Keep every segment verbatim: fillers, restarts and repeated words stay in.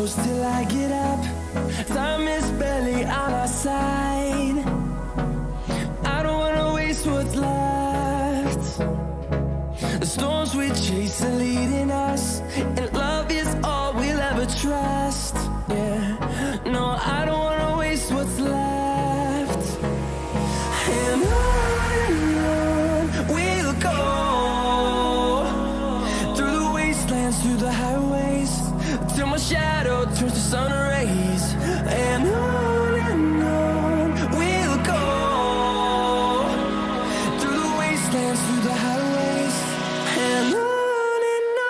close till I get up. Time is barely on our side. I don't wanna waste what's left. The storms we chase are leading us, and love is all we'll ever trust. Yeah, no, I don't wanna waste what's left. And on and on we'll go, through the wastelands, through the highways, till my shadow turns to sun rays. And on and on we'll go, through the wastelands, through the highways, and on and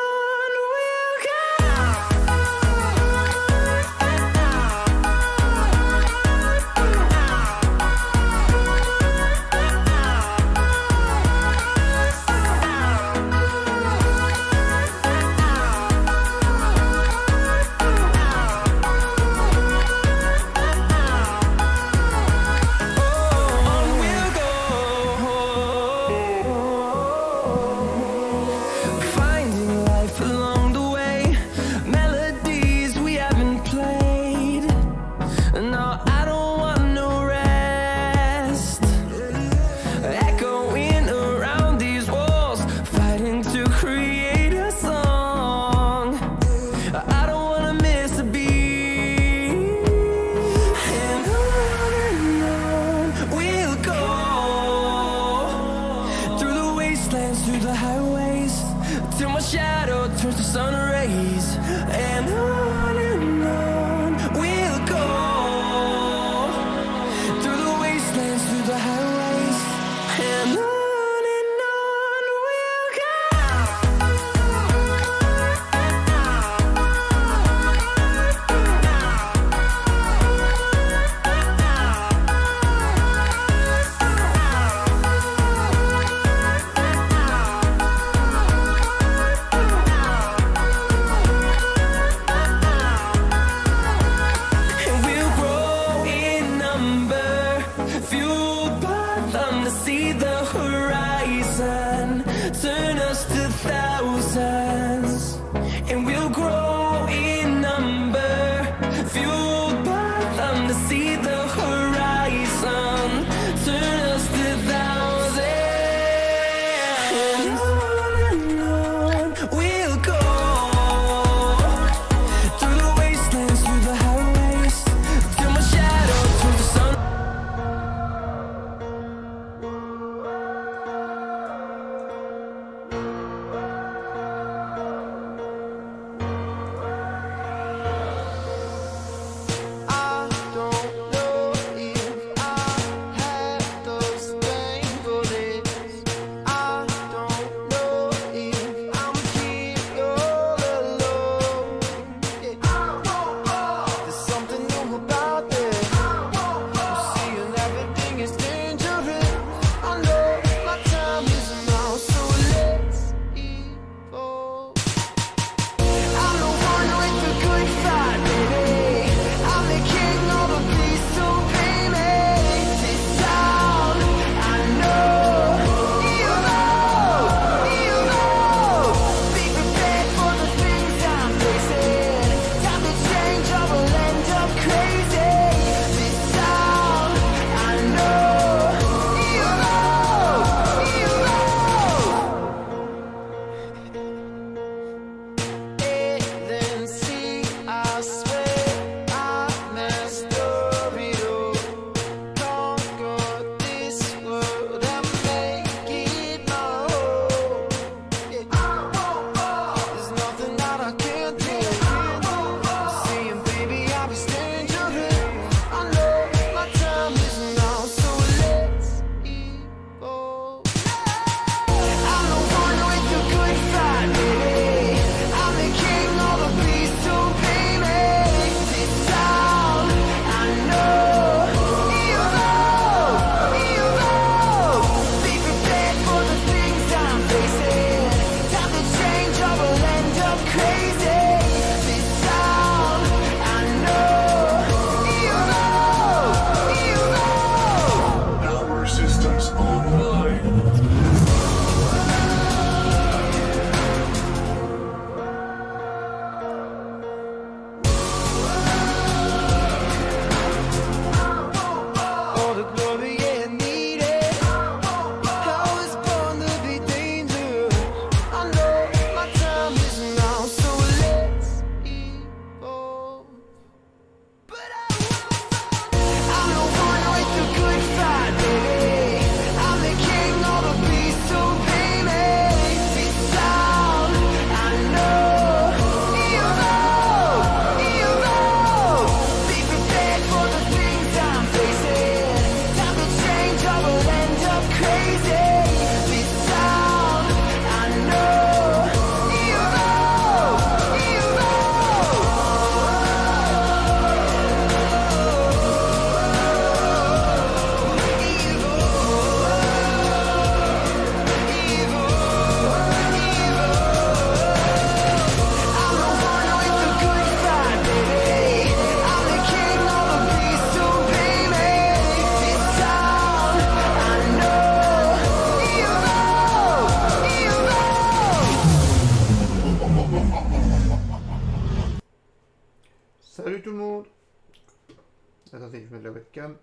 je mets de la webcam.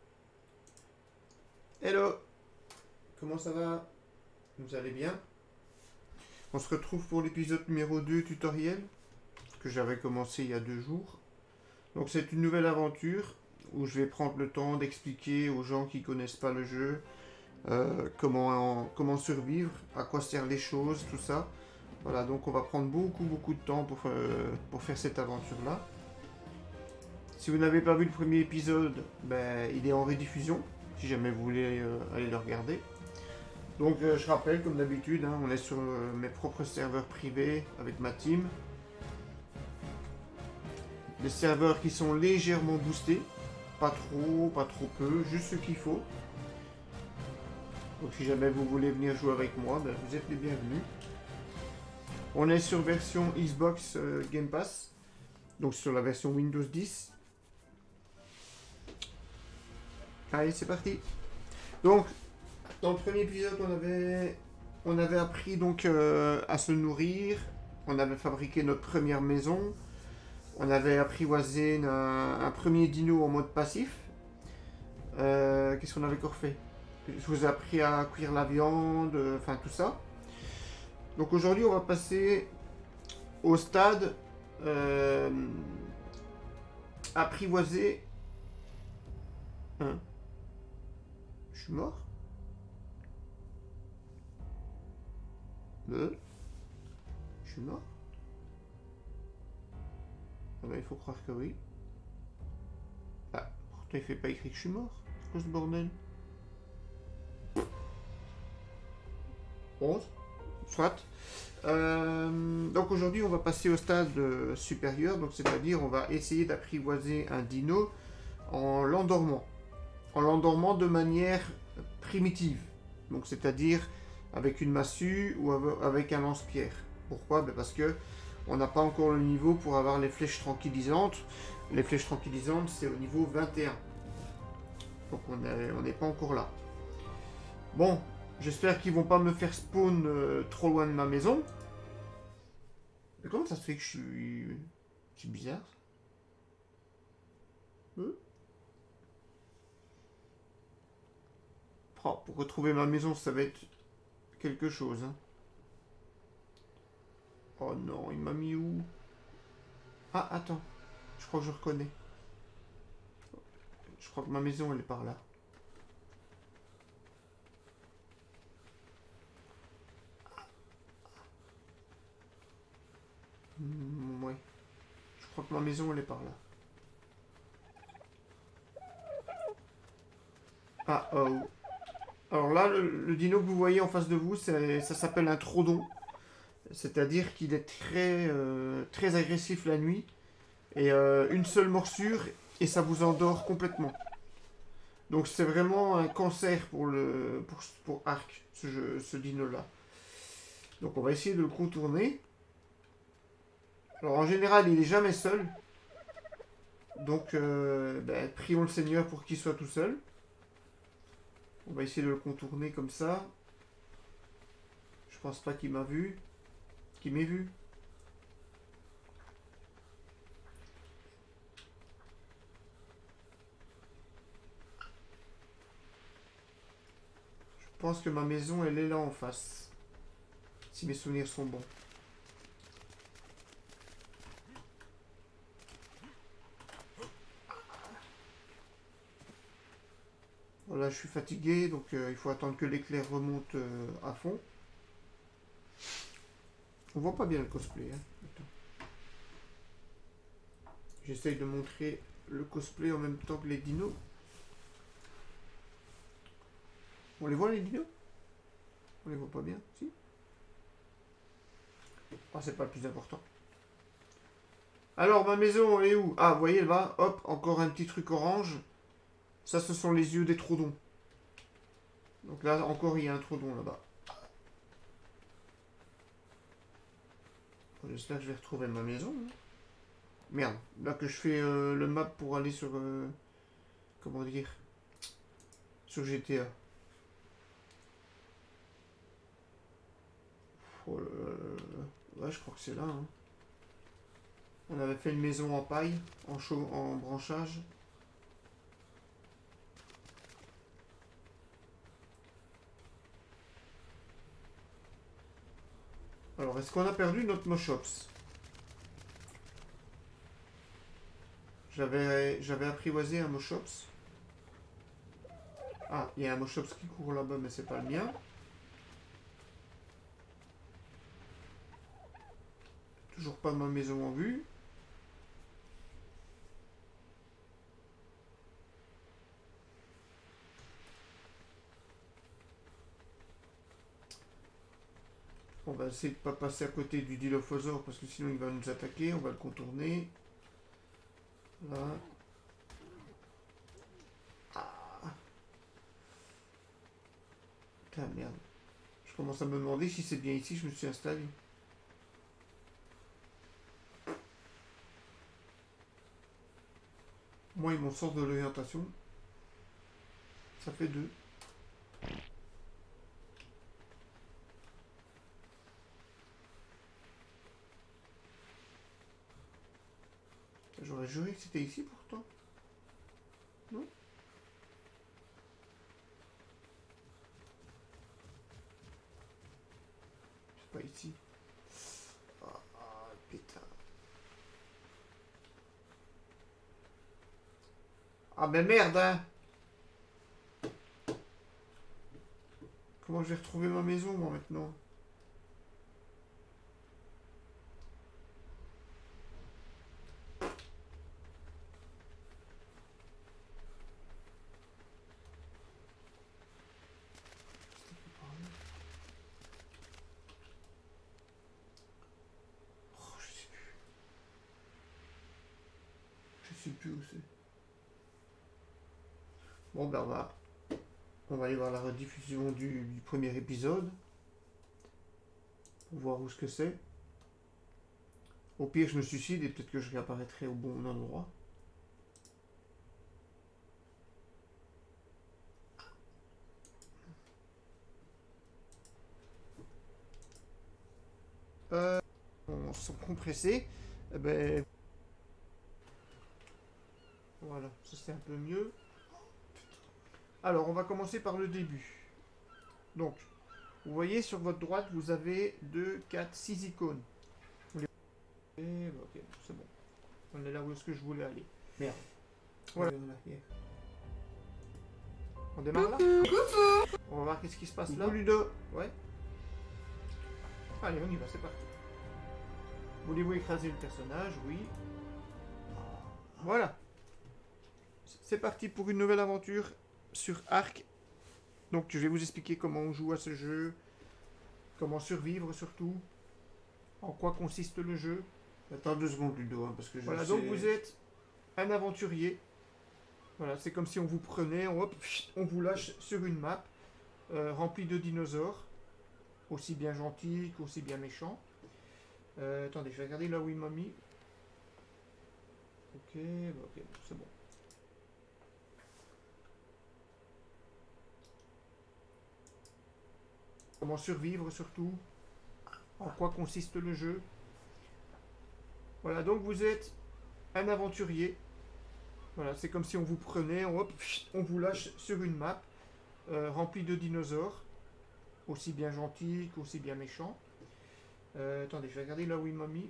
Hello! Comment ça va? Vous allez bien? On se retrouve pour l'épisode numéro deux tutoriel que j'avais commencé il y a deux jours. Donc c'est une nouvelle aventure où je vais prendre le temps d'expliquer aux gens qui connaissent pas le jeu euh, comment, comment survivre, à quoi servent les choses, tout ça. Voilà, donc on va prendre beaucoup beaucoup de temps pour, euh, pour faire cette aventure-là. Si vous n'avez pas vu le premier épisode, ben, il est en rediffusion, si jamais vous voulez euh, aller le regarder. Donc euh, je rappelle, comme d'habitude, hein, on est sur euh, mes propres serveurs privés avec ma team. Des serveurs qui sont légèrement boostés, pas trop, pas trop peu, juste ce qu'il faut. Donc si jamais vous voulez venir jouer avec moi, ben, vous êtes les bienvenus. On est sur version Xbox euh, Game Pass, donc sur la version Windows dix. Allez, c'est parti. Donc, dans le premier épisode, on avait, on avait appris donc euh, à se nourrir. On avait fabriqué notre première maison. On avait apprivoisé un, un premier dino en mode passif. Euh, Qu'est-ce qu'on avait encore fait? Je vous ai appris à cuire la viande, enfin tout ça. Donc aujourd'hui, on va passer au stade euh, apprivoisé. Hein? Je suis mort? Euh? Je suis mort? Ah bah, il faut croire que oui. Ah, pourtant il fait pas écrit que je suis mort. C'est quoi ce bordel? onze. Soit. Euh, donc aujourd'hui on va passer au stade euh, supérieur, donc c'est-à-dire on va essayer d'apprivoiser un dino en l'endormant. En l'endormant de manière primitive. Donc c'est-à-dire avec une massue ou avec un lance-pierre. Pourquoi? Ben parce que on n'a pas encore le niveau pour avoir les flèches tranquillisantes. Les flèches tranquillisantes c'est au niveau vingt et un. Donc on n'est on n'est pas encore là. Bon. J'espère qu'ils vont pas me faire spawn euh, trop loin de ma maison. Mais comment ça se fait que je suis... C'est bizarre. Euh oh, pour retrouver ma maison, ça va être quelque chose. Hein. Oh non, il m'a mis où? Ah, attends. Je crois que je reconnais. Je crois que ma maison, elle est par là. Mmh, ouais. Je crois que ma maison, elle est par là. Ah, oh. Alors là, le, le dino que vous voyez en face de vous, ça s'appelle un troodon. C'est-à-dire qu'il est très, euh, très agressif la nuit. Et euh, une seule morsure, et ça vous endort complètement. Donc c'est vraiment un cancer pour, le, pour, pour Ark, ce, jeu, ce dino-là. Donc on va essayer de le contourner. Alors en général, il n'est jamais seul. Donc, euh, ben, prions le Seigneur pour qu'il soit tout seul. On va essayer de le contourner comme ça. Je pense pas qu'il m'a vu. Qu'il m'ait vu. Je pense que ma maison, elle est là en face. Si mes souvenirs sont bons. Voilà, je suis fatigué, donc euh, il faut attendre que l'éclair remonte euh, à fond. On voit pas bien le cosplay. Hein. J'essaye de montrer le cosplay en même temps que les dinos. On les voit les dinos? On les voit pas bien, si? Ah, c'est pas le plus important. Alors, ma maison, elle est où? Ah, vous voyez, elle va, hop, encore un petit truc orange. Ça, ce sont les yeux des troodons. Donc là, encore, il y a un troodon là-bas. J'espère que je vais retrouver ma maison. Hein. Merde, là que je fais euh, le map pour aller sur... Euh, comment dire? Sur G T A. Oh là là. Ouais, je crois que c'est là. Hein. On avait fait une maison en paille, en, chaud, en branchage. Alors, est-ce qu'on a perdu notre Moschops? J'avais j'avais apprivoisé un Moschops. Ah, il y a un Moschops qui court là-bas, mais c'est pas le mien. Toujours pas ma maison en vue. On va essayer de pas passer à côté du Dilophosaure parce que sinon il va nous attaquer. On va le contourner. Là. Ah. Putain, merde. Je commence à me demander si c'est bien ici que je me suis installé. Moi et mon sens de l'orientation. Ça fait deux. J'aurais juré que c'était ici pourtant. Non? C'est pas ici. Ah, ah, putain. Ah mais merde hein. Comment je vais retrouver ma maison moi maintenant? Oh, je sais plus. Je sais plus où c'est. Bon ben on va, on va aller voir la rediffusion du, du premier épisode. Pour voir où ce que c'est. Au pire je me suicide et peut-être que je réapparaîtrai au bon endroit. Euh, on s'en compressé. Eh ben... Voilà, ça c'est un peu mieux. Alors, on va commencer par le début. Donc, vous voyez sur votre droite, vous avez deux, quatre, six icônes. Et, ok, c'est bon. On est là où est-ce que je voulais aller. Merde. Voilà. On démarre là? On va voir qu'est-ce qui se passe là. Ludo. Ouais. Allez, on y va, c'est parti. Voulez-vous écraser le personnage? Oui. Voilà. C'est parti pour une nouvelle aventure sur Ark. Donc je vais vous expliquer comment on joue à ce jeu, comment survivre surtout, en quoi consiste le jeu. Attends deux secondes Ludo, hein, parce que je Voilà, sais... donc vous êtes un aventurier. Voilà, c'est comme si on vous prenait, on, hop, on vous lâche sur une map euh, remplie de dinosaures, aussi bien gentils qu'aussi bien méchants. Euh, attendez, je vais regarder là où il m'a mis. Ok, ok, c'est bon. Comment survivre surtout, en quoi consiste le jeu. Voilà, donc vous êtes un aventurier. Voilà, c'est comme si on vous prenait, on, hop, on vous lâche sur une map euh, remplie de dinosaures, aussi bien gentils qu'aussi bien méchants. Euh, attendez, je vais regarder là où il m'a mis.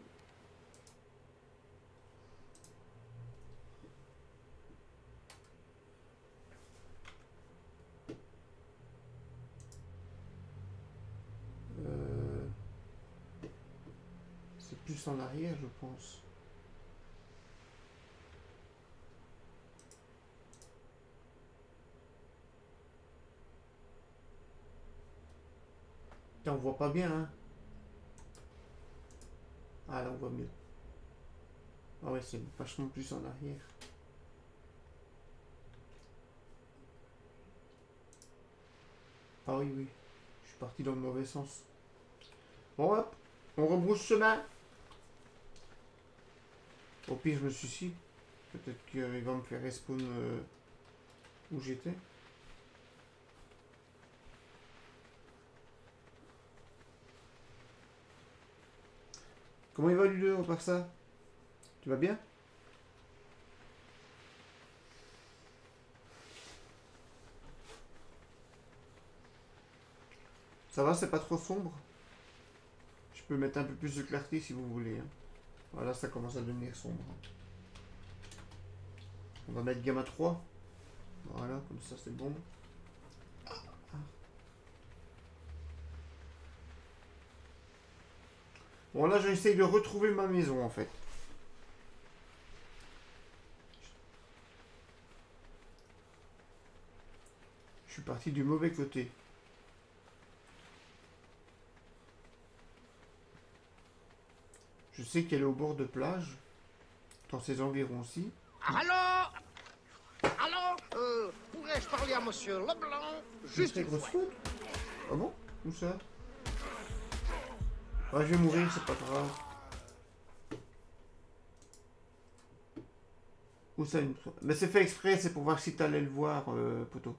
Euh... C'est plus en arrière, je pense. Putain, on voit pas bien, hein. Ah, là, on voit mieux. Ah ouais, c'est vachement plus en arrière. Ah oui, oui. Je suis parti dans le mauvais sens. Bon, hop. On rebrousse chemin. Au pire, je me suicide. Peut-être qu'il va me faire respawn euh, où j'étais. Comment il va Ludo, à part ça? Tu vas bien? Ça va, c'est pas trop sombre? Je Je peux mettre un peu plus de clarté si vous voulez. Hein. Voilà, ça commence à devenir sombre. On va mettre gamma trois. Voilà, comme ça c'est bon. Bon, là j'essaye de retrouver ma maison en fait. Je suis parti du mauvais côté. Je sais qu'elle est au bord de plage, dans ces environs-ci. Allô? Allô? Euh, pourrais-je parler à monsieur Leblanc? Juste une grosse fois. faute. Ah bon? Où ça? Ah, je vais mourir, c'est pas grave. Où ça une... Mais c'est fait exprès, c'est pour voir si t'allais le voir, euh, poteau.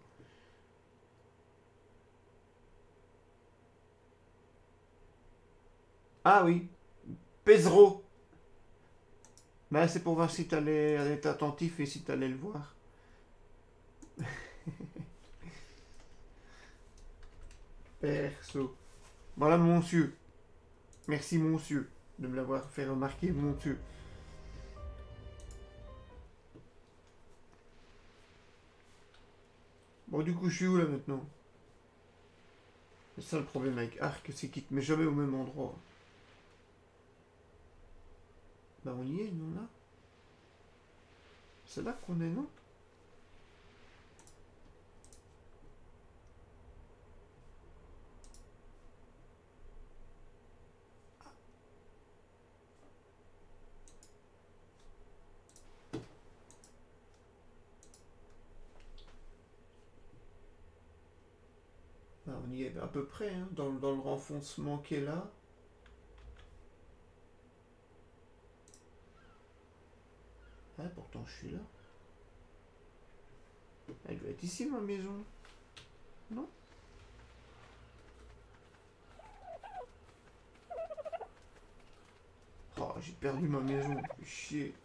Ah oui. Pesero. Ben, c'est pour voir si t'allais être attentif et si t'allais le voir. Perso. Voilà, monsieur. Merci, monsieur, de me l'avoir fait remarquer, monsieur. Bon, du coup, je suis où, là, maintenant? C'est ça, le problème avec Ark, c'est qu'il te met jamais au même endroit. Bah, on y est, non, là? C'est là qu'on est, non? Bah, on y est à peu près, hein, dans, dans le renfoncement qui est là. Ah, pourtant je suis là. Elle doit être ici, ma maison. Non? Oh, j'ai perdu ma maison. Fais chier.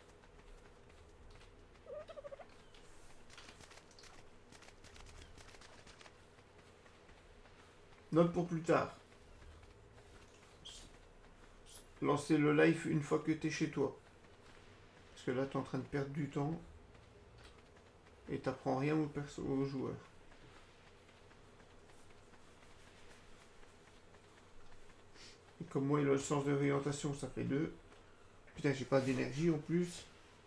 Note pour plus tard. Lancer le live une fois que t'es chez toi. Parce que là, t'es en train de perdre du temps. Et t'apprends rien aux, perso aux joueurs. Et comme moi, il a le sens d'orientation, ça fait deux. Putain, j'ai pas d'énergie en plus.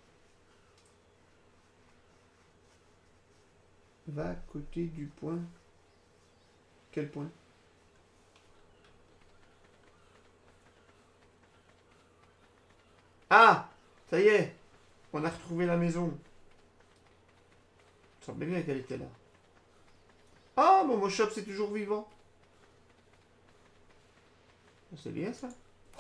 Va à côté du point. Quel point? Ah! Ça y est! On a retrouvé la maison. Ça semblait bien qu'elle était là. Ah! Mon Moshop, c'est toujours vivant. C'est bien ça.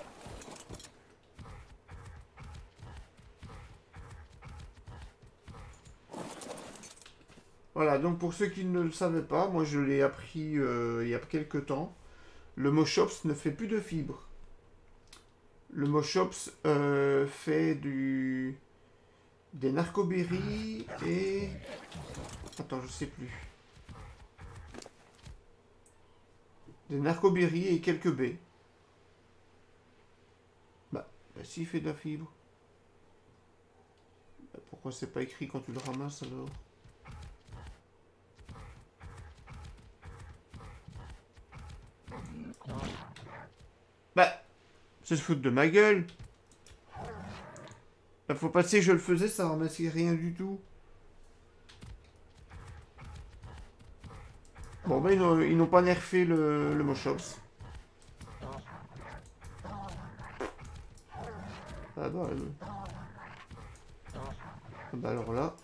Voilà, donc pour ceux qui ne le savaient pas, moi je l'ai appris euh, il y a quelques temps. Le Moshops ne fait plus de fibres. Le Moshops euh, fait du des narcoberries et... Attends, je sais plus. Des narcoberries et quelques baies. Bah, bah si, il fait de la fibre. Bah, pourquoi c'est pas écrit quand tu le ramasses alors? Bah, c'est se foutre de ma gueule. La fois passée, je le faisais, ça ramassait rien du tout. Bon, bah, ils n'ont pas nerfé le, le Moshops. Ah bah, euh... ah bah, alors là...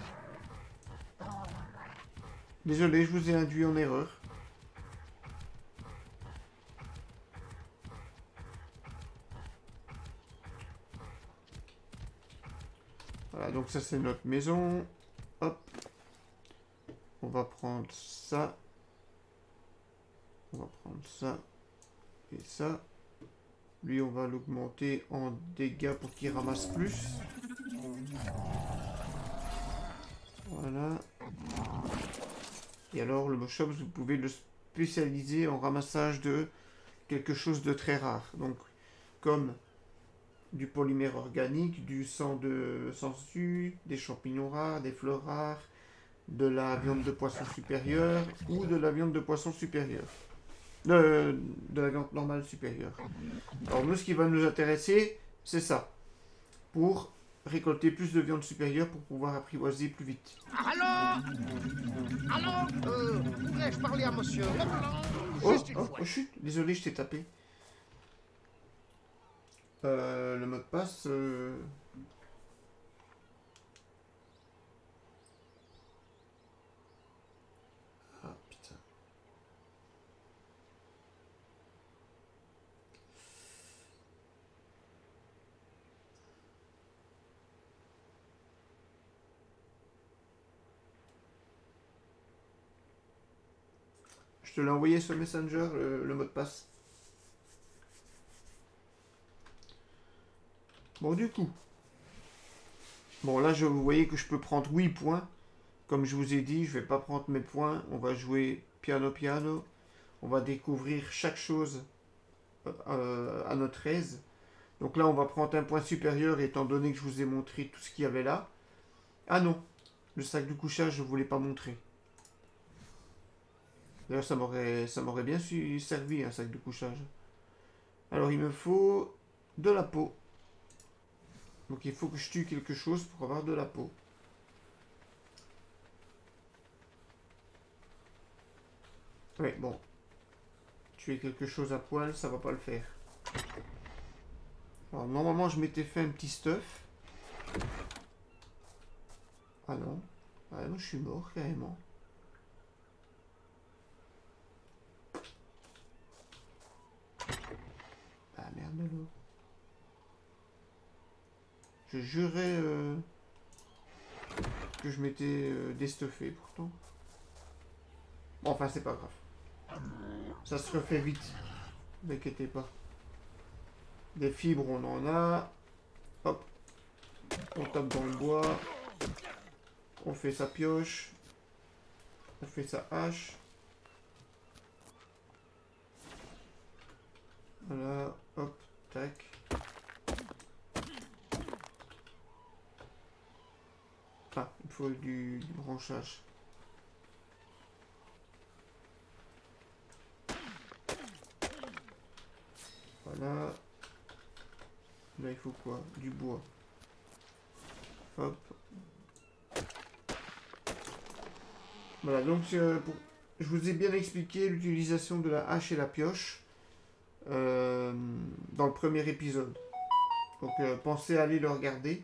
Désolé, je vous ai induit en erreur. Voilà, donc ça c'est notre maison. Hop. On va prendre ça. On va prendre ça. Et ça. Lui, on va l'augmenter en dégâts pour qu'il ramasse plus. Voilà. Et alors, le Moshops, vous pouvez le spécialiser en ramassage de quelque chose de très rare. Donc, comme du polymère organique, du sang de sangsue, des champignons rares, des fleurs rares, de la viande de poisson supérieure ou de la viande de poisson supérieure. De, de la viande normale supérieure. Alors nous, ce qui va nous intéresser, c'est ça. Pour récolter plus de viande supérieure pour pouvoir apprivoiser plus vite. Alors Alors euh, pourrais-je parler à monsieur Leblanc Oh, juste une oh, fois? oh, chut, désolé, je t'ai tapé. Euh, le mot de passe... euh, Ah, putain. Je te l'ai envoyé sur Messenger, le, le mot de passe. Bon, du coup. Bon, là, je, vous voyez que je peux prendre huit points. Comme je vous ai dit, je vais pas prendre mes points. On va jouer piano piano. On va découvrir chaque chose euh, à notre aise. Donc là, on va prendre un point supérieur, étant donné que je vous ai montré tout ce qu'il y avait là. Ah non, le sac de couchage, je ne voulais pas montrer. D'ailleurs, ça m'aurait ça m'aurait bien su servi, un sac de couchage. Alors, il me faut de la peau. Donc, il faut que je tue quelque chose pour avoir de la peau. Oui, bon. Tuer quelque chose à poil, ça va pas le faire. Alors, normalement, je m'étais fait un petit stuff. Ah non. Ah non, je suis mort, carrément. Ah merde alors. Je jurais euh, que je m'étais euh, déstuffé pourtant. Bon, enfin, c'est pas grave. Ça se refait vite. Ne vous inquiétez pas. Des fibres, on en a. Hop. On tape dans le bois. On fait sa pioche. On fait sa hache. Voilà. Hop. Tac. Ah, il faut du, du branchage. Voilà. Là, il faut quoi? Du bois. Hop. Voilà, donc euh, pour... je vous ai bien expliqué l'utilisation de la hache et la pioche euh, dans le premier épisode. Donc euh, pensez à aller le regarder.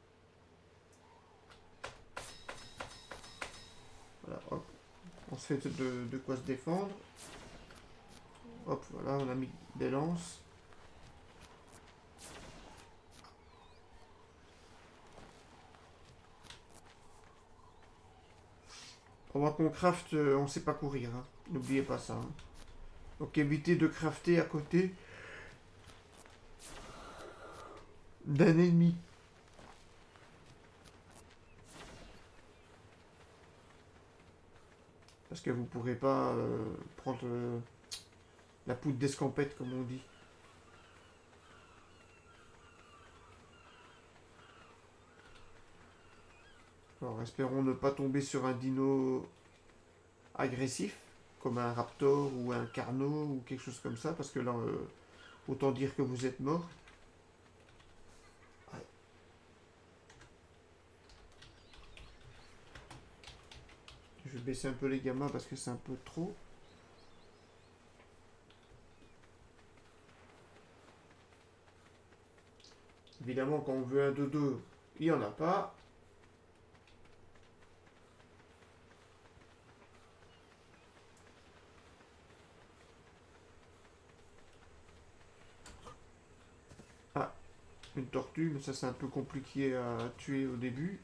Voilà, hop. On se fait de, de quoi se défendre. Hop, voilà, on a mis des lances. Pendant qu'on craft, euh, on sait pas courir. Hein. N'oubliez pas ça. Hein. Donc évitez de crafter à côté d'un ennemi. Parce que vous pourrez pas euh, prendre euh, la poudre d'escampette comme on dit. Alors espérons ne pas tomber sur un dino agressif, comme un raptor ou un carno ou quelque chose comme ça, parce que là, euh, autant dire que vous êtes mort. Ouais. Je vais baisser un peu les gamins parce que c'est un peu trop. Évidemment, quand on veut un dodo, il n'y en a pas. Une tortue, mais ça c'est un peu compliqué à tuer au début.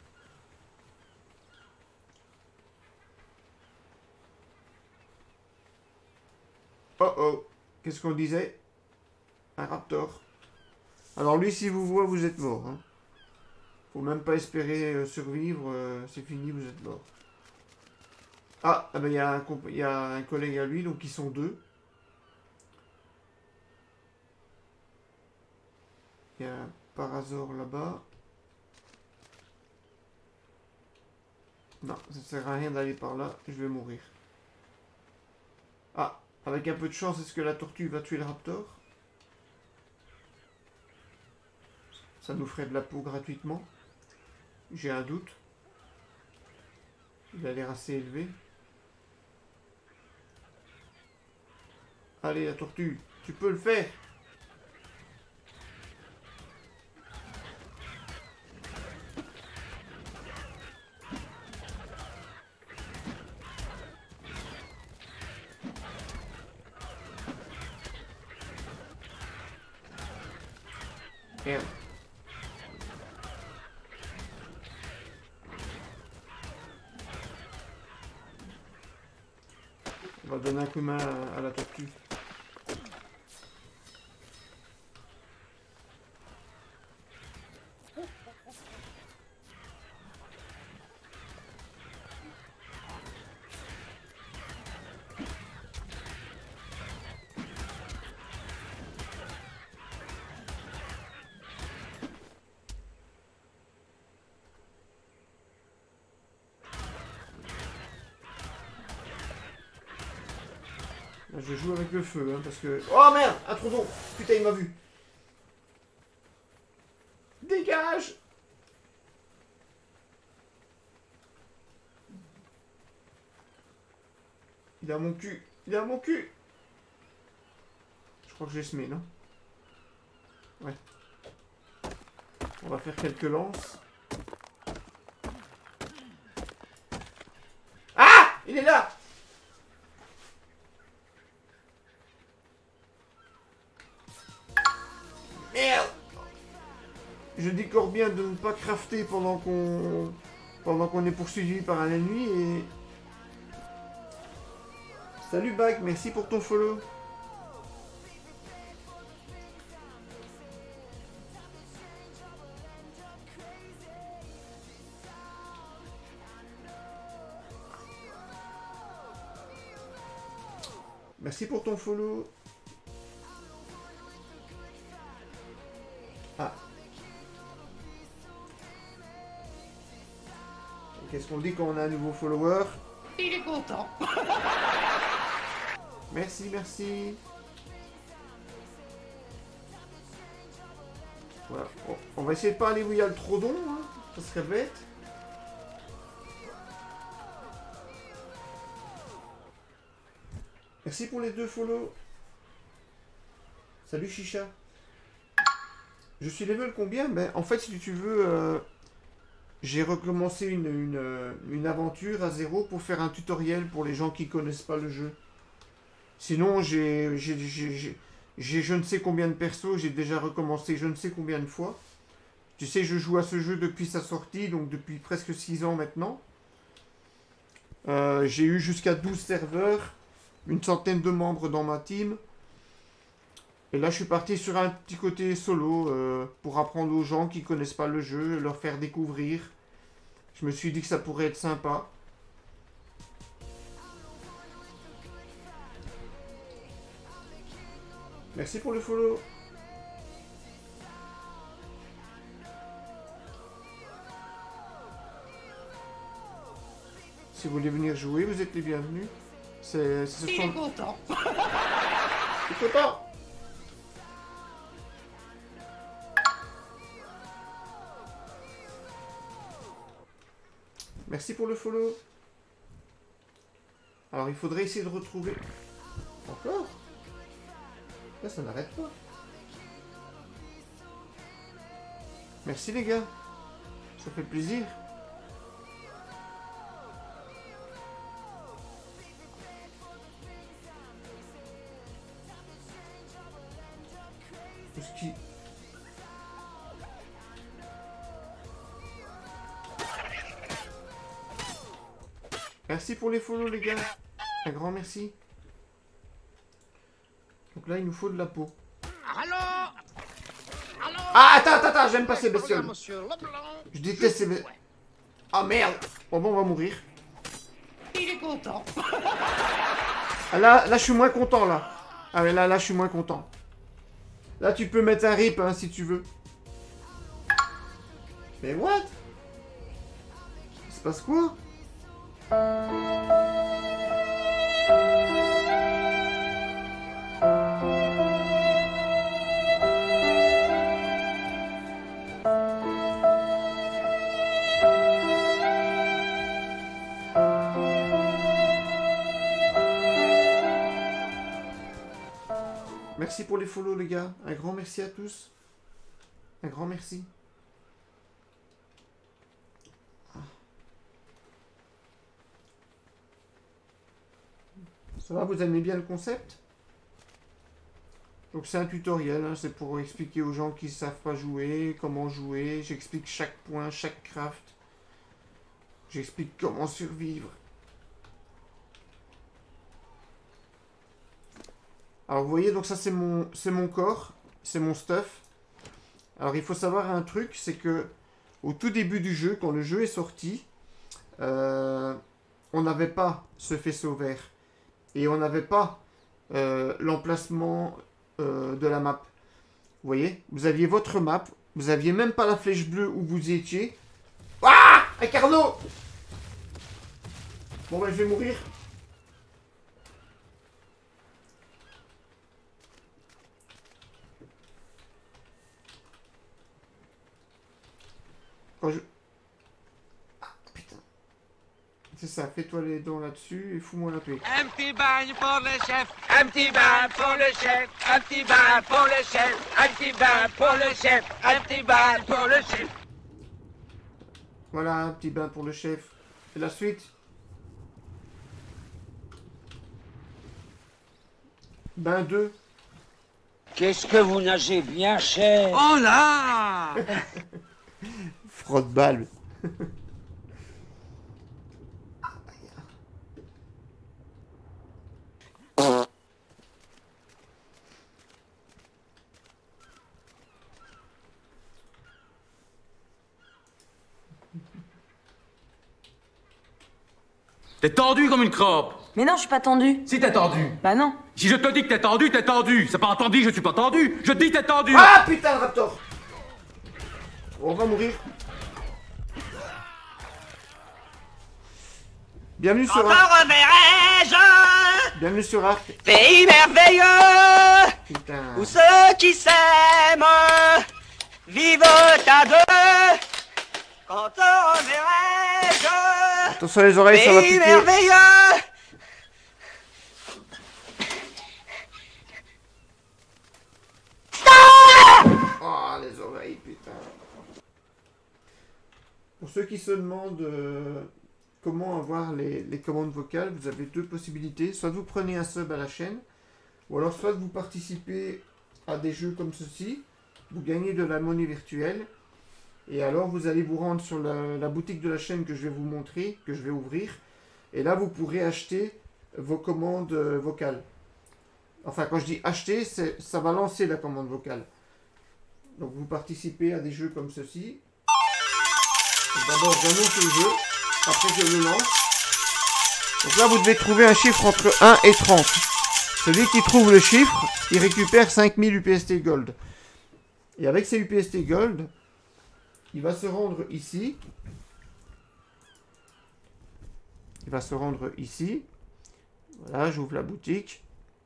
Oh oh, qu'est-ce qu'on disait? Un raptor. Alors lui, si vous voit, vous êtes mort. Hein. Faut même pas espérer euh, survivre, euh, c'est fini, vous êtes mort. Ah, ah ben il y, y a un collègue à lui, donc ils sont deux. y a un parasaure là-bas. Non, ça ne sert à rien d'aller par là, je vais mourir. Ah, avec un peu de chance, est-ce que la tortue va tuer le raptor? Ça nous ferait de la peau gratuitement. J'ai un doute. Il a l'air assez élevé. Allez, la tortue, tu peux le faire. Merde. On va donner un coup de main à, à la tortue. Je joue avec le feu, hein, parce que... Oh merde, un tronçon. Putain, il m'a vu. Dégage. Il a mon cul. Il a mon cul. Je crois que j'ai semé, non? Ouais. On va faire quelques lances. Ah! Il est là! Merde! Je décore bien de ne pas crafter pendant qu'on pendant qu'on est poursuivi par un ennemi et... Salut Bag, merci pour ton follow. Merci pour ton follow. Ah. Qu'est-ce qu'on dit quand on a un nouveau follower? Il est content. Merci, merci. Voilà. On, on va essayer de pas aller où il y a le trodon, hein. Ça serait bête. Merci pour les deux follow. Salut Chicha. Je suis level combien? Ben, en fait, si tu veux, euh, j'ai recommencé une, une, une aventure à zéro pour faire un tutoriel pour les gens qui connaissent pas le jeu. Sinon, j'ai je ne sais combien de persos, j'ai déjà recommencé je ne sais combien de fois. Tu sais, je joue à ce jeu depuis sa sortie, donc depuis presque six ans maintenant. Euh, j'ai eu jusqu'à douze serveurs, une centaine de membres dans ma team. Et là, je suis parti sur un petit côté solo euh, pour apprendre aux gens qui connaissent pas le jeu, leur faire découvrir. Je me suis dit que ça pourrait être sympa. Merci pour le follow. Si vous voulez venir jouer, vous êtes les bienvenus. C'est... Il est content. Il est content. Merci pour le follow. Alors, il faudrait essayer de retrouver... Encore? Là, ça n'arrête pas. Merci les gars. Ça fait plaisir. Tout ce qui... Merci pour les follow les gars. Un grand merci. Donc là il nous faut de la peau. Allô? Allô? Ah attends, attends, attends, j'aime pas ces bestioles. Monsieur Leblanc. Je déteste ces bestioles. Ah merde. Bon bon on va mourir. Il est content. Ah, là, là je suis moins content là. Ah mais là, là je suis moins content. Là tu peux mettre un rip hein, si tu veux. Mais what? Il se passe quoi? Merci pour les follow les gars, un grand merci à tous. Un grand merci. Ça va, vous aimez bien le concept? Donc c'est un tutoriel, hein, c'est pour expliquer aux gens qui ne savent pas jouer, comment jouer. J'explique chaque point, chaque craft. J'explique comment survivre. Alors vous voyez, donc ça c'est mon, c'est mon corps, c'est mon stuff. Alors il faut savoir un truc, c'est que au tout début du jeu, quand le jeu est sorti, euh, on n'avait pas ce faisceau vert. Et on n'avait pas euh, l'emplacement euh, de la map. Vous voyez, vous aviez votre map, vous aviez même pas la flèche bleue où vous étiez. Ah, un carnot! Bon ben je vais mourir. Quand je... Ah, putain. C'est ça, fais-toi les dents là-dessus et fous-moi la paix. Un petit bain pour le chef, un petit bain pour le chef, un petit bain pour le chef, un petit bain pour le chef, un petit bain pour le chef. Voilà, un petit bain pour le chef. Et la suite? Bain deux. Qu'est-ce que vous nagez bien, cher? Oh là! Frotte-balle. T'es tendu comme une crotte. Mais non, je suis pas tendu. Si t'es tendu. Bah non. Si je te dis que t'es tendu, t'es tendu. C'est pas entendu, je suis pas tendu. Je dis t'es tendu. Ah putain, le raptor. On va mourir. Bienvenue sur Arc. Encore reverrai-je Bienvenue sur Arc. pays merveilleux Putain. où ceux qui s'aiment vivent à deux. Quand on reverrai-je Attention les oreilles, ça va pays piquer. merveilleux. Oh, les oreilles, putain. Pour ceux qui se demandent euh, comment avoir les, les commandes vocales, vous avez deux possibilités. Soit vous prenez un sub à la chaîne, ou alors soit vous participez à des jeux comme ceci, vous gagnez de la monnaie virtuelle, et alors vous allez vous rendre sur la, la boutique de la chaîne que je vais vous montrer, que je vais ouvrir, et là vous pourrez acheter vos commandes euh, vocales. Enfin, quand je dis acheter, ça va lancer la commande vocale. Donc vous participez à des jeux comme ceci. D'abord j'annonce le jeu, après je le lance. Donc là vous devez trouver un chiffre entre un et trente. Celui qui trouve le chiffre, il récupère cinq mille U P S T Gold. Et avec ces U P S T Gold, il va se rendre ici. Il va se rendre ici. Voilà, j'ouvre la boutique.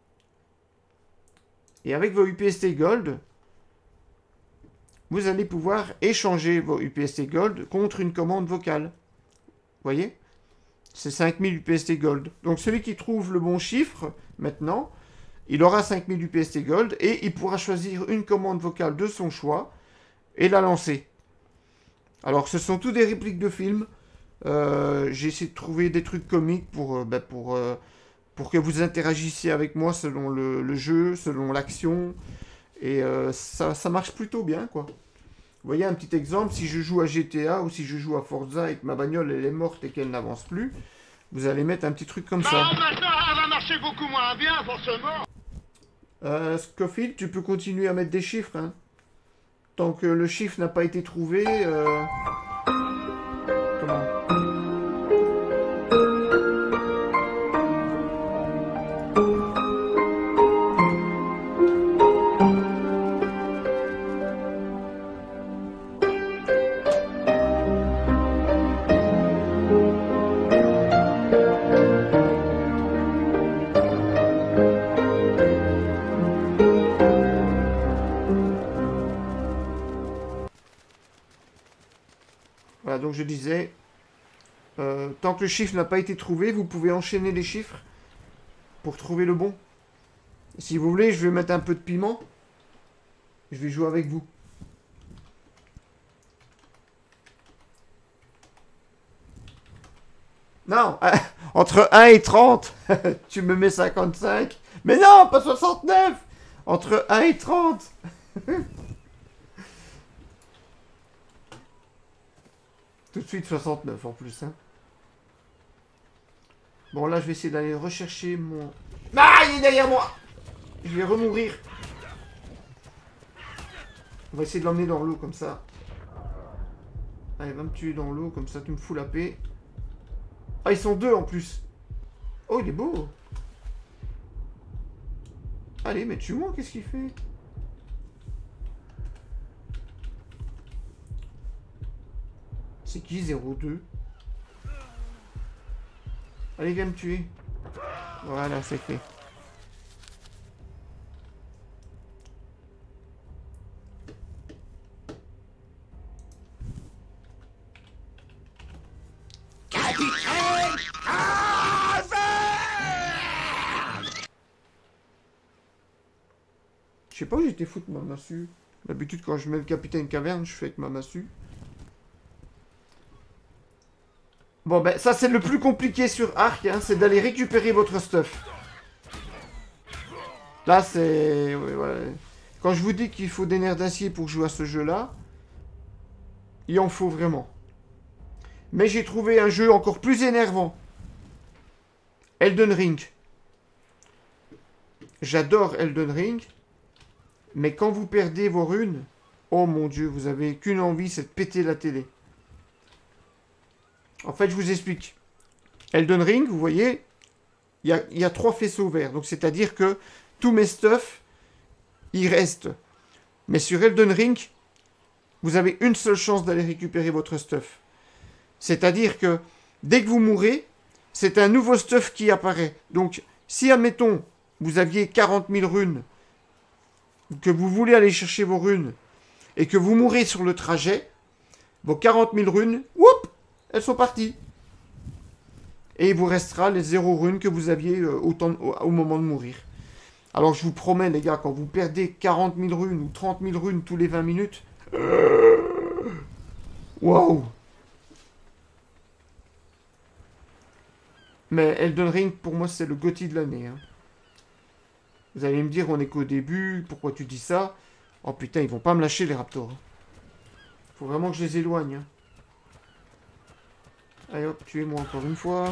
Et avec vos U P S T Gold, vous allez pouvoir échanger vos U P S T Gold contre une commande vocale. Vous voyez? C'est cinq mille U P S T Gold. Donc celui qui trouve le bon chiffre, maintenant, il aura cinq mille U P S T Gold et il pourra choisir une commande vocale de son choix et la lancer. Alors ce sont tous des répliques de films. Euh, J'ai essayé de trouver des trucs comiques pour, euh, bah, pour, euh, pour que vous interagissiez avec moi selon le, le jeu, selon l'action. Et euh, ça, ça marche plutôt bien, quoi. Vous voyez un petit exemple, si je joue à G T A ou si je joue à Forza et que ma bagnole elle est morte et qu'elle n'avance plus, vous allez mettre un petit truc comme ça. Non, maintenant, elle va marcher beaucoup moins bien, forcément. Euh, Scofield, tu peux continuer à mettre des chiffres, hein. Tant que le chiffre n'a pas été trouvé... Euh... Comment ? je disais, euh, tant que le chiffre n'a pas été trouvé, vous pouvez enchaîner les chiffres pour trouver le bon. Si vous voulez, je vais mettre un peu de piment. Je vais jouer avec vous. Non, entre un et trente, tu me mets cinquante-cinq. Mais non, pas soixante-neuf. Entre un et trente. Tout de suite soixante-neuf en plus. Hein. Bon, là, je vais essayer d'aller rechercher mon... Ah, il est derrière moi. Je vais remourir. On va essayer de l'emmener dans l'eau comme ça. Allez, va me tuer dans l'eau, comme ça tu me fous la paix. Ah, ils sont deux en plus. Oh, il est beau. Allez, mais tue-moi, qu'est-ce qu'il fait? C'est qui zéro deux? Allez, viens me tuer. Voilà, c'est fait. Je sais pas où j'étais foutre ma massue. D'habitude, quand je mets le capitaine caverne, je fais avec ma massue. Bon, ben, ça, c'est le plus compliqué sur Ark, hein, c'est d'aller récupérer votre stuff. Là, c'est... Ouais, ouais. Quand je vous dis qu'il faut des nerfs d'acier pour jouer à ce jeu-là, il en faut vraiment. Mais j'ai trouvé un jeu encore plus énervant. Elden Ring. J'adore Elden Ring. Mais quand vous perdez vos runes, oh mon dieu, vous avez qu'une envie, c'est de péter la télé. En fait, je vous explique. Elden Ring, vous voyez, il y a, y a trois faisceaux verts. Donc, c'est-à-dire que tous mes stuff, ils restent. Mais sur Elden Ring, vous avez une seule chance d'aller récupérer votre stuff. C'est-à-dire que dès que vous mourrez, c'est un nouveau stuff qui apparaît. Donc, si, admettons, vous aviez quarante mille runes, que vous voulez aller chercher vos runes, et que vous mourrez sur le trajet, vos quarante mille runes, whoop, elles sont parties. Et il vous restera les zéro runes que vous aviez euh, au, temps, au, au moment de mourir. Alors je vous promets les gars, quand vous perdez quarante mille runes ou trente mille runes tous les vingt minutes, waouh. Mais Elden Ring, pour moi, c'est le G O T Y de l'année. Hein. Vous allez me dire, on est qu'au début, pourquoi tu dis ça? Oh putain, ils vont pas me lâcher les raptors. Faut vraiment que je les éloigne. Hein. Allez hop, tuez-moi encore une fois.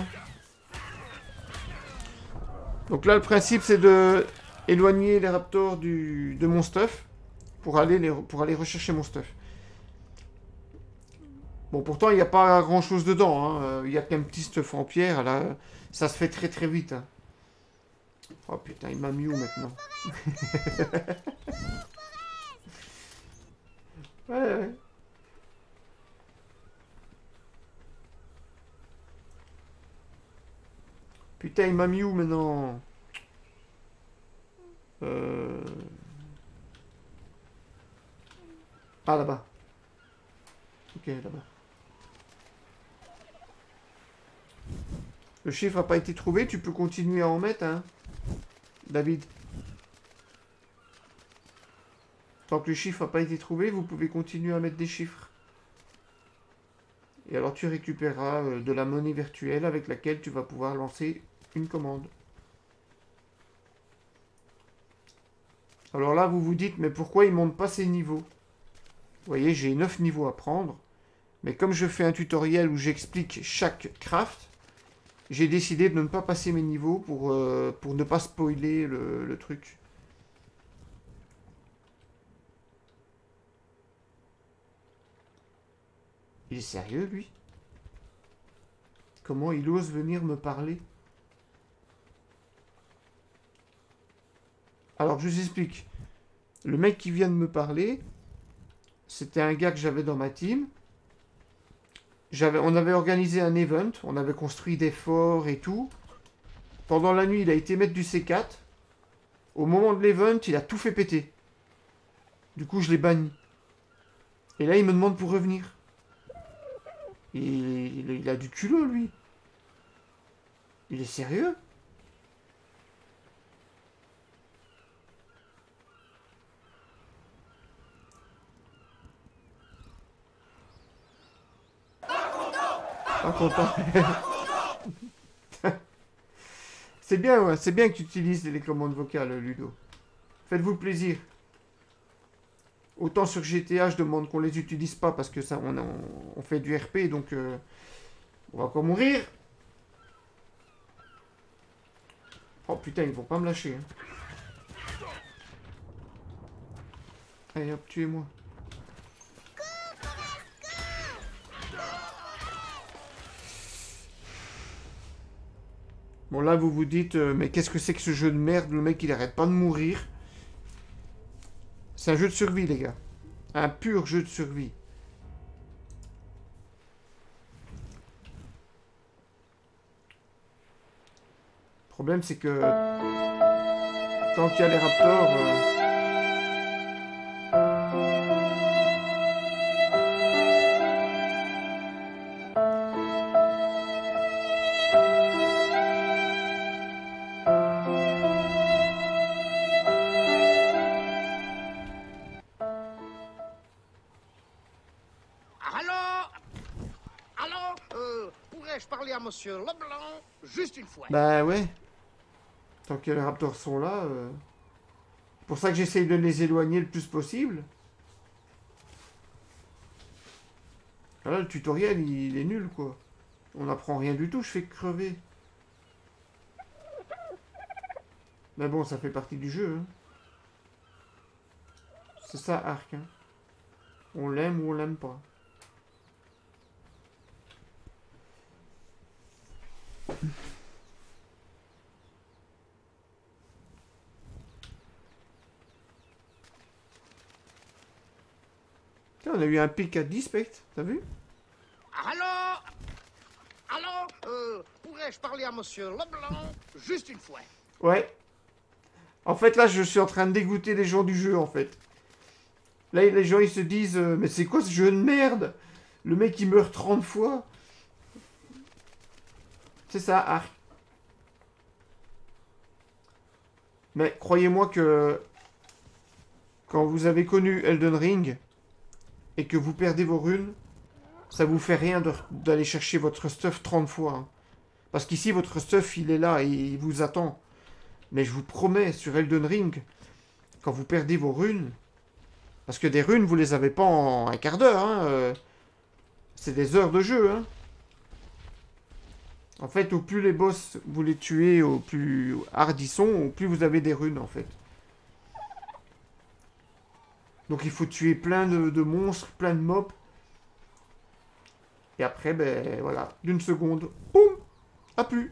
Donc là, le principe, c'est de éloigner les raptors du, de mon stuff pour aller, les, pour aller rechercher mon stuff. Bon, pourtant, il n'y a pas grand-chose dedans. Hein. Il n'y a qu'un petit stuff en pierre. Là, ça se fait très très vite. Hein. Oh putain, il m'a mis où maintenant? Ouais, ouais. Putain, il m'a mis où maintenant? Euh... Ah, là-bas. Ok, là-bas. Le chiffre n'a pas été trouvé, tu peux continuer à en mettre, hein, David. Tant que le chiffre n'a pas été trouvé, vous pouvez continuer à mettre des chiffres. Et alors tu récupéreras euh, de la monnaie virtuelle avec laquelle tu vas pouvoir lancer une commande. Alors là, vous vous dites, mais pourquoi il ne monte pas ces niveaux? Vous voyez, j'ai neuf niveaux à prendre. Mais comme je fais un tutoriel où j'explique chaque craft, j'ai décidé de ne pas passer mes niveaux pour, euh, pour ne pas spoiler le, le truc. Il est sérieux, lui? Comment il ose venir me parler? Alors, je vous explique. Le mec qui vient de me parler, c'était un gars que j'avais dans ma team. J'avais, on avait organisé un event, on avait construit des forts et tout. Pendant la nuit, il a été mettre du C quatre. Au moment de l'event, il a tout fait péter. Du coup, je l'ai banni. Et là, il me demande pour revenir. Il, il, il a du culot, lui. Il est sérieux? Pas content. C'est bien, ouais. C'est bien que tu utilises les commandes vocales, Ludo. Faites-vous plaisir. Autant sur G T A, je demande qu'on les utilise pas parce que ça, on, on, on fait du R P, donc euh, on va encore mourir. Oh putain, ils vont pas me lâcher. Hein. Allez hop, tuez-moi. Bon là, vous vous dites, euh, mais qu'est-ce que c'est que ce jeu de merde? Le mec, il arrête pas de mourir. C'est un jeu de survie, les gars. Un pur jeu de survie. Le problème, c'est que... Tant qu'il y a les raptors... Euh... Monsieur Leblanc, juste une fois. Bah ouais. Tant que les raptors sont là. Euh... C'est pour ça que j'essaye de les éloigner le plus possible. Là, le tutoriel, il, il est nul, quoi. On n'apprend rien du tout, je fais que crever. Mais bon, ça fait partie du jeu. Hein. C'est ça, Ark. Hein. On l'aime ou on l'aime pas. Tiens, on a eu un pic à dix spectres, t'as vu? Allô? Allô? Euh, pourrais-je parler à Monsieur Leblanc juste une fois? Ouais. En fait, là, je suis en train de dégoûter les gens du jeu, en fait. Là, les gens, ils se disent, euh, mais c'est quoi ce jeu de merde? Le mec, il meurt trente fois. C'est ça, Ark. Mais croyez-moi que quand vous avez connu Elden Ring et que vous perdez vos runes, ça vous fait rien d'aller chercher votre stuff trente fois. Hein. Parce qu'ici, votre stuff, il est là et il vous attend. Mais je vous promets, sur Elden Ring, quand vous perdez vos runes, parce que des runes, vous les avez pas en un quart d'heure. Hein, euh, c'est des heures de jeu. Hein. En fait, au plus les boss vous les tuez, au plus hard ils sont, au plus vous avez des runes, en fait. Donc il faut tuer plein de, de monstres, plein de mobs. Et après, ben voilà, d'une seconde, boum, a pu.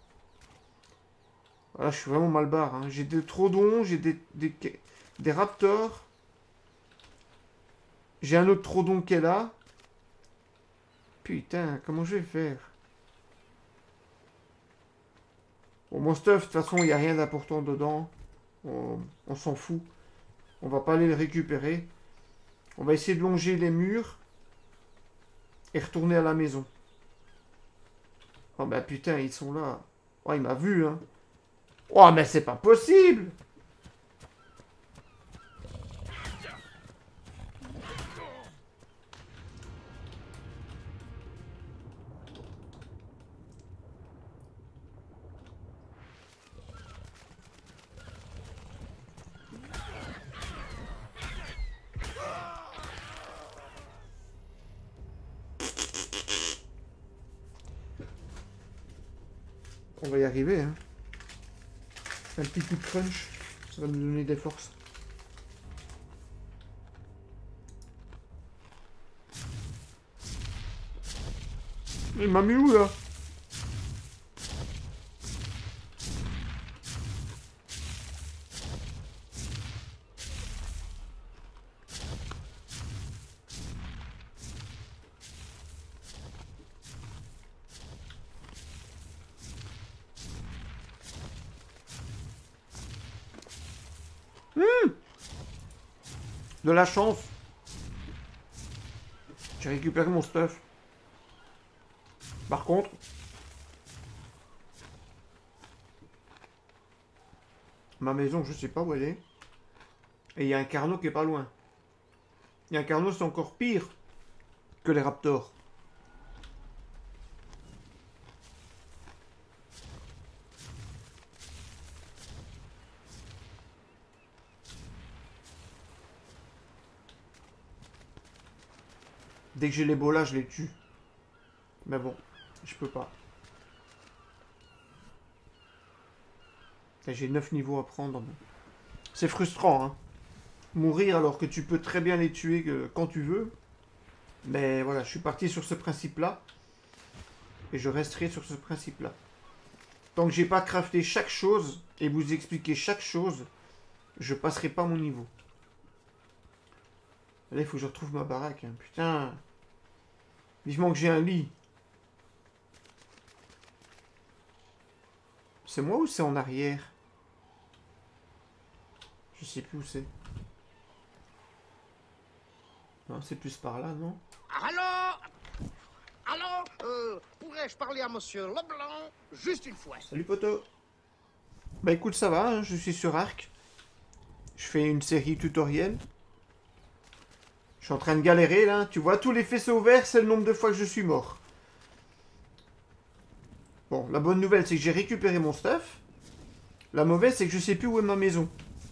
Voilà, je suis vraiment mal barre. Hein. J'ai des trodons, j'ai des, des, des raptors. J'ai un autre trodon qui est là. Putain, comment je vais faire? Bon, mon stuff, de toute façon, il n'y a rien d'important dedans. On, on s'en fout. On va pas aller le récupérer. On va essayer de longer les murs. Et retourner à la maison. Oh bah putain, ils sont là. Oh, il m'a vu, hein. Oh, mais c'est pas possible! On va y arriver, hein. Un petit coup de crunch, ça va nous donner des forces. Il m'a mis où, là? De la chance. J'ai récupéré mon stuff. Par contre... Ma maison, je sais pas où elle est. Et il y a un Carno qui est pas loin. Et un Carno, c'est encore pire que les Raptors. Dès que j'ai les bolas, je les tue. Mais bon, je peux pas. J'ai neuf niveaux à prendre. C'est frustrant, hein. Mourir alors que tu peux très bien les tuer quand tu veux. Mais voilà, je suis parti sur ce principe-là. Et je resterai sur ce principe-là. Tant que j'ai pas crafté chaque chose et vous expliquer chaque chose, je passerai pas mon niveau. Là, il faut que je retrouve ma baraque. Hein. Putain. Vivement que j'ai un lit. C'est moi ou c'est en arrière? Je sais plus où c'est. Non, c'est plus par là, non? Allô? Allô? Euh, pourrais-je parler à monsieur Leblanc juste une fois? Salut, poteau. Bah écoute, ça va, hein, je suis sur Ark. Je fais une série tutoriel. Je suis en train de galérer, là. Tu vois, tous les faisceaux verts, c'est le nombre de fois que je suis mort. Bon, la bonne nouvelle, c'est que j'ai récupéré mon stuff. La mauvaise, c'est que je sais plus où est ma maison.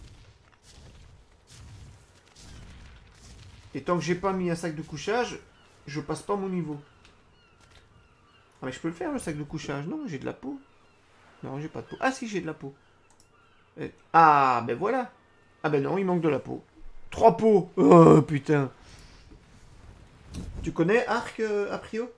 Et tant que j'ai pas mis un sac de couchage, je passe pas mon niveau. Ah mais je peux le faire le sac de couchage. Non, j'ai de la peau. Non, j'ai pas de peau. Ah si, j'ai de la peau. Et... Ah ben voilà. Ah ben non, il manque de la peau. Trois peaux. Oh putain. Tu connais Ark, euh, Aprio?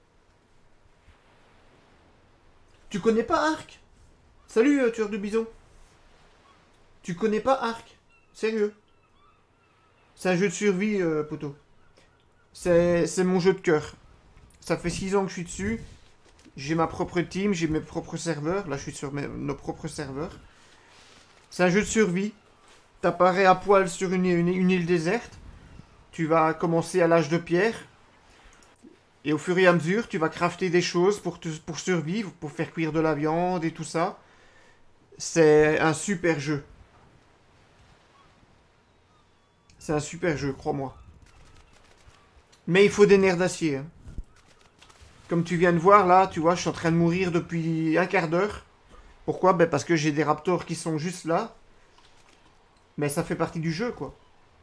Tu connais pas Ark? Salut, euh, tueur de bison. Tu connais pas Ark? Sérieux? C'est un jeu de survie, euh, poteau. C'est mon jeu de cœur. Ça fait six ans que je suis dessus. J'ai ma propre team, j'ai mes propres serveurs. Là, je suis sur mes, nos propres serveurs. C'est un jeu de survie. T'apparais à poil sur une, une, une île déserte. Tu vas commencer à l'âge de pierre. Et au fur et à mesure, tu vas crafter des choses pour, te, pour survivre, pour faire cuire de la viande et tout ça. C'est un super jeu. C'est un super jeu, crois-moi. Mais il faut des nerfs d'acier. Hein. Comme tu viens de voir, là, tu vois, je suis en train de mourir depuis un quart d'heure. Pourquoi? Ben parce que j'ai des raptors qui sont juste là. Mais ça fait partie du jeu, quoi.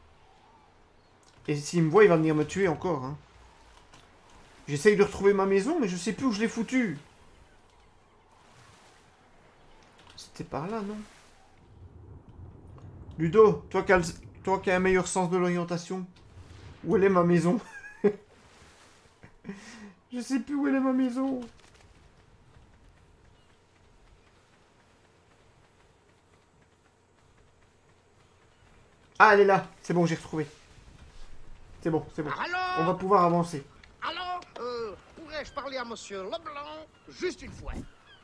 Et s'il me voit, il va venir me tuer encore. Hein. J'essaye de retrouver ma maison, mais je sais plus où je l'ai foutue. C'était par là, non? Ludo, toi qui as, le... toi qui as un meilleur sens de l'orientation, où elle est ma maison? Je sais plus où elle est ma maison. Ah, elle est là. C'est bon, j'ai retrouvé. C'est bon, c'est bon. Allô? On va pouvoir avancer. Allô? Euh, pourrais-je parler à monsieur Leblanc juste une fois?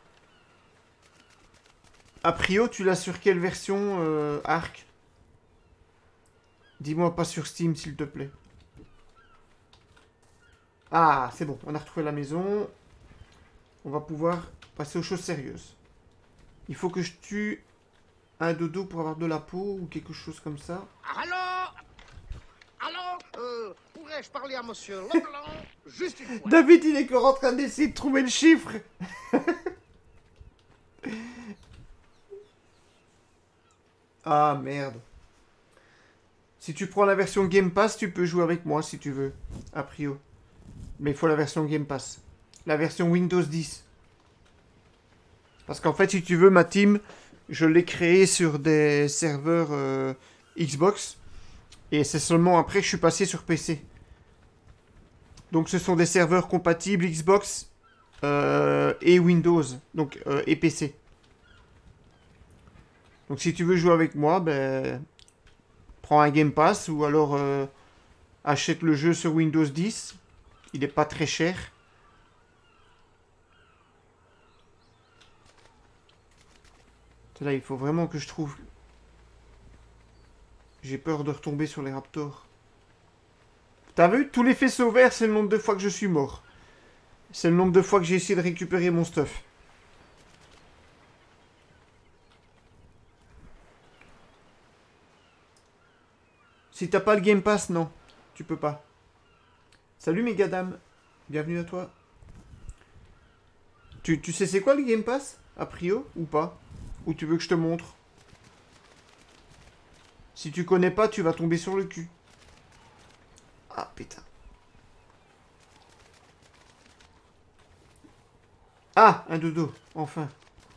Aprio, tu l'as sur quelle version, euh, Ark? Dis-moi pas sur Steam, s'il te plaît. Ah, c'est bon, on a retrouvé la maison. On va pouvoir passer aux choses sérieuses. Il faut que je tue un dodo pour avoir de la peau ou quelque chose comme ça. Allô? Allô? Euh, pourrais-je parler à monsieur Leblanc juste une fois? David, il est encore en train d'essayer de trouver le chiffre. Ah, merde. Si tu prends la version Game Pass, tu peux jouer avec moi si tu veux. Aprio. Mais il faut la version Game Pass. La version Windows dix. Parce qu'en fait, si tu veux, ma team, je l'ai créée sur des serveurs euh, Xbox. Et c'est seulement après que je suis passé sur P C. Donc ce sont des serveurs compatibles Xbox euh, et Windows. Donc, euh, et P C. Donc si tu veux jouer avec moi, ben... prends un Game Pass ou alors euh, achète le jeu sur Windows dix. Il n'est pas très cher. Là, il faut vraiment que je trouve... J'ai peur de retomber sur les raptors. T'as vu? Tous les faisceaux verts, c'est le nombre de fois que je suis mort. C'est le nombre de fois que j'ai essayé de récupérer mon stuff. Si t'as pas le Game Pass, non. Tu peux pas. Salut Megadam. Bienvenue à toi. Tu, tu sais c'est quoi le Game Pass? A priori ou pas? Ou tu veux que je te montre? Si tu connais pas, tu vas tomber sur le cul. Ah putain. Ah, un dodo, enfin.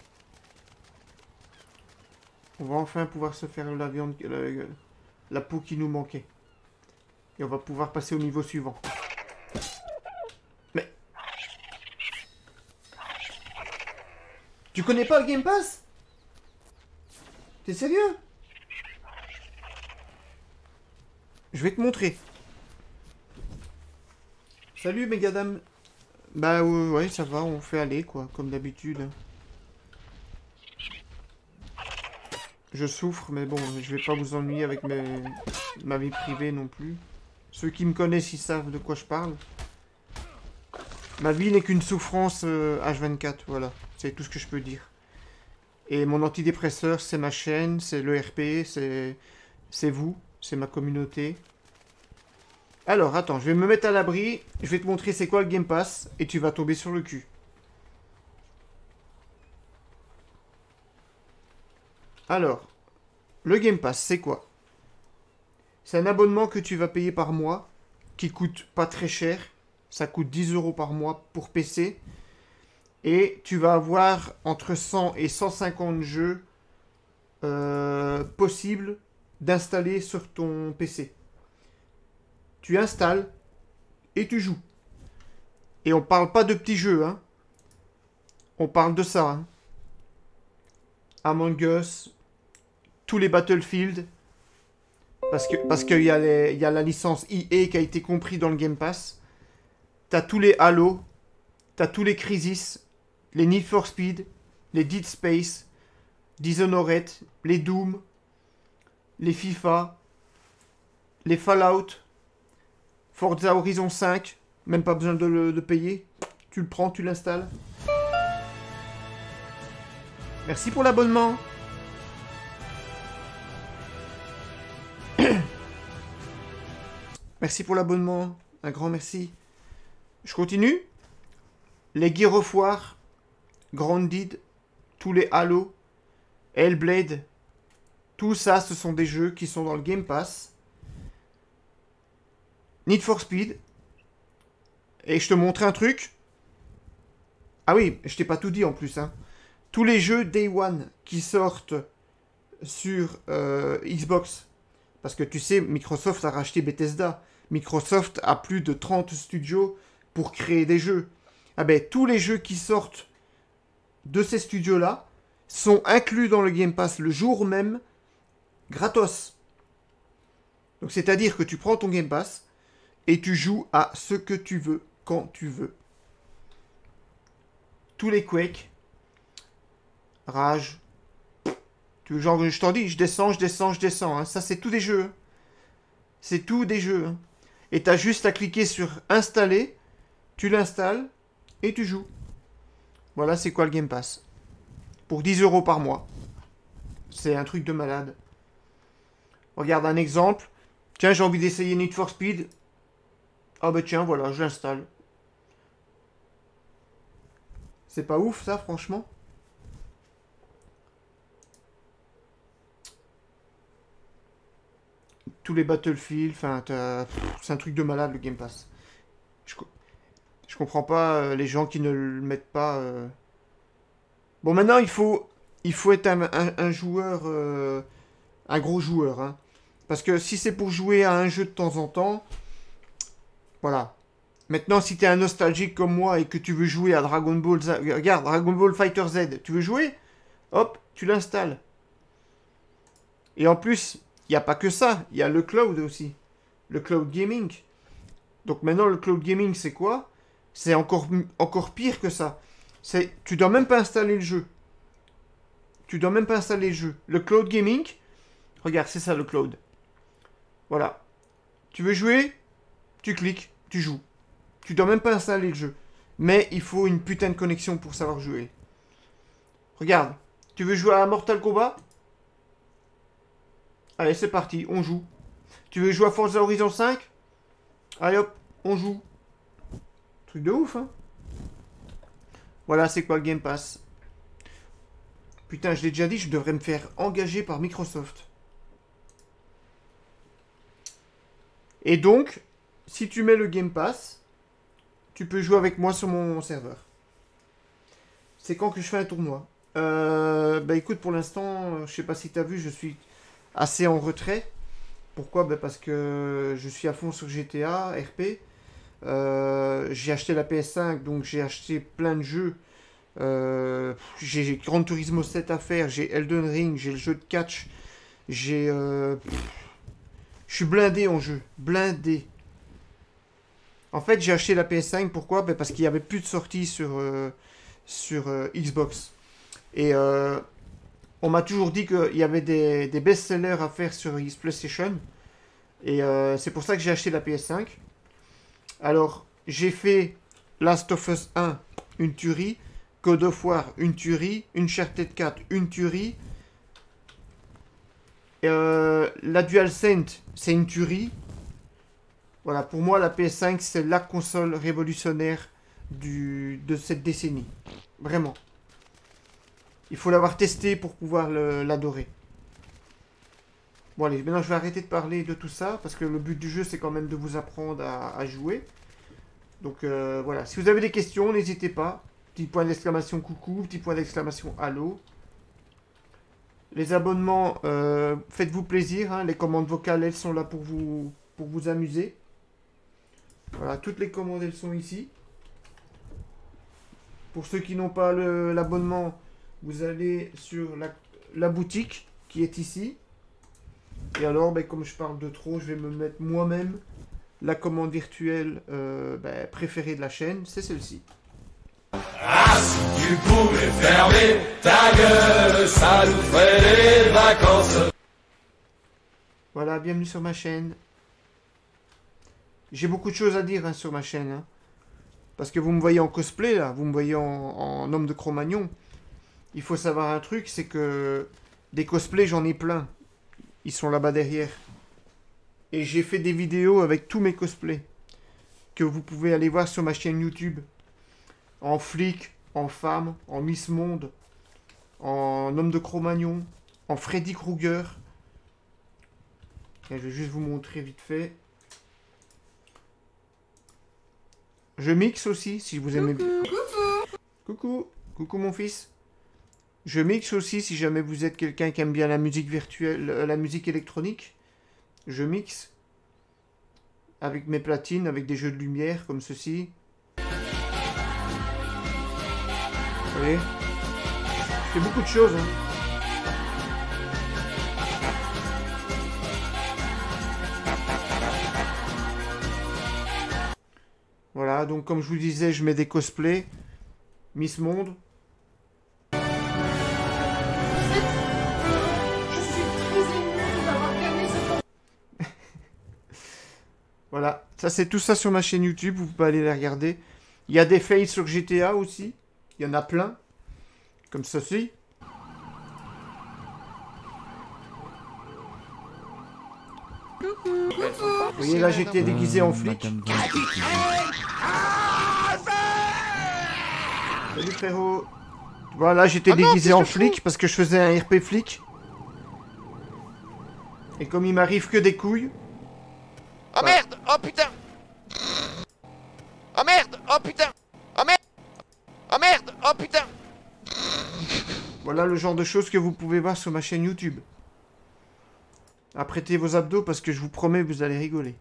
On va enfin pouvoir se faire la viande, la, la peau qui nous manquait. Et on va pouvoir passer au niveau suivant. Mais... Tu connais pas le Game Pass? T'es sérieux? Je vais te montrer. Salut Megadam. Bah euh, ouais, ça va, on fait aller quoi, comme d'habitude. Je souffre, mais bon, je vais pas vous ennuyer avec mes... ma vie privée non plus. Ceux qui me connaissent, ils savent de quoi je parle. Ma vie n'est qu'une souffrance euh, H vingt-quatre, voilà. C'est tout ce que je peux dire. Et mon antidépresseur, c'est ma chaîne, c'est le R P, c'est... c'est vous, c'est ma communauté. Alors, attends, je vais me mettre à l'abri, je vais te montrer c'est quoi le Game Pass, et tu vas tomber sur le cul. Alors, le Game Pass, c'est quoi? C'est un abonnement que tu vas payer par mois, qui coûte pas très cher, ça coûte dix euros par mois pour P C, et tu vas avoir entre cent et cent cinquante jeux euh, possibles d'installer sur ton P C. Tu installes et tu joues. Et on parle pas de petits jeux, hein. On parle de ça, hein. Among Us, tous les Battlefield, parce que parce qu'il y a les, il y a la licence E A qui a été compris dans le Game Pass. T'as tous les Halo, t'as tous les Crysis, les Need for Speed, les Dead Space, Dishonored, les Doom, les FIFA, les Fallout, Forza Horizon cinq, même pas besoin de le de payer. Tu le prends, tu l'installes. Merci pour l'abonnement. Merci pour l'abonnement. Un grand merci. Je continue. Les Gears of War, Grounded, tous les Halo, Hellblade, tout ça, ce sont des jeux qui sont dans le Game Pass. Need for Speed. Et je te montre un truc. Ah oui, je t'ai pas tout dit en plus, hein. Tous les jeux Day One qui sortent sur euh, Xbox. Parce que tu sais, Microsoft a racheté Bethesda. Microsoft a plus de trente studios pour créer des jeux. Ah ben, tous les jeux qui sortent de ces studios-là sont inclus dans le Game Pass le jour même, gratos. Donc c'est-à-dire que tu prends ton Game Pass et tu joues à ce que tu veux, quand tu veux. Tous les Quake, Rage, tu, genre je t'en dis, je descends, je descends, je descends. Hein. Ça c'est tout des jeux. Hein. C'est tout des jeux. Hein. Et tu as juste à cliquer sur installer, tu l'installes et tu joues. Voilà c'est quoi le Game Pass. Pour dix euros par mois. C'est un truc de malade. Regarde un exemple. Tiens, j'ai envie d'essayer Need for Speed. Ah bah tiens, voilà, je l'installe. C'est pas ouf ça, franchement. Tous les Battlefield, enfin, c'est un truc de malade le Game Pass. Je, je comprends pas euh, les gens qui ne le mettent pas. Euh... Bon, maintenant il faut, il faut être un, un, un joueur, euh, un gros joueur, hein. Parce que si c'est pour jouer à un jeu de temps en temps, voilà. Maintenant, si t'es un nostalgique comme moi et que tu veux jouer à Dragon Ball Z, regarde, Dragon Ball Fighter Z, tu veux jouer? Hop, tu l'installes. Et en plus, il n'y a pas que ça, il y a le cloud aussi. Le cloud gaming. Donc maintenant, le cloud gaming, c'est quoi? C'est encore, encore pire que ça. C'est, tu dois même pas installer le jeu. Tu dois même pas installer le jeu. Le cloud gaming, regarde, c'est ça le cloud. Voilà. Tu veux jouer? Tu cliques, tu joues. Tu dois même pas installer le jeu. Mais il faut une putain de connexion pour savoir jouer. Regarde, tu veux jouer à Mortal Kombat? Allez, c'est parti, on joue. Tu veux jouer à Forza Horizon cinq? Allez hop, on joue. Truc de ouf, hein. Voilà, c'est quoi le Game Pass. Putain, je l'ai déjà dit, je devrais me faire engager par Microsoft. Et donc, si tu mets le Game Pass, tu peux jouer avec moi sur mon serveur. C'est quand que je fais un tournoi? Euh, bah écoute, pour l'instant, je sais pas si tu as vu, je suis assez en retrait. Pourquoi? Bah parce que je suis à fond sur G T A, R P. Euh, j'ai acheté la P S cinq, donc j'ai acheté plein de jeux. Euh, j'ai Gran Turismo sept à faire, j'ai Elden Ring, j'ai le jeu de catch. J'ai... Euh, je suis blindé en jeu, blindé. En fait, j'ai acheté la P S cinq, pourquoi? Bah parce qu'il n'y avait plus de sortie sur, euh, sur euh, Xbox. Et euh, on m'a toujours dit qu'il y avait des, des best-sellers à faire sur PlayStation. Et euh, c'est pour ça que j'ai acheté la P S cinq. Alors, j'ai fait Last of Us un, une tuerie. God of War, une tuerie. Uncharted quatre, une tuerie. Euh, la DualSense, c'est une tuerie. Voilà, pour moi, la P S cinq, c'est la console révolutionnaire du, de cette décennie. Vraiment. Il faut l'avoir testé pour pouvoir l'adorer. Bon, allez, maintenant, je vais arrêter de parler de tout ça, parce que le but du jeu, c'est quand même de vous apprendre à, à jouer. Donc, euh, voilà. Si vous avez des questions, n'hésitez pas. Petit point d'exclamation coucou, petit point d'exclamation allô. Les abonnements, euh, faites-vous plaisir. Hein, les commandes vocales, elles sont là pour vous, pour vous amuser. Voilà, toutes les commandes, elles sont ici. Pour ceux qui n'ont pas l'abonnement, vous allez sur la, la boutique qui est ici. Et alors, ben, comme je parle de trop, je vais me mettre moi-même la commande virtuelle euh, ben, préférée de la chaîne. C'est celle-ci. Ah, si tu pouvais fermer ta gueule, ça nous ferait les vacances. Voilà, bienvenue sur ma chaîne. J'ai beaucoup de choses à dire hein, sur ma chaîne. Hein. Parce que vous me voyez en cosplay, là. Vous me voyez en, en homme de Cro-Magnon. Il faut savoir un truc, c'est que des cosplays, j'en ai plein. Ils sont là-bas derrière. Et j'ai fait des vidéos avec tous mes cosplays. Que vous pouvez aller voir sur ma chaîne YouTube. En flic, en femme, en Miss Monde, en homme de Cro-Magnon, en Freddy Krueger. Et je vais juste vous montrer vite fait. Je mixe aussi, si vous aimez bien. Coucou, coucou mon fils. Je mixe aussi, si jamais vous êtes quelqu'un qui aime bien la musique virtuelle, la musique électronique. Je mixe. Avec mes platines, avec des jeux de lumière, comme ceci. Vous voyez, je fais beaucoup de choses. Hein. Voilà, donc comme je vous disais, je mets des cosplays. Miss Monde. Je suis très émue d'avoir gagné ce... Voilà, ça c'est tout ça sur ma chaîne YouTube, vous pouvez aller les regarder. Il y a des fails sur G T A aussi. Il y en a plein. Comme ceci. Vous voyez, là j'étais déguisé en flic. Salut frérot. Voilà, j'étais déguisé en flic parce que je faisais un R P flic. Et comme il m'arrive que des couilles. Oh merde! Oh putain! Oh merde! Oh putain! Oh merde! Oh merde! Oh putain! Voilà le genre de choses que vous pouvez voir sur ma chaîne YouTube. Apprêtez vos abdos parce que je vous promets, vous allez rigoler.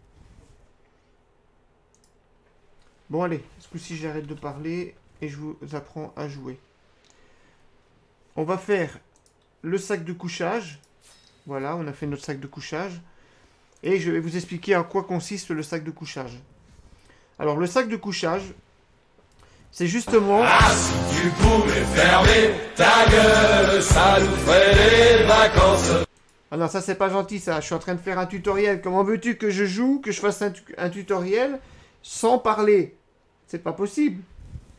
Bon allez, ce coup-ci j'arrête de parler et je vous apprends à jouer. On va faire le sac de couchage. Voilà, on a fait notre sac de couchage. Et je vais vous expliquer en quoi consiste le sac de couchage. Alors le sac de couchage, c'est justement... Ah, si tu pouvais fermer ta gueule, ça nous ferait les vacances. Ah non, ça c'est pas gentil ça, je suis en train de faire un tutoriel. Comment veux-tu que je joue, que je fasse un, tu un tutoriel sans parler? C'est pas possible.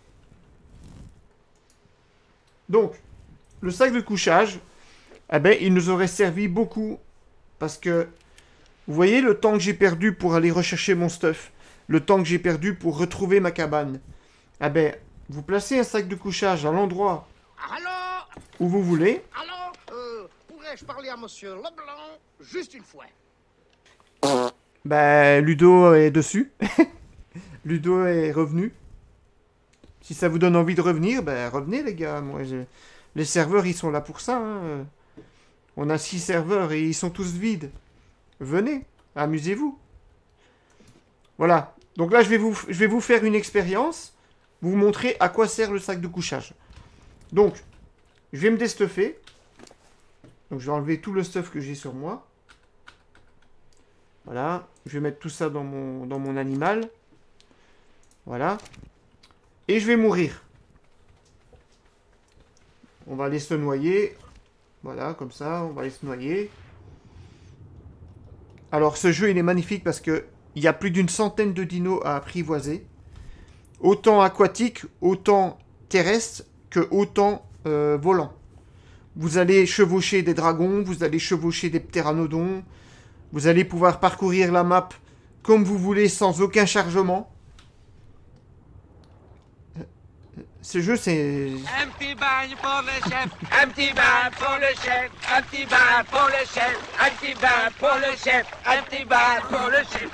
Donc, le sac de couchage, eh ben, il nous aurait servi beaucoup. Parce que, vous voyez le temps que j'ai perdu pour aller rechercher mon stuff. Le temps que j'ai perdu pour retrouver ma cabane. Eh ben, vous placez un sac de couchage à l'endroit où vous voulez. Alors, euh, pourrais-je parler à monsieur Leblanc juste une fois? Ben, Ludo est dessus. Ludo est revenu. Si ça vous donne envie de revenir, ben revenez les gars. Moi, je... Les serveurs, ils sont là pour ça. Hein. On a six serveurs et ils sont tous vides. Venez, amusez-vous. Voilà. Donc là, je vais vous, je vais vous faire une expérience. Vous montrer à quoi sert le sac de couchage. Donc, je vais me destuffer. Donc, je vais enlever tout le stuff que j'ai sur moi. Voilà. Je vais mettre tout ça dans mon, dans mon animal. Voilà. Et je vais mourir. On va aller se noyer. Voilà, comme ça, on va aller se noyer. Alors, ce jeu, il est magnifique parce que il y a plus d'une centaine de dinos à apprivoiser. Autant aquatiques, autant terrestres, que autant euh, volants. Vous allez chevaucher des dragons, vous allez chevaucher des ptéranodons. Vous allez pouvoir parcourir la map comme vous voulez, sans aucun chargement. Ce jeu, c'est... Un petit bain pour le chef, un petit bain pour le chef, un petit bain pour le chef, un petit bain pour le chef, un petit bain pour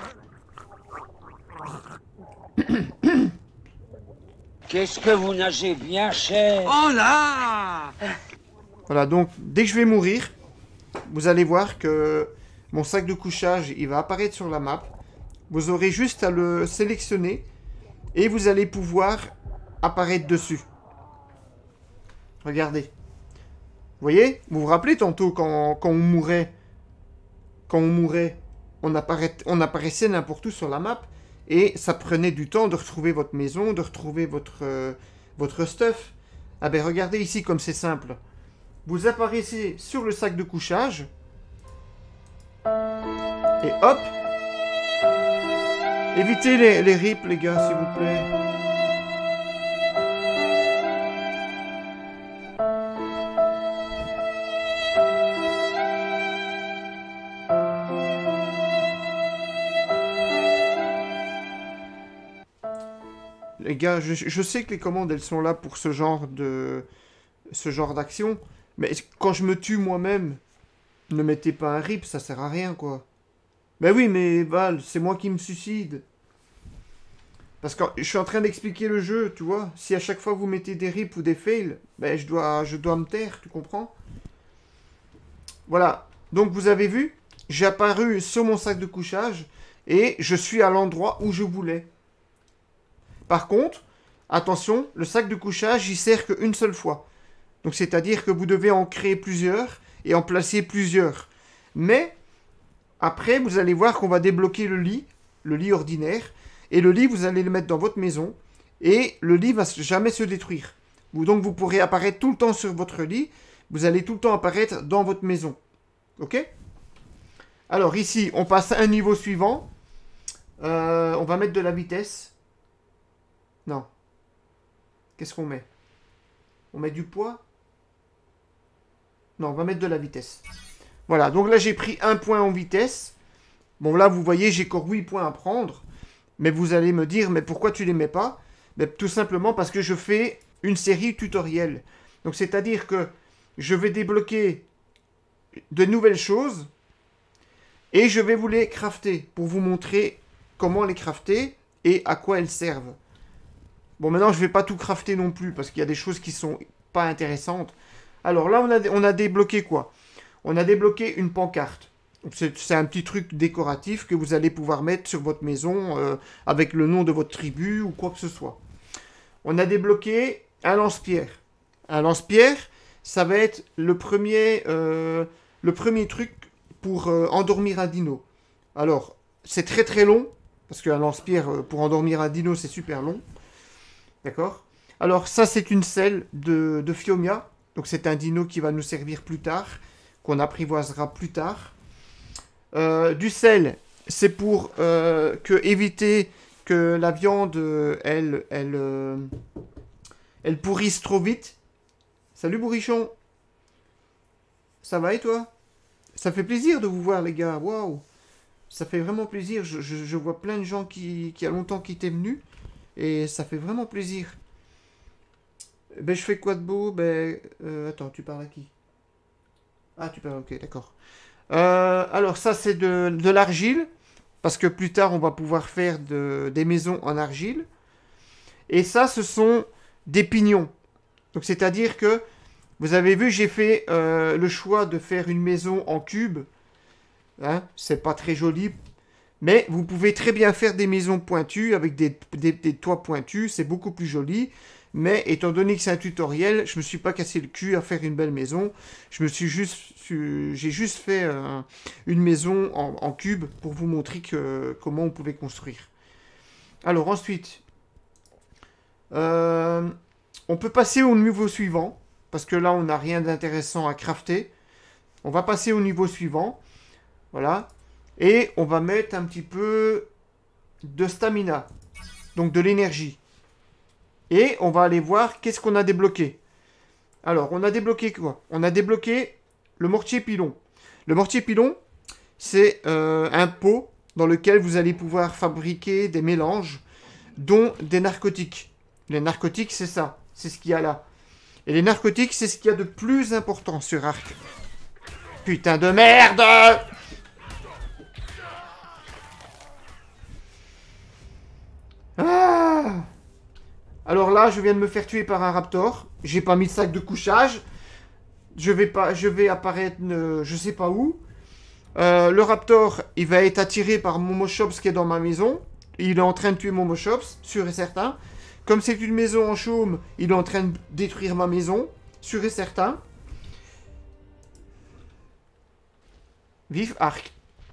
le chef. Qu'est-ce que vous nagez bien, cher? Oh là! Voilà, donc, dès que je vais mourir, vous allez voir que mon sac de couchage, il va apparaître sur la map. Vous aurez juste à le sélectionner et vous allez pouvoir apparaître dessus. Regardez. Vous voyez? Vous vous rappelez tantôt quand, quand on mourait, quand on mourait, on, apparaît, on apparaissait n'importe où sur la map et ça prenait du temps de retrouver votre maison, de retrouver votre, euh, votre stuff. Ah ben regardez ici comme c'est simple. Vous apparaissez sur le sac de couchage et hop. Évitez les, les rips les gars s'il vous plaît. Les gars, je, je sais que les commandes, elles sont là pour ce genre de... ce genre d'action. Mais quand je me tue moi-même, ne mettez pas un rip, ça sert à rien, quoi. Ben oui, mais Val, c'est moi qui me suicide. Parce que je suis en train d'expliquer le jeu, tu vois. Si à chaque fois vous mettez des rips ou des fails, ben je dois, je dois me taire, tu comprends? Voilà. Donc vous avez vu, j'ai apparu sur mon sac de couchage et je suis à l'endroit où je voulais. Par contre, attention, le sac de couchage, il sert qu'une seule fois. Donc, c'est-à-dire que vous devez en créer plusieurs et en placer plusieurs. Mais, après, vous allez voir qu'on va débloquer le lit, le lit ordinaire. Et le lit, vous allez le mettre dans votre maison. Et le lit va jamais se détruire. Donc, vous pourrez apparaître tout le temps sur votre lit. Vous allez tout le temps apparaître dans votre maison. Ok? Alors, ici, on passe à un niveau suivant. Euh, on va mettre de la vitesse. Non. Qu'est-ce qu'on met? On met du poids? Non, on va mettre de la vitesse. Voilà, donc là j'ai pris un point en vitesse. Bon là vous voyez j'ai encore huit points à prendre. Mais vous allez me dire, mais pourquoi tu les mets pas? Ben, tout simplement parce que je fais une série tutoriel. Donc c'est-à-dire que je vais débloquer de nouvelles choses. Et je vais vous les crafter pour vous montrer comment les crafter et à quoi elles servent. Bon, maintenant, je ne vais pas tout crafter non plus, parce qu'il y a des choses qui sont pas intéressantes. Alors là, on a, on a débloqué quoi? On a débloqué une pancarte. C'est un petit truc décoratif que vous allez pouvoir mettre sur votre maison euh, avec le nom de votre tribu ou quoi que ce soit. On a débloqué un lance-pierre. Un lance-pierre, ça va être le premier, euh, le premier truc pour euh, endormir un dino. Alors, c'est très très long, parce qu'un lance-pierre, euh, pour endormir un dino, c'est super long. D'accord? Alors ça c'est une selle de, de Phiomia. Donc c'est un dino qui va nous servir plus tard. Qu'on apprivoisera plus tard. Euh, du sel, c'est pour euh, que, éviter que la viande, elle, elle, euh, elle pourrisse trop vite. Salut Bourrichon. Ça va et toi? Ça fait plaisir de vous voir les gars, waouh. Ça fait vraiment plaisir, je, je, je vois plein de gens qui, qui a longtemps qui étaient venus. Et ça fait vraiment plaisir. Ben je fais quoi de beau? Ben... Euh, attends, tu parles à qui? Ah, tu parles, ok, d'accord. Euh, alors ça c'est de, de l'argile. Parce que plus tard on va pouvoir faire de, des maisons en argile. Et ça ce sont des pignons. Donc c'est-à-dire que... Vous avez vu, j'ai fait euh, le choix de faire une maison en cube. Hein, c'est pas très joli. Mais vous pouvez très bien faire des maisons pointues avec des, des, des toits pointus. C'est beaucoup plus joli. Mais étant donné que c'est un tutoriel, je me suis pas cassé le cul à faire une belle maison. Je me suis juste, j'ai juste fait euh, une maison en, en cube pour vous montrer que, comment on pouvait construire. Alors ensuite, euh, on peut passer au niveau suivant. Parce que là, on n'a rien d'intéressant à crafter. On va passer au niveau suivant. Voilà. Et on va mettre un petit peu de stamina. Donc de l'énergie. Et on va aller voir qu'est-ce qu'on a débloqué. Alors, on a débloqué quoi? On a débloqué le mortier pilon. Le mortier pilon, c'est euh, un pot dans lequel vous allez pouvoir fabriquer des mélanges, dont des narcotiques. Les narcotiques, c'est ça. C'est ce qu'il y a là. Et les narcotiques, c'est ce qu'il y a de plus important sur Ark. Putain de merde! Ah! Alors là, je viens de me faire tuer par un raptor. J'ai pas mis de sac de couchage. Je vais, pas, je vais apparaître euh, je sais pas où. Euh, le raptor, il va être attiré par Momoshops qui est dans ma maison. Il est en train de tuer Momoshops, sûr et certain. Comme c'est une maison en chaume, il est en train de détruire ma maison, sûr et certain. Vive Ark.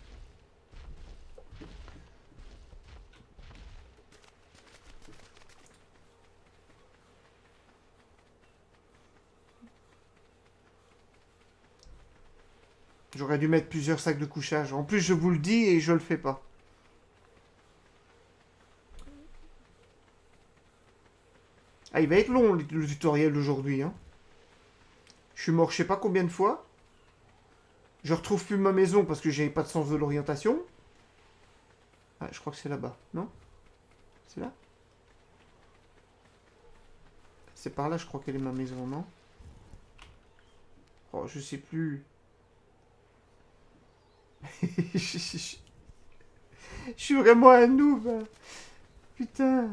J'aurais dû mettre plusieurs sacs de couchage. En plus, je vous le dis et je le fais pas. Ah, il va être long le, le tutoriel d'aujourd'hui. Hein. Je suis mort je sais pas combien de fois. Je retrouve plus ma maison parce que j'ai pas de sens de l'orientation. Ah, je crois que c'est là-bas, non? C'est là? C'est par là, je crois qu'elle est ma maison, non? Oh, je sais plus. je, je, je suis vraiment un noob. Hein. Putain.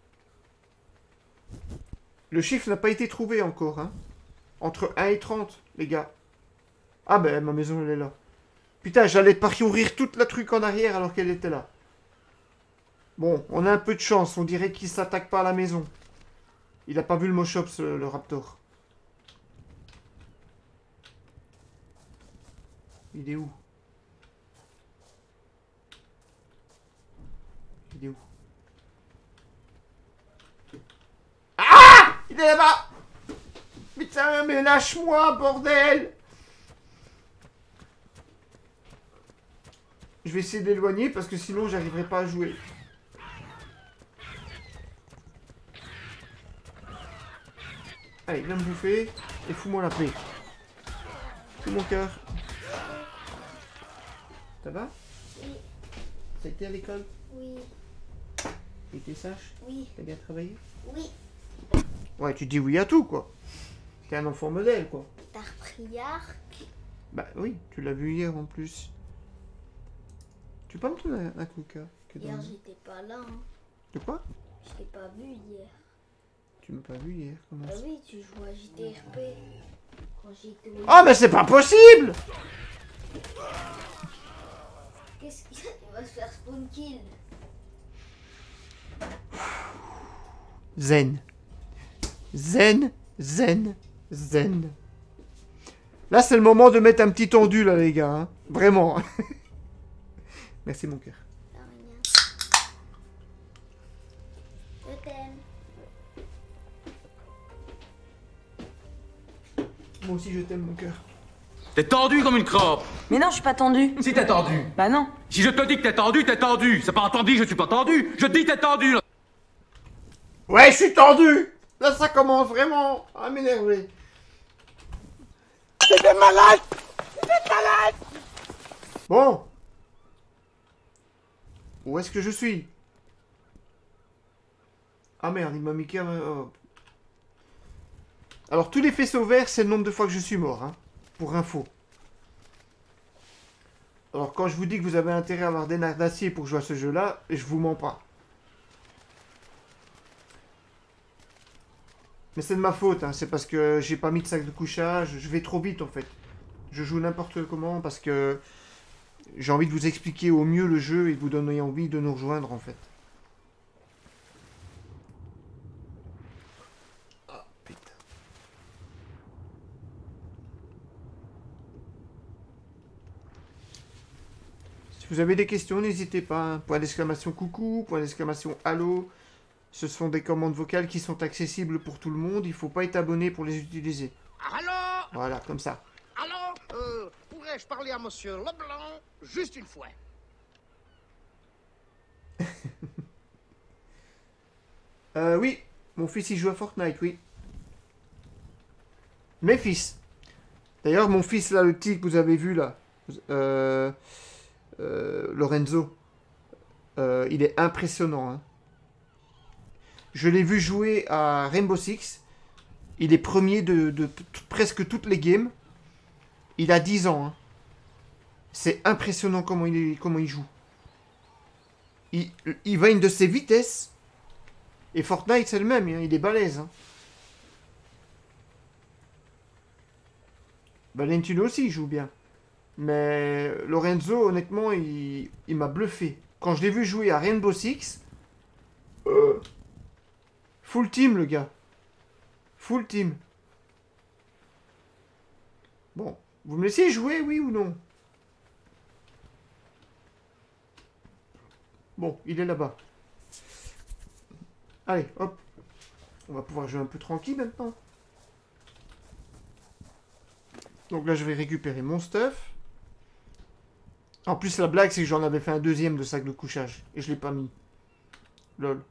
Le chiffre n'a pas été trouvé encore, hein. Entre un et trente, les gars. Ah ben, ma maison, elle est là. Putain, j'allais parcourir toute la truc en arrière alors qu'elle était là. Bon, on a un peu de chance. On dirait qu'il s'attaque pas à la maison. Il a pas vu le Moshops, le, le raptor. Il est où? Il est où? Ah! Il est là-bas! Putain, mais lâche-moi, bordel! Je vais essayer d'éloigner parce que sinon j'arriverai pas à jouer. Allez, viens me bouffer et fous-moi la paix. Fous mon cœur. Ça va? Oui. Ça a été à l'école? Oui. T'es sage? Oui. T'as bien travaillé? Oui. Ouais, tu dis oui à tout, quoi. T'es un enfant modèle, quoi. T'as repris Ark? Bah oui, tu l'as vu hier en plus. Tu peux me donner un, un coca? Hier, j'étais pas là. Hein. De quoi? Je t'ai pas vu hier. Tu m'as pas vu hier? Comment Bah ça? oui, tu jouais à J T R P. Quand j'étais au... Oh, mais c'est pas possible! Qu'est-ce qu'il va se faire spawn kill? Zen. Zen, zen, zen. Là, c'est le moment de mettre un petit tendu, là, les gars. Hein. Vraiment. Merci, mon cœur. Je t'aime. Moi aussi, je t'aime, mon cœur. T'es tendu comme une crampe. Mais non, je suis pas tendu. Si t'es tendu. Bah non. Si je te dis que t'es tendu, t'es tendu. C'est pas entendu, je suis pas tendu. Je te dis t'es tendu. Là. Ouais, je suis tendu. Là, ça commence vraiment à m'énerver. C'est des malades. C'est des malades. Bon. Où est-ce que je suis? Ah merde, il m'a mis qu'un... Oh. Alors, tous les faisceaux verts, c'est le nombre de fois que je suis mort, hein, pour info. Alors, quand je vous dis que vous avez intérêt à avoir des nerfs d'acier pour jouer à ce jeu-là, je vous mens pas. Mais c'est de ma faute, hein, c'est parce que j'ai pas mis de sac de couchage, je vais trop vite en fait. Je joue n'importe comment parce que j'ai envie de vous expliquer au mieux le jeu et de vous donner envie de nous rejoindre en fait. Ah putain. Si vous avez des questions, n'hésitez pas. Hein. Point d'exclamation coucou, point d'exclamation allô. Ce sont des commandes vocales qui sont accessibles pour tout le monde. Il ne faut pas être abonné pour les utiliser. Allô? Voilà, comme ça. Allô? Euh, pourrais-je parler à monsieur Leblanc juste une fois? euh, oui, mon fils il joue à Fortnite, oui. Mes fils. D'ailleurs, mon fils là, le petit que vous avez vu là, euh, euh, Lorenzo, euh, il est impressionnant. Hein. Je l'ai vu jouer à Rainbow Six. Il est premier de, de, de presque toutes les games. Il a dix ans. Hein. C'est impressionnant comment il, est, comment il joue. Il, il va une de ses vitesses. Et Fortnite, c'est le même. Hein. Il est balèze. Hein. Valentino aussi, il joue bien. Mais Lorenzo, honnêtement, il, il m'a bluffé. Quand je l'ai vu jouer à Rainbow Six... Euh, full team, le gars. Full team. Bon. Vous me laissez jouer, oui ou non? Bon, il est là-bas. Allez, hop. On va pouvoir jouer un peu tranquille maintenant. Donc là, je vais récupérer mon stuff. En plus, la blague, c'est que j'en avais fait un deuxième de sac de couchage. Et je l'ai pas mis. Lol.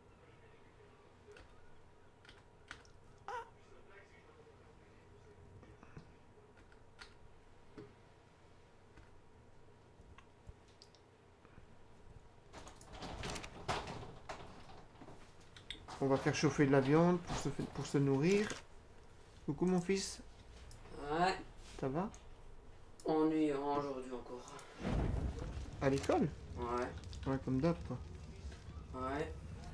On va faire chauffer de la viande pour se, pour se nourrir. Coucou mon fils. Ouais. Ça va? Ennuyant aujourd'hui encore. À l'école? Ouais. Ouais, comme d'hab quoi. Ouais.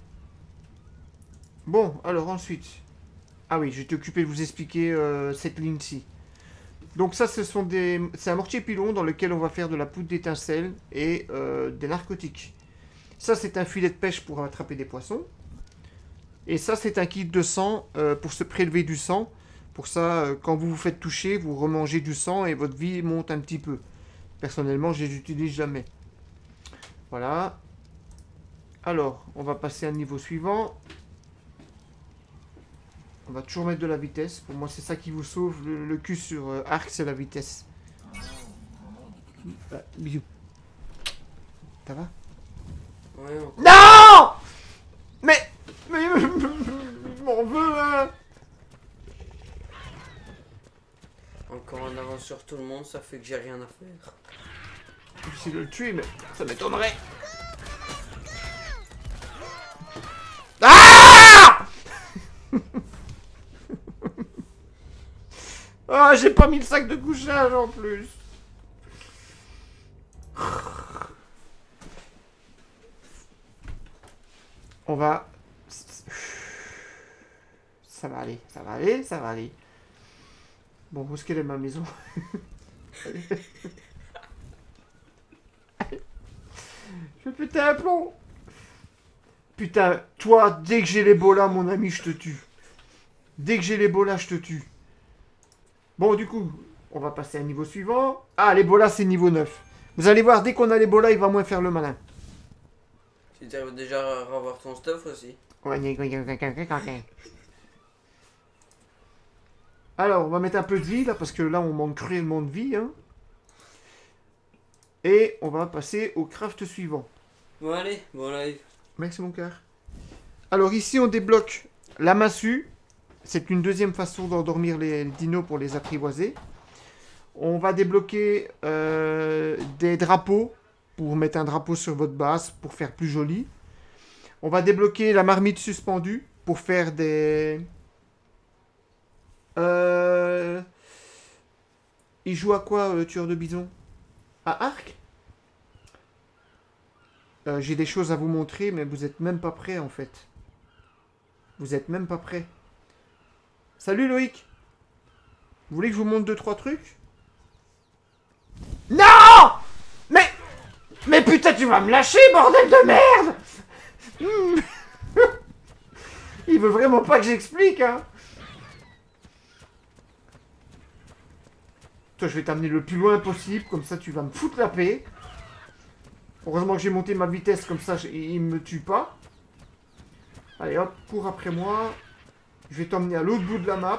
Bon, alors ensuite. Ah oui, je vais t'occuper de vous expliquer euh, cette ligne-ci. Donc ça, ce sont des... c'est un mortier pilon dans lequel on va faire de la poudre d'étincelle et euh, des narcotiques. Ça, c'est un filet de pêche pour attraper des poissons. Et ça, c'est un kit de sang euh, pour se prélever du sang. Pour ça, euh, quand vous vous faites toucher, vous remangez du sang et votre vie monte un petit peu. Personnellement, je les utilise jamais. Voilà. Alors, on va passer à un niveau suivant. On va toujours mettre de la vitesse. Pour moi, c'est ça qui vous sauve. Le, le cul sur euh, arc, c'est la vitesse. Ah, bisous. Ça va? Ouais, on... Non! Mais... Mais... Je m'en veux, hein! Encore en avance sur tout le monde, ça fait que j'ai rien à faire. J'essaie de le tuer, mais ça m'étonnerait. Ah! Ah, j'ai pas mis le sac de couchage en plus. On va... Ça va aller, ça va aller, ça va aller. Bon, où est-ce qu'elle est ma maison? Je vais péter un plomb. Putain, toi, dès que j'ai l'Ebola, mon ami, je te tue. Dès que j'ai l'Ebola, je te tue. Bon, du coup, on va passer à un niveau suivant. Ah, l'Ebola, c'est niveau neuf. Vous allez voir, dès qu'on a l'Ebola, il va moins faire le malin. Tu t'arrives déjà à revoir ton stuff aussi. Alors, on va mettre un peu de vie, là, parce que là, on manque cruellement de vie, hein. Et on va passer au craft suivant. Bon, allez, bon live. Merci, mon cœur. Alors, ici, on débloque la massue. C'est une deuxième façon d'endormir les dinos pour les apprivoiser. On va débloquer euh, des drapeaux pour mettre un drapeau sur votre base pour faire plus joli. On va débloquer la marmite suspendue pour faire des... Euh... Il joue à quoi, le tueur de bison? À arc? euh, J'ai des choses à vous montrer, mais vous êtes même pas prêts, en fait. Vous êtes même pas prêts. Salut, Loïc. Vous voulez que je vous montre deux, trois trucs? Non! Mais... Mais putain, tu vas me lâcher, bordel de merde! Il veut vraiment pas que j'explique, hein. Toi, je vais t'amener le plus loin possible, comme ça tu vas me foutre la paix. Heureusement que j'ai monté ma vitesse, comme ça il me tue pas. Allez hop, cours après moi. Je vais t'emmener à l'autre bout de la map.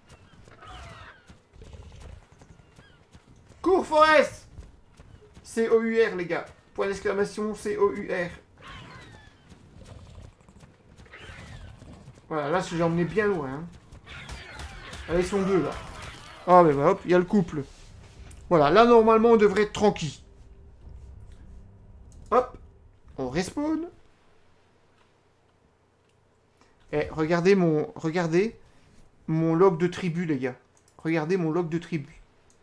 Cours, Forest! C O U R, les gars. Point d'exclamation, C O U R. Voilà, là, j'ai emmené bien loin. Hein. Allez, ils sont deux, là. Ah, mais bah, hop, il y a le couple. Voilà, là, normalement, on devrait être tranquille. Hop, on respawn. Eh, regardez mon... Regardez mon log de tribu, les gars. Regardez mon log de tribu.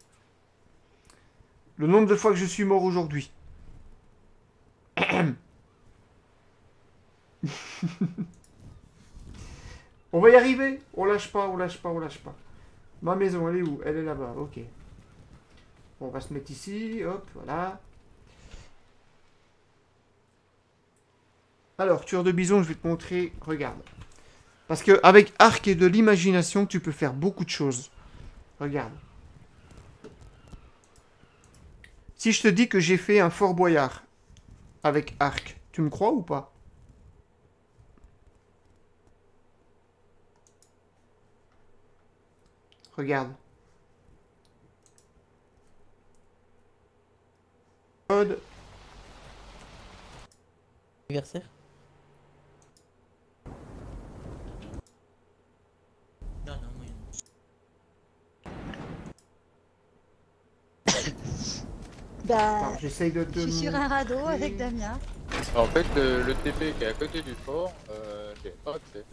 Le nombre de fois que je suis mort aujourd'hui. On va y arriver. On lâche pas, on lâche pas, on lâche pas. Ma maison, elle est où? Elle est là-bas, ok. On va se mettre ici, hop, voilà. Alors, tueur de bison, je vais te montrer, regarde. Parce que avec arc et de l'imagination, tu peux faire beaucoup de choses. Regarde. Si je te dis que j'ai fait un Fort Boyard avec arc, tu me crois ou pas? Regarde. Code. Anniversaire. Non, non, oui. Bah, j'essaye de te je suis sur un radeau montrer. avec Damien. En fait, le, le T P qui est à côté du fort, euh, j'ai pas accès.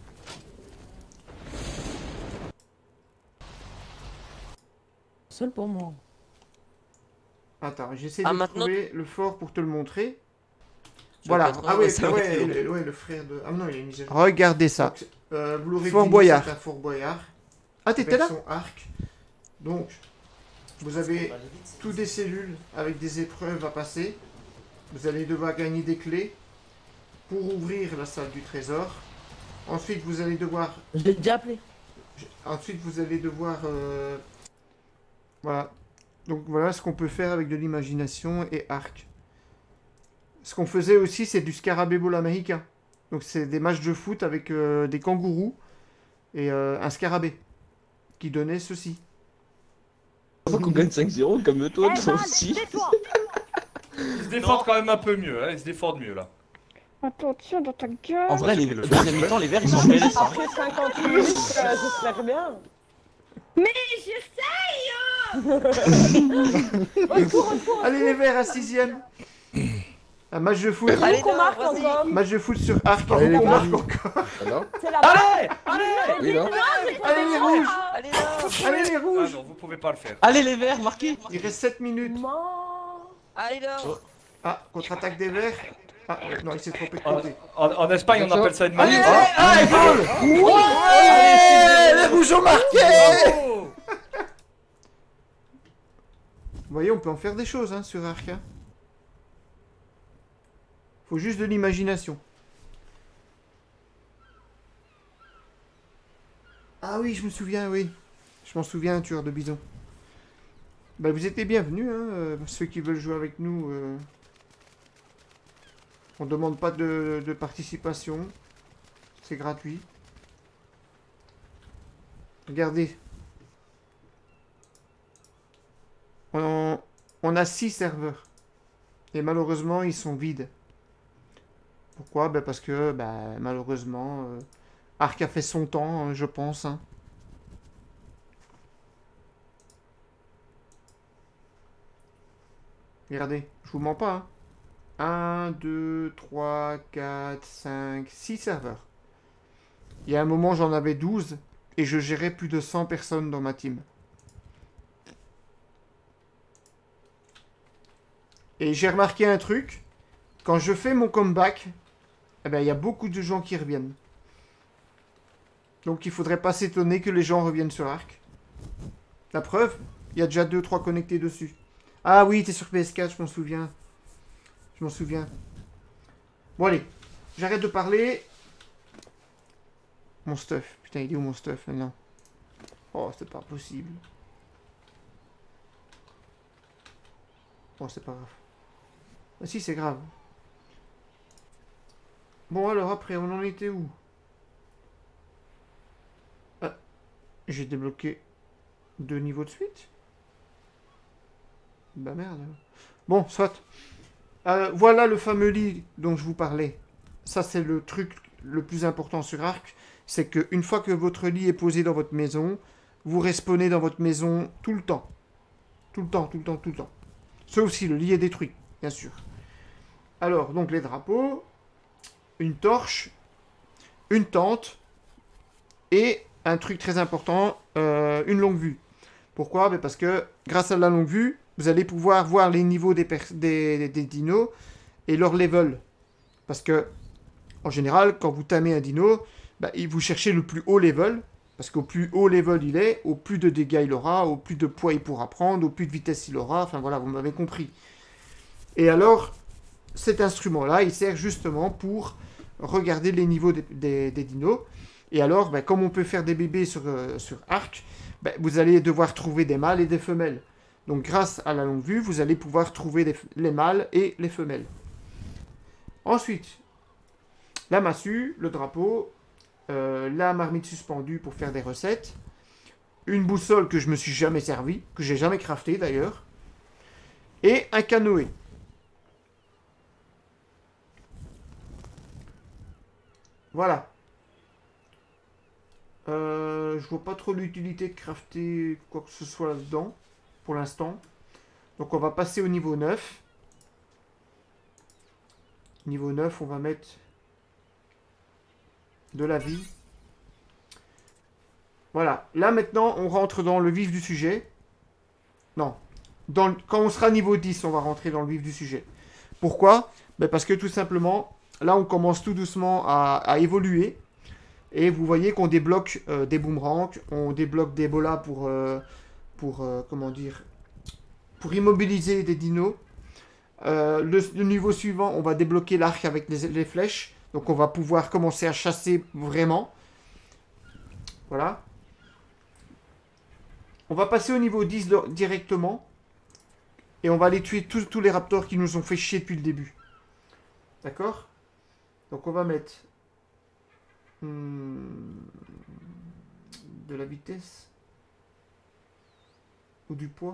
Seul pour moi. Attends, j'essaie Ah, de maintenant- trouver le fort pour te le montrer. Sur Voilà. quatre-vingts, Ah ouais, ça ah va ouais, être long. le, ouais, le frère de... Ah non, il est mis à jour. Regardez ça. Donc, euh, vous l'aurez Fort deviné, Boyard. c'est un Fort Boyard. Ah, t'étais avec là? son arc. Donc, vous avez toutes des cellules avec des épreuves à passer. Vous allez devoir gagner des clés pour ouvrir la salle du trésor. Ensuite, vous allez devoir... Je l'ai déjà appelé. Ensuite, vous allez devoir... euh, Voilà. Donc voilà ce qu'on peut faire avec de l'imagination et arc. Ce qu'on faisait aussi, c'est du scarabée ball américain. Donc c'est des matchs de foot avec euh, des kangourous et euh, un scarabée qui donnait ceci. Faut qu'on gagne cinq zéro comme toi, toi aussi. Ils se défendent quand même un peu mieux, hein. Ils se défendent mieux là. Attention dans ta gueule. En vrai, les, le deuxième mi-temps, les verts ils sont mêlés ça. Après cinquante minutes, euh, j'espère bien. Mais j'essaye. Allez les verts à sixième. Un match de foot. Allez, qu'on marque encore. Match de foot sur arc. Allez, les On marque verts. encore. C'est la Allez, allez, Oui, non. Allez les rouges. Allez là. Allez les Ah rouges. non, vous pouvez pas le faire. Allez les verts, marquez. Il reste sept minutes. Allez là. Ah, contre-attaque des verts. Ah, euh, non, il s'est trompé de En, côté. en- en Espagne, on appelle ça une Allez, manip. allez, hein. allez, goal. Ouais, les rouges ont marqué. Bravo. Vous voyez, on peut en faire des choses hein, sur arc. Hein. Faut juste de l'imagination. Ah oui, je me souviens, oui. Je m'en souviens, un tueur de bison. Bah, vous êtes les bienvenus, hein, euh, ceux qui veulent jouer avec nous. Euh... On demande pas de, de participation. C'est gratuit. Regardez. On, on a six serveurs. Et malheureusement, ils sont vides. Pourquoi? Ben parce que, ben, malheureusement, euh, Arc a fait son temps, hein, je pense. Hein. Regardez, je vous mens pas. Hein. un, deux, trois, quatre, cinq, six serveurs. Il y a un moment, j'en avais douze et je gérais plus de cent personnes dans ma team. Et j'ai remarqué un truc. Quand je fais mon comeback, eh ben, il y a beaucoup de gens qui reviennent. Donc il faudrait pas s'étonner que les gens reviennent sur Ark. La preuve, il y a déjà deux trois connectés dessus. Ah oui, t'es sur P S quatre, je m'en souviens. Je m'en souviens. Bon allez, j'arrête de parler. Mon stuff. Putain, il est où mon stuff maintenant? Oh, c'est pas possible. Bon, c'est pas grave. Ah si, c'est grave. Bon alors après, on en était où? Ah, j'ai débloqué deux niveaux de suite. Bah merde. Bon, soit. Euh, voilà le fameux lit dont je vous parlais. Ça, c'est le truc le plus important sur Ark. C'est qu'une fois que votre lit est posé dans votre maison, vous respawnez dans votre maison tout le temps. Tout le temps, tout le temps, tout le temps. Sauf si le lit est détruit, bien sûr. Alors, donc les drapeaux, une torche, une tente et un truc très important, euh, une longue vue. Pourquoi? Ben parce que grâce à la longue vue, vous allez pouvoir voir les niveaux des, des, des dinos et leur level. Parce que, en général, quand vous tamez un dino, ben, vous cherchez le plus haut level. Parce qu'au plus haut level il est, au plus de dégâts il aura, au plus de poids il pourra prendre, au plus de vitesse il aura. Enfin voilà, vous m'avez compris. Et alors, cet instrument-là, il sert justement pour regarder les niveaux des, des, des dinos. Et alors, ben, comme on peut faire des bébés sur, euh, sur Ark, ben, vous allez devoir trouver des mâles et des femelles. Donc grâce à la longue vue, vous allez pouvoir trouver les, les mâles et les femelles. Ensuite, la massue, le drapeau, euh, la marmite suspendue pour faire des recettes, une boussole que je me suis jamais servi, que j'ai jamais crafté d'ailleurs, et un canoë. Voilà. Euh, je vois pas trop l'utilité de crafter quoi que ce soit là-dedans, pour l'instant. Donc on va passer au niveau neuf. Niveau neuf, on va mettre de la vie. Voilà. Là maintenant, on rentre dans le vif du sujet. Non. Dans le... Quand on sera niveau dix, on va rentrer dans le vif du sujet. Pourquoi? Ben parce que tout simplement, là on commence tout doucement à, à évoluer. Et vous voyez qu'on débloque euh, des boomerangs, on débloque des bolas pour, euh, pour euh, comment dire, pour immobiliser des dinos. Euh, le, le niveau suivant, on va débloquer l'arc avec les, les flèches. Donc on va pouvoir commencer à chasser vraiment. Voilà. On va passer au niveau dix directement. Et on va aller tuer tous, tous les raptors qui nous ont fait chier depuis le début. D'accord? Donc on va mettre... Hmm, de la vitesse ou du poids.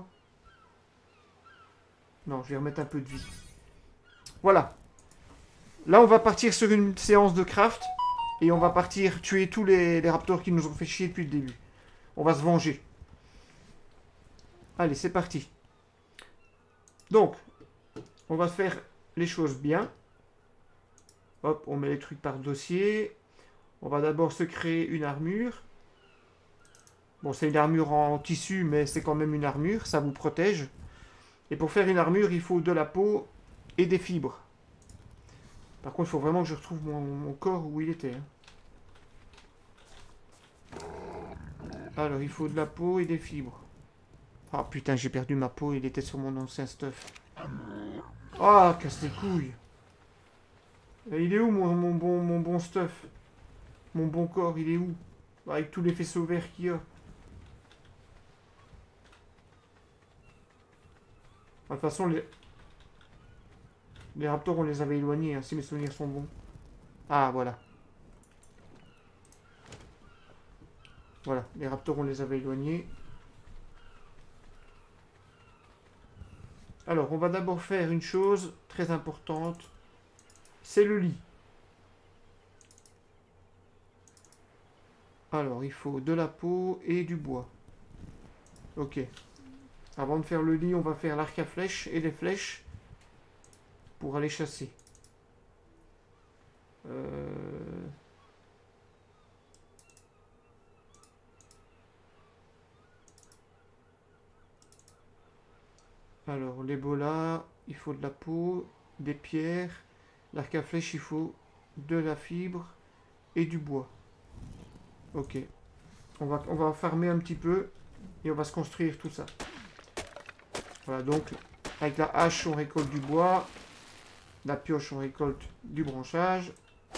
Non, je vais remettre un peu de vie. Voilà. Là, on va partir sur une séance de craft. Et on va partir tuer tous les, les raptors qui nous ont fait chier depuis le début. On va se venger. Allez, c'est parti. Donc, on va faire les choses bien. Hop, on met les trucs par dossier. On va d'abord se créer une armure. Bon, c'est une armure en tissu, mais c'est quand même une armure. Ça vous protège. Et pour faire une armure, il faut de la peau et des fibres. Par contre, il faut vraiment que je retrouve mon, mon corps où il était. Alors, il faut de la peau et des fibres. Ah, putain, j'ai perdu ma peau. Il était sur mon ancien stuff. Ah, casse les couilles. Et il est où mon, mon, bon, mon bon stuff? Mon bon corps, il est où? Avec tous les faisceaux verts qu'il y a. De toute façon, les... les raptors, on les avait éloignés, hein, si mes souvenirs sont bons. Ah, voilà. Voilà, les raptors, on les avait éloignés. Alors, on va d'abord faire une chose très importante. C'est le lit. Alors, il faut de la peau et du bois. Ok. Avant de faire le lit, on va faire l'arc à flèches et les flèches. pour aller chasser. Euh... Alors, l'Ebola, il faut de la peau, des pierres. L'arc à flèche, il faut de la fibre et du bois. Ok. On va, on va farmer un petit peu et on va se construire tout ça. Voilà, donc, avec la hache, on récolte du bois. La pioche, on récolte du branchage.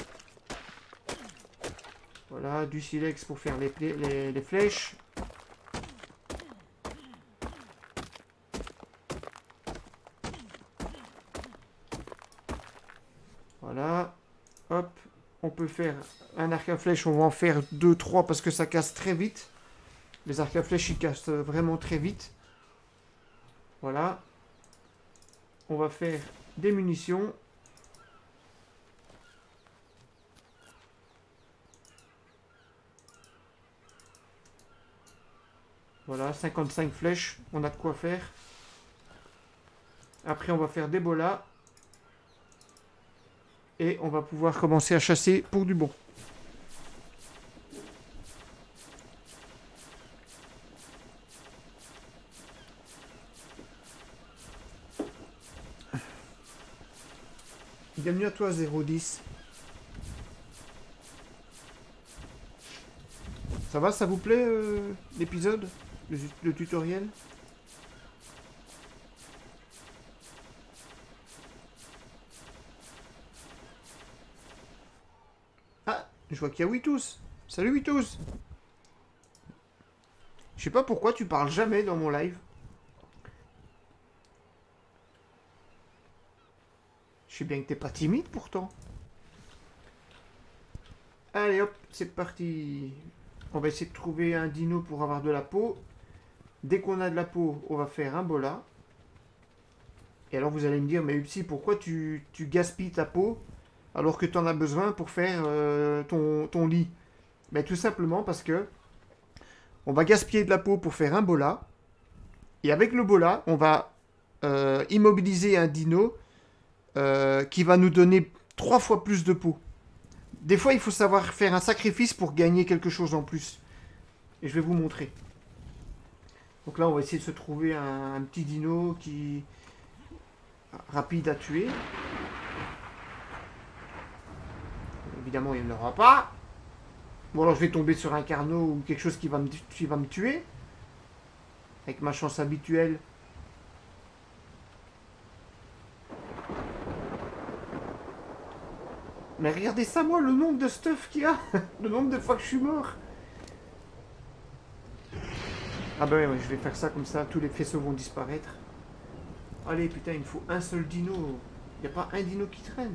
Voilà, du silex pour faire les, les, les flèches. Voilà, hop, on peut faire un arc à flèche, on va en faire deux trois parce que ça casse très vite. Les arcs à flèche, ils cassent vraiment très vite. Voilà. On va faire des munitions. Voilà, cinquante-cinq flèches, on a de quoi faire. Après, on va faire des bolas. Et on va pouvoir commencer à chasser pour du bon. Bienvenue à toi, zéro dix. Ça va, ça vous plaît, euh, l'épisode, le, le tutoriel? Je vois qu'il y a Witus. Salut Witus. Je sais pas pourquoi tu parles jamais dans mon live. Je sais bien que t'es pas timide pourtant. Allez hop, c'est parti. On va essayer de trouver un dino pour avoir de la peau. Dès qu'on a de la peau, on va faire un bola. Et alors vous allez me dire, mais Upsi, pourquoi tu, tu gaspilles ta peau alors que tu en as besoin pour faire euh, ton, ton lit? Mais tout simplement parce que on va gaspiller de la peau pour faire un bola. Et avec le bola, on va euh, immobiliser un dino euh, qui va nous donner trois fois plus de peau. Des fois, il faut savoir faire un sacrifice pour gagner quelque chose en plus. Et je vais vous montrer. Donc là, on va essayer de se trouver un, un petit dino qui rapide à tuer. Évidemment, il n'y en aura pas. Bon, alors je vais tomber sur un carnot ou quelque chose qui va me, qui va me tuer. Avec ma chance habituelle. Mais regardez ça, moi, le nombre de stuff qu'il y a. Le nombre de fois que je suis mort. Ah bah ouais, ouais, je vais faire ça comme ça. Tous les faisceaux vont disparaître. Allez, putain, il me faut un seul dino. Il n'y a pas un dino qui traîne.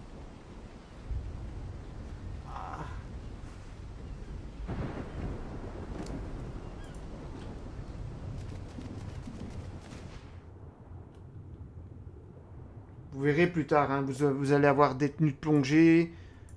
Vous verrez plus tard, hein, vous, vous allez avoir des tenues de plongée.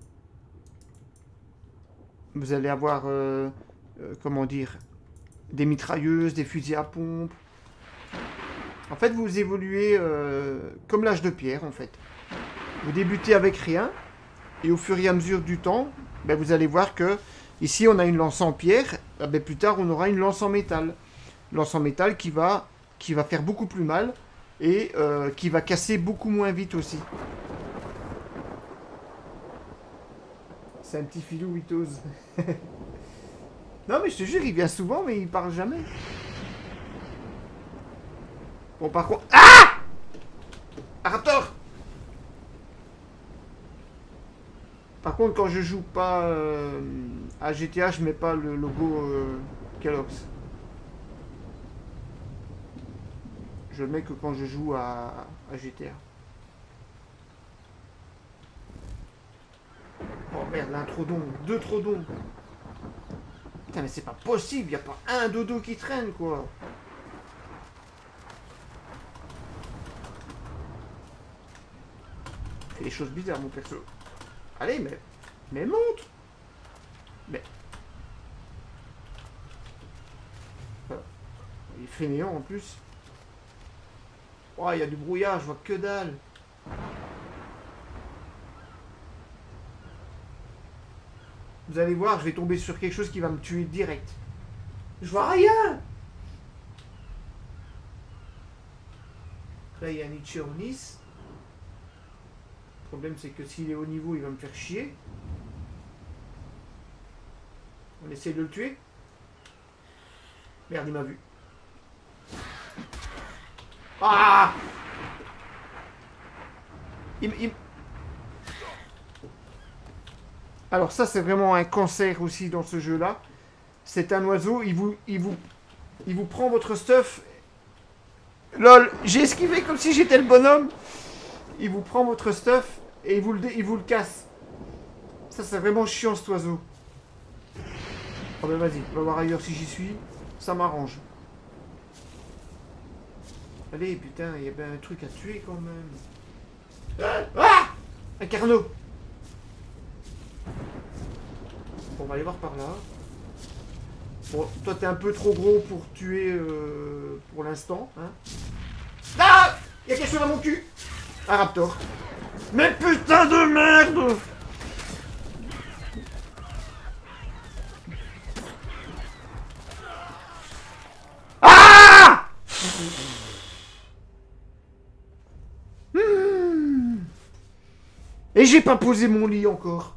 Vous allez avoir, euh, euh, comment dire, des mitrailleuses, des fusils à pompe. En fait, vous évoluez euh, comme l'âge de pierre, en fait. Vous débutez avec rien. Et au fur et à mesure du temps, ben, vous allez voir que ici, on a une lance en pierre. Ben, plus tard, on aura une lance en métal. Lance en métal qui va, qui va faire beaucoup plus mal. Et euh, qui va casser beaucoup moins vite aussi. C'est un petit filou Witos. Non mais je te jure, il vient souvent mais il parle jamais. Bon par contre... Ah Raptor. Par contre quand je joue pas euh, à G T A, je mets pas le logo euh, Kellogg's. Je le mets que quand je joue à, à G T A. Oh merde, là, un trodon. Deux trodons. Putain, mais c'est pas possible. Y a pas un dodo qui traîne, quoi. Fait des choses bizarres, mon perso. Allez, mais... Mais monte. Mais... Voilà. Il est fainéant, en plus. Oh, il y a du brouillard, je vois que dalle. Vous allez voir, je vais tomber sur quelque chose qui va me tuer direct. Je vois rien. Là, il y a un Ichionis. Le problème, c'est que s'il est au niveau, il va me faire chier. On essaie de le tuer. Merde, il m'a vu. Ah! il, il... Alors ça, c'est vraiment un cancer aussi dans ce jeu-là. C'est un oiseau, il vous, il vous, il vous prend votre stuff. Lol, j'ai esquivé comme si j'étais le bonhomme. Il vous prend votre stuff et il vous le, il vous le casse. Ça, c'est vraiment chiant, cet oiseau. Oh ben vas-y, on va voir ailleurs si j'y suis. Ça m'arrange. Allez, putain, il y a bien un truc à tuer quand même. Ah! Un carnot. Bon, on va aller voir par là. Bon, toi, t'es un peu trop gros pour tuer euh, pour l'instant. Hein. Ah! Il y a quelque chose à mon cul. Un raptor. Mais putain de merde! Ah! hmm. Et j'ai pas posé mon lit encore.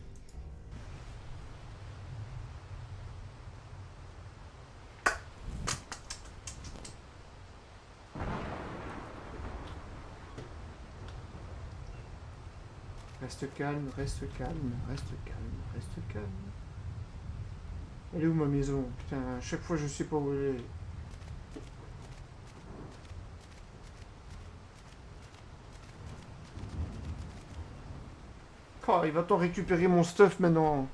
Reste calme, reste calme, reste calme, reste calme. Elle est où ma maison? Putain, à chaque fois je sais pas où elle est. Oh, il va-t-on récupérer mon stuff maintenant?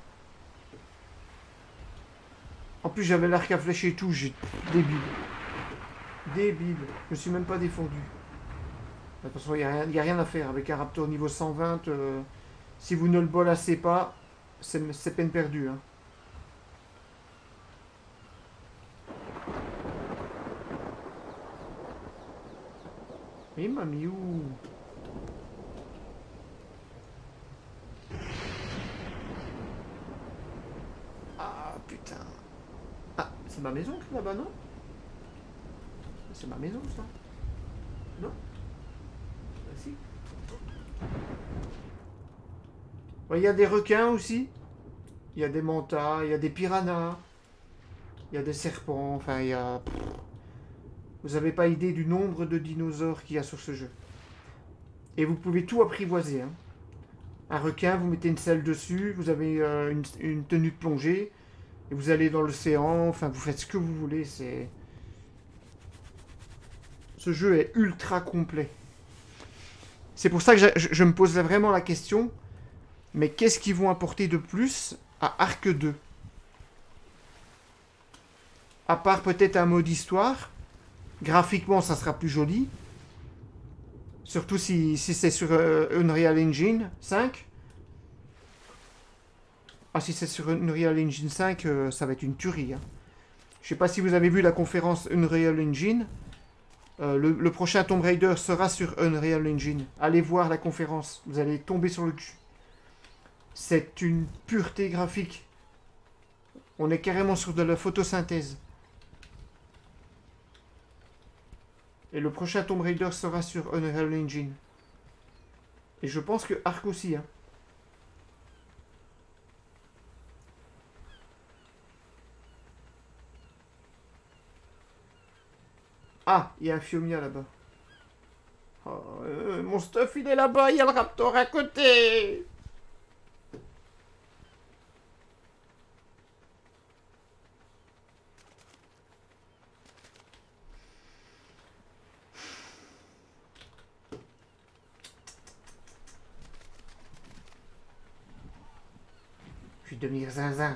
En plus j'avais l'arc à flèche et tout, j'ai... Débile. Débile. Je me suis même pas défendu. De toute façon, il n'y a, a rien à faire. Avec un raptor niveau cent vingt, euh, si vous ne le bolassez pas, c'est peine perdue. Hein. Mais il m'a mis où? Ah, putain. Ah, c'est ma maison là-bas, non? C'est ma maison, ça? Non? Il y a des requins aussi. Il y a des mantas, il y a des piranhas. Il y a des serpents, enfin il y a... Vous n'avez pas idée du nombre de dinosaures qu'il y a sur ce jeu. Et vous pouvez tout apprivoiser. Hein. Un requin, vous mettez une selle dessus, vous avez euh, une, une tenue de plongée, et vous allez dans l'océan, enfin vous faites ce que vous voulez, c'est... Ce jeu est ultra complet. C'est pour ça que je, je, je me posais vraiment la question, mais qu'est-ce qu'ils vont apporter de plus à Ark deux? À part peut-être un mode histoire, graphiquement ça sera plus joli, surtout si, si c'est sur euh, Unreal Engine cinq. Ah, si c'est sur Unreal Engine cinq, euh, ça va être une tuerie. Hein. Je sais pas si vous avez vu la conférence Unreal Engine. Euh, le, le prochain Tomb Raider sera sur Unreal Engine. Allez voir la conférence, vous allez tomber sur le cul. C'est une pureté graphique. On est carrément sur de la photosynthèse. Et le prochain Tomb Raider sera sur Unreal Engine. Et je pense que Ark aussi. Hein. Ah, il y a un Fiomia là-bas. Oh, euh, mon stuff, il est là-bas, il y a le raptor à côté. Je vais devenir zinzin.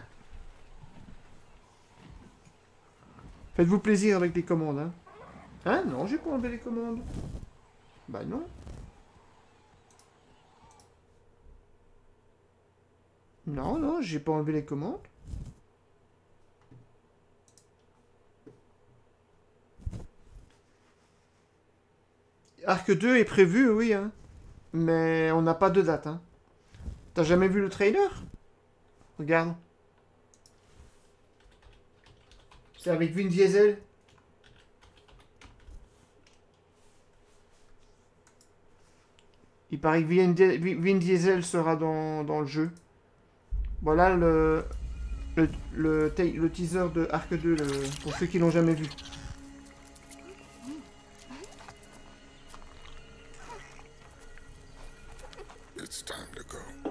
Faites-vous plaisir avec les commandes, hein. Hein? Non, j'ai pas enlevé les commandes. Bah non. Non, non, j'ai pas enlevé les commandes. Ark deux est prévu, oui, hein. Mais on n'a pas de date, hein. T'as jamais vu le trailer? Regarde. C'est avec Vin Diesel. Il paraît que Vin, Vin Diesel sera dans, dans le jeu. Voilà le, le, le, le teaser de Ark deux, le, pour ceux qui l'ont jamais vu. It's time to go.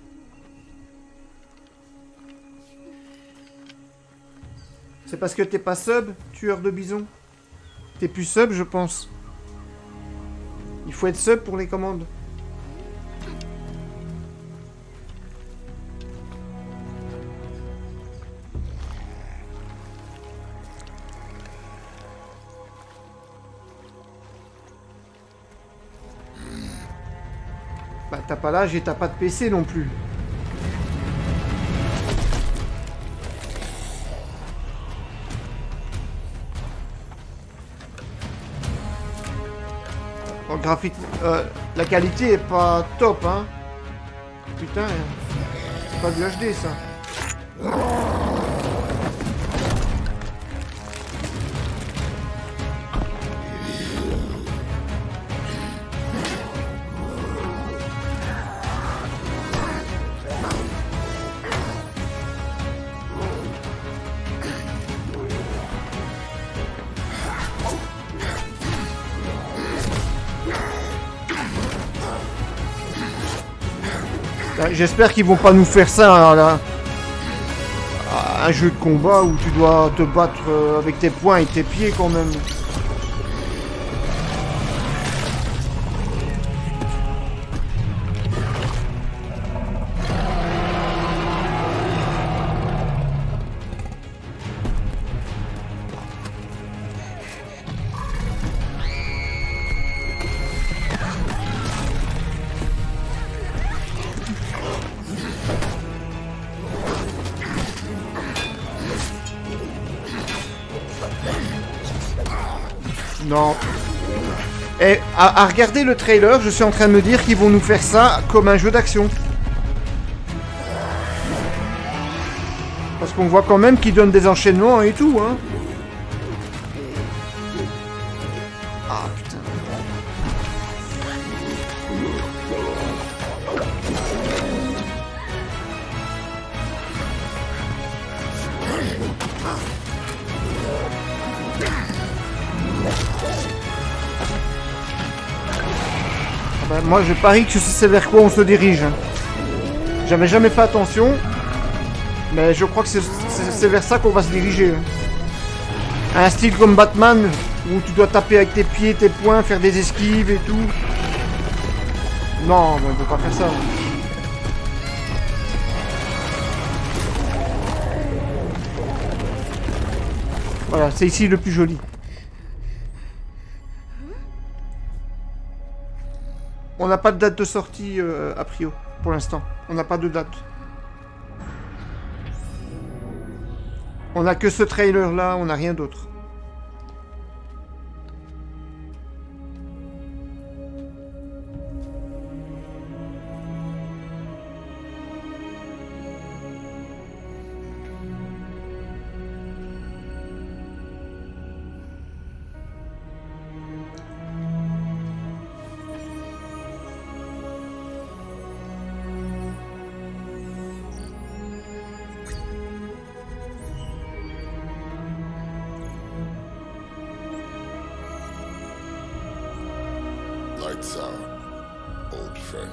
C'est parce que t'es pas sub, tueur de bison? T'es plus sub, je pense. Il faut être sub pour les commandes. Bah t'as pas l'âge et t'as pas de P C non plus. En graphique, euh, la qualité est pas top, hein. Putain, c'est pas du H D ça. J'espère qu'ils vont pas nous faire ça, hein, là. Un jeu de combat où tu dois te battre avec tes poings et tes pieds quand même. Non. Et à, à regarder le trailer, je suis en train de me dire qu'ils vont nous faire ça comme un jeu d'action. Parce qu'on voit quand même qu'ils donnent des enchaînements et tout, hein. Ah putain. Ben, moi je parie que c'est vers quoi on se dirige. J'avais jamais fait attention. Mais je crois que c'est vers ça qu'on va se diriger. Un style comme Batman, où tu dois taper avec tes pieds, tes poings, faire des esquives et tout. Non, on ne peut pas faire ça. Voilà, c'est ici le plus joli. On n'a pas de date de sortie euh, a priori, pour l'instant. On n'a pas de date. On n'a que ce trailer là, on n'a rien d'autre. Lights out, old friend.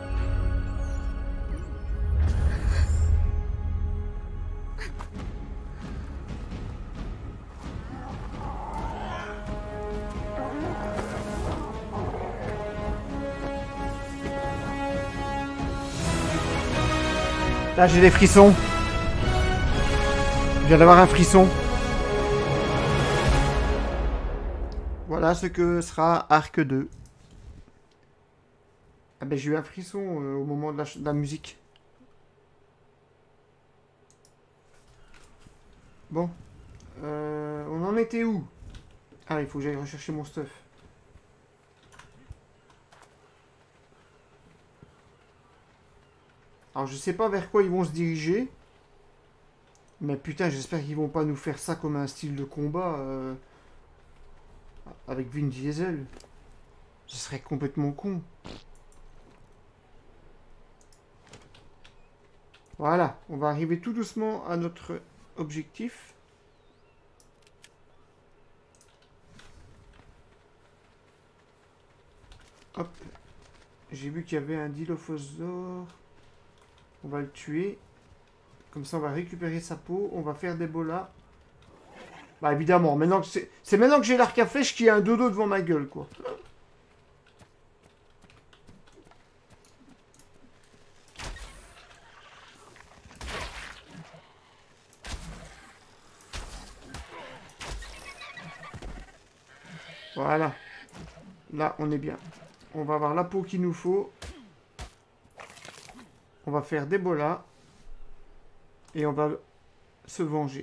Là j'ai des frissons. Je viens d'avoir un frisson. Voilà ce que sera Ark deux. Ah ben j'ai eu un frisson euh, au moment de la, de la musique. Bon. Euh, on en était où? Ah, il faut que j'aille rechercher mon stuff. Alors je sais pas vers quoi ils vont se diriger. Mais putain, j'espère qu'ils vont pas nous faire ça comme un style de combat euh, avec Vin Diesel. Ce serait complètement con. Voilà, on va arriver tout doucement à notre objectif. Hop. J'ai vu qu'il y avait un Dilophosaure. On va le tuer. Comme ça, on va récupérer sa peau. On va faire des bolas. Bah, évidemment. Maintenant que c'est... c'est maintenant que j'ai l'arc à flèche qu'il y a un dodo devant ma gueule, quoi. Voilà. Là, on est bien. On va avoir la peau qu'il nous faut. On va faire des bolas. Et on va se venger.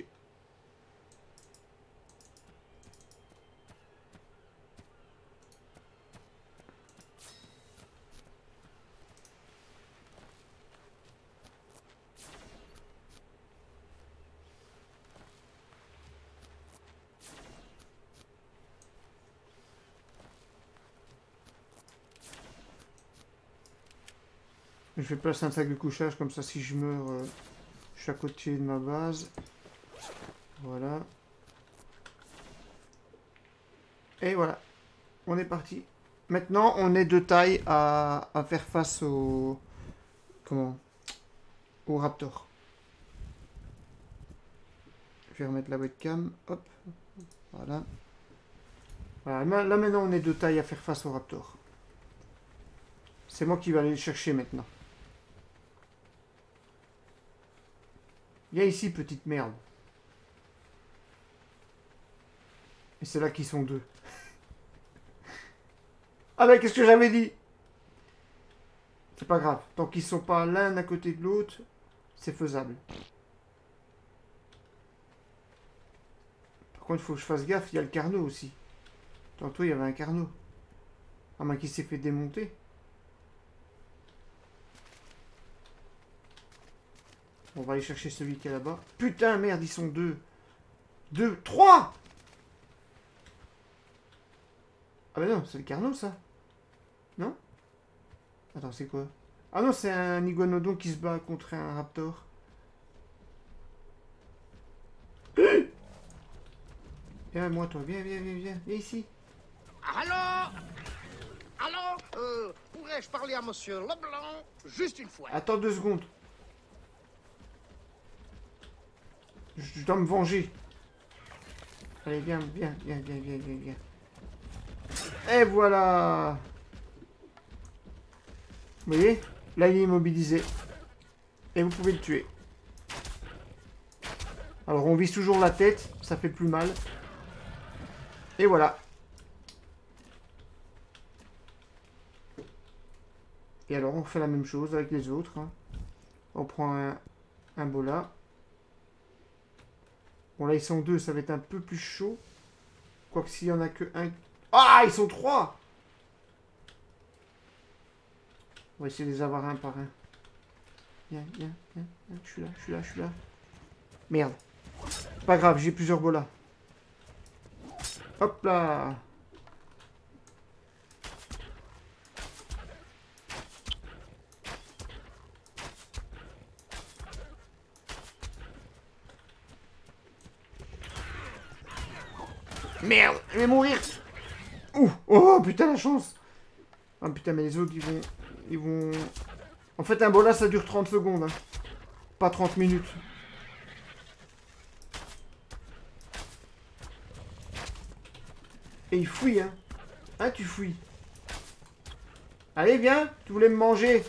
Je vais placer un sac de couchage, comme ça si je meurs, euh, je suis à côté de ma base. Voilà. Et voilà. On est parti. Maintenant, on est de taille à, à faire face au... Comment? Au raptor. Je vais remettre la webcam. Hop. Voilà. Voilà. Là maintenant, on est de taille à faire face au raptor. C'est moi qui vais aller le chercher maintenant. Viens ici, petite merde. Et c'est là qu'ils sont deux. Ah ben, qu'est-ce que j'avais dit? C'est pas grave. Tant qu'ils sont pas l'un à côté de l'autre, c'est faisable. Par contre, il faut que je fasse gaffe, il y a le carnot aussi. Tantôt, il y avait un carnot. Ah, mais qui s'est fait démonter. On va aller chercher celui qui est là-bas. Putain, merde, ils sont deux. Deux, trois. Ah bah non, c'est le carnot, ça. Non? Attends, c'est quoi? Ah non, c'est un iguanodon qui se bat contre un raptor. Viens, moi, toi. Viens, viens, viens, viens. Viens ici. Allô? Allô? Euh, pourrais-je parler à monsieur Leblanc? Juste une fois. Attends deux secondes. Je dois me venger. Allez, viens, viens, viens, viens, viens, viens, viens. Et voilà. Vous voyez? Là, il est immobilisé. Et vous pouvez le tuer. Alors, on vise toujours la tête. Ça fait plus mal. Et voilà. Et alors, on fait la même chose avec les autres. Hein. On prend un, un bola. Bon, là, ils sont deux, ça va être un peu plus chaud. Quoique s'il y en a que un... Ah, ils sont trois! On va essayer de les avoir un par un. Viens, viens, viens, viens. Je suis là, je suis là, je suis là. Merde. Pas grave, j'ai plusieurs bolas. Hop là! Merde, je vais mourir. Ouh, oh putain la chance. Ah putain, mais les autres ils vont, ils vont. En fait, un bola ça dure trente secondes, hein. Pas trente minutes. Et il fouille, hein. Hein, tu fouilles. Allez, viens, tu voulais me manger.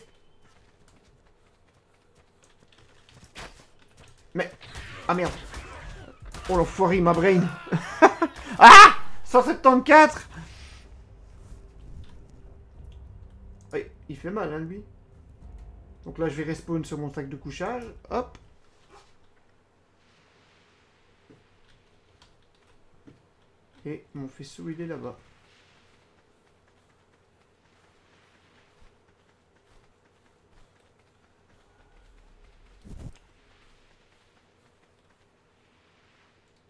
Mais, ah merde. Oh l'enfoiré, ma brain. Ah, cent soixante-quatorze. Oui, il fait mal, hein, lui. Donc là, je vais respawn sur mon sac de couchage. Hop. Et mon faisceau, il est là-bas.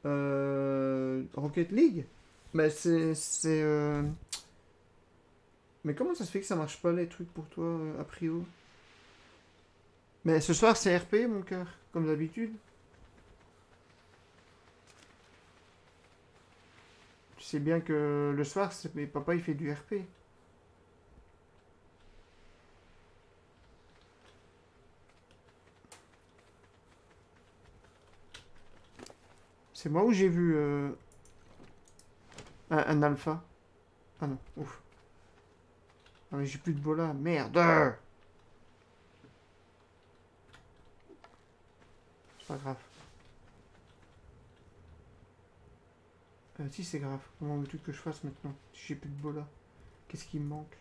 Euh... Rocket League? Mais c'est... c'est euh... Mais comment ça se fait que ça marche pas les trucs pour toi, euh, a priori? Mais ce soir c'est R P mon cœur, comme d'habitude. Tu sais bien que le soir, c'est... mais papa il fait du R P. C'est moi où j'ai vu euh, un, un alpha. Ah non, ouf. Ah mais j'ai plus de bola, merde. C'est pas grave. Euh, si c'est grave, comment veux-tu que je fasse maintenant? Si j'ai plus de bola. Qu'est-ce qui me manque?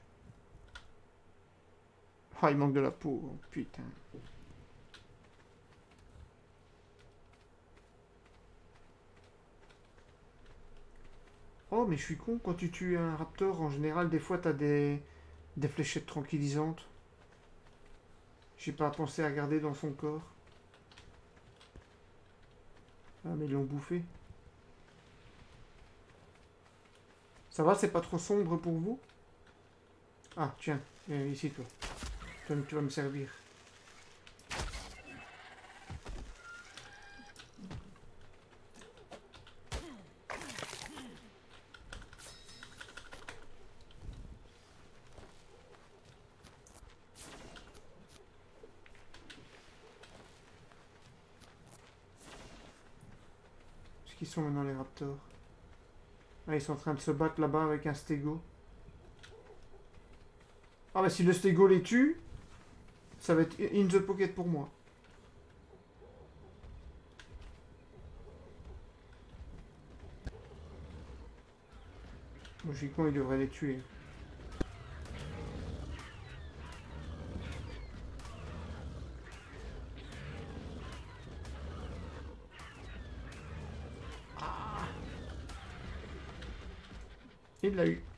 Ah, il manque de la peau, oh, putain. Oh, mais je suis con, quand tu tues un raptor, en général, des fois, t'as des... des fléchettes tranquillisantes. J'ai pas pensé à regarder dans son corps. Ah, mais ils l'ont bouffé. Ça va, c'est pas trop sombre pour vous? Ah, tiens, viens ici, toi. Toi, tu vas me servir. Qui sont maintenant les raptors? Ah, ils sont en train de se battre là-bas avec un stégo. Ah bah si le stégo les tue, ça va être in the pocket pour moi. Logiquement, il devrait les tuer. Il l'a eu.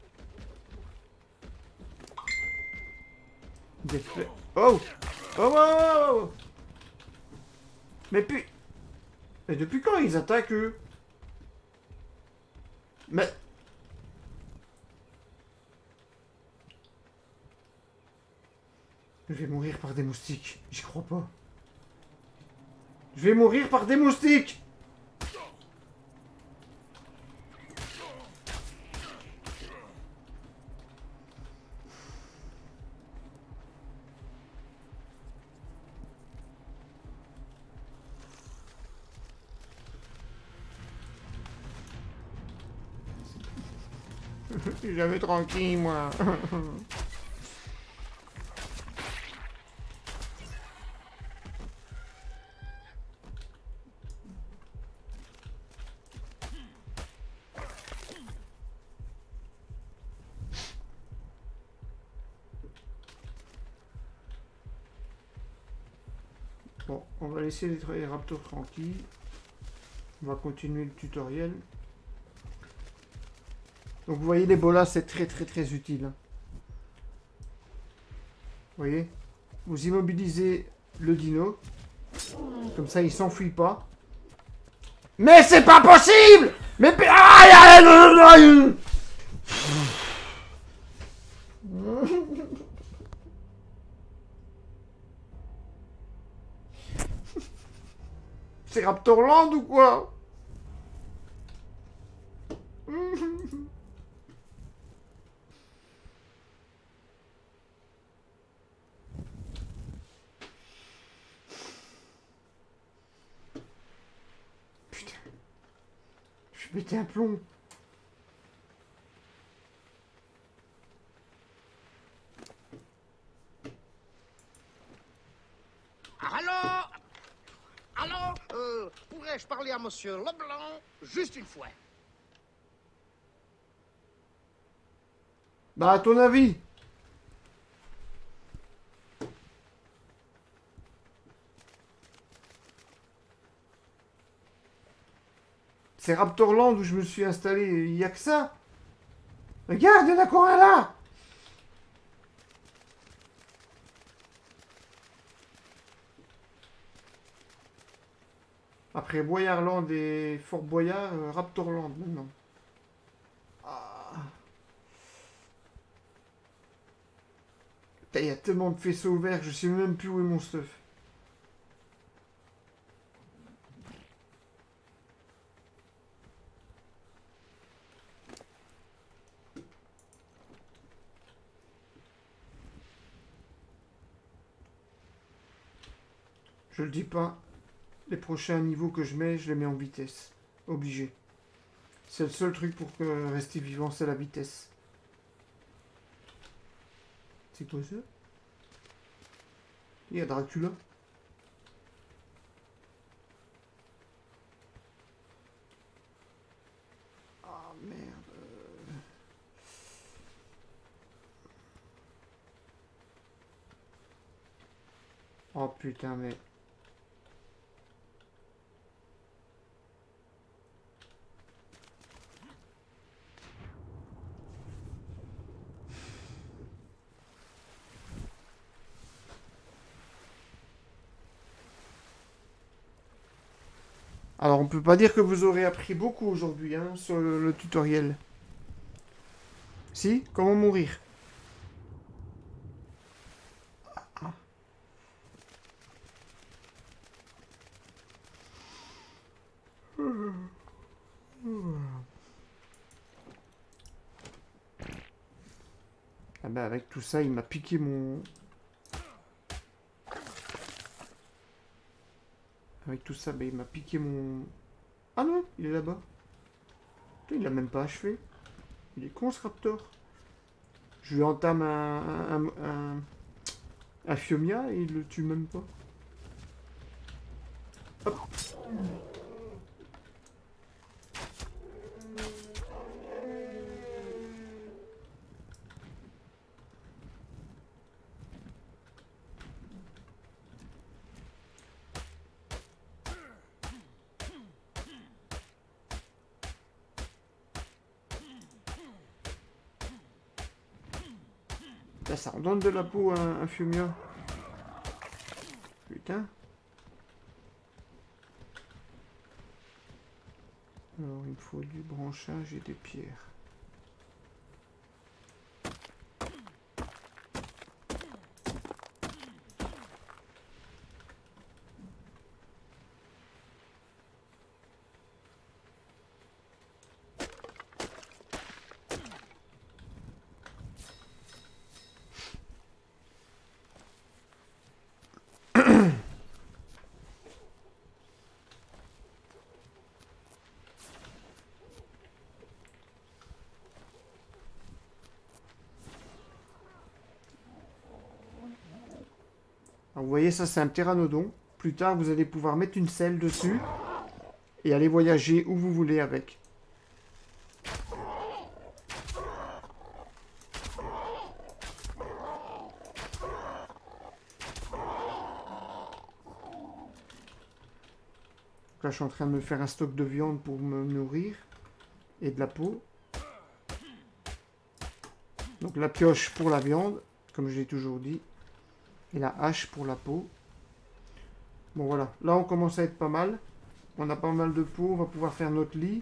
Des fleurs. Oh! Oh, oh, oh, oh! Mais puis... Mais depuis quand ils attaquent, eux? Mais... Je vais mourir par des moustiques. J'y crois pas. Je vais mourir par des moustiques! Je suis jamais tranquille, moi. Bon, on va laisser les, les raptors tranquilles. On va continuer le tutoriel. Donc vous voyez, les bolas, c'est très très très utile. Vous voyez? Vous immobilisez le dino. Comme ça, il s'enfuit pas. Mais c'est pas possible! Mais... Aïe, aïe, aïe, aïe. C'est Raptorland ou quoi? Putain. Je vais péter un plomb. Allô? Allô? Euh, pourrais-je parler à monsieur Leblanc juste une fois? Bah, à ton avis? C'est Raptorland où je me suis installé, il n'y a que ça. Regarde, il y en a encore un là. Après Boyarland et Fort Boyard, euh, Raptorland maintenant. Ah. Il y a tellement de faisceaux ouverts, je sais même plus où est mon stuff. Je le dis pas, les prochains niveaux que je mets, je les mets en vitesse. Obligé. C'est le seul truc pour que rester vivant, c'est la vitesse. C'est quoi ça? Il y a Dracula. Ah merde. Oh putain mais... Alors, on peut pas dire que vous aurez appris beaucoup aujourd'hui hein, sur le, le tutoriel. Si? Comment mourir? Ah. Ah bah avec tout ça, il m'a piqué mon... Avec tout ça, bah, il m'a piqué mon... Ah non, il est là-bas. Il l'a même pas achevé. Il est con ce raptor. Je lui entame un... Un, un, un Phiomia et il le tue même pas. Hop. Là, ça en donne de la peau un, un Phiomia. Putain. Alors, il me faut du branchage et des pierres. Alors, vous voyez, ça c'est un pteranodon. Plus tard, vous allez pouvoir mettre une selle dessus et aller voyager où vous voulez avec. Là, je suis en train de me faire un stock de viande pour me nourrir et de la peau. Donc la pioche pour la viande, comme je l'ai toujours dit. Et la hache pour la peau. Bon voilà, là on commence à être pas mal. On a pas mal de peau, on va pouvoir faire notre lit.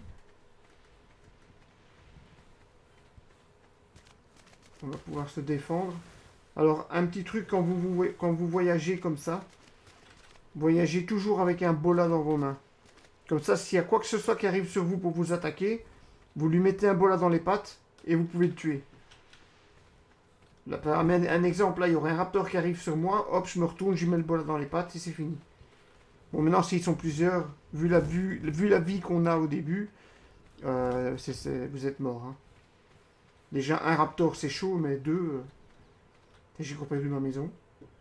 On va pouvoir se défendre. Alors un petit truc quand vous, vous, quand vous voyagez comme ça. Voyagez toujours avec un bola dans vos mains. Comme ça, s'il y a quoi que ce soit qui arrive sur vous pour vous attaquer, vous lui mettez un bola dans les pattes et vous pouvez le tuer. Là, un exemple, là, il y aurait un raptor qui arrive sur moi, hop, je me retourne, je lui mets le bola dans les pattes et c'est fini. Bon, maintenant, s'ils sont plusieurs, vu la, vue, vu la vie qu'on a au début, euh, c'est, c'est, vous êtes mort. Hein. Déjà, un raptor, c'est chaud, mais deux... Euh, j'ai encore pas vu ma maison.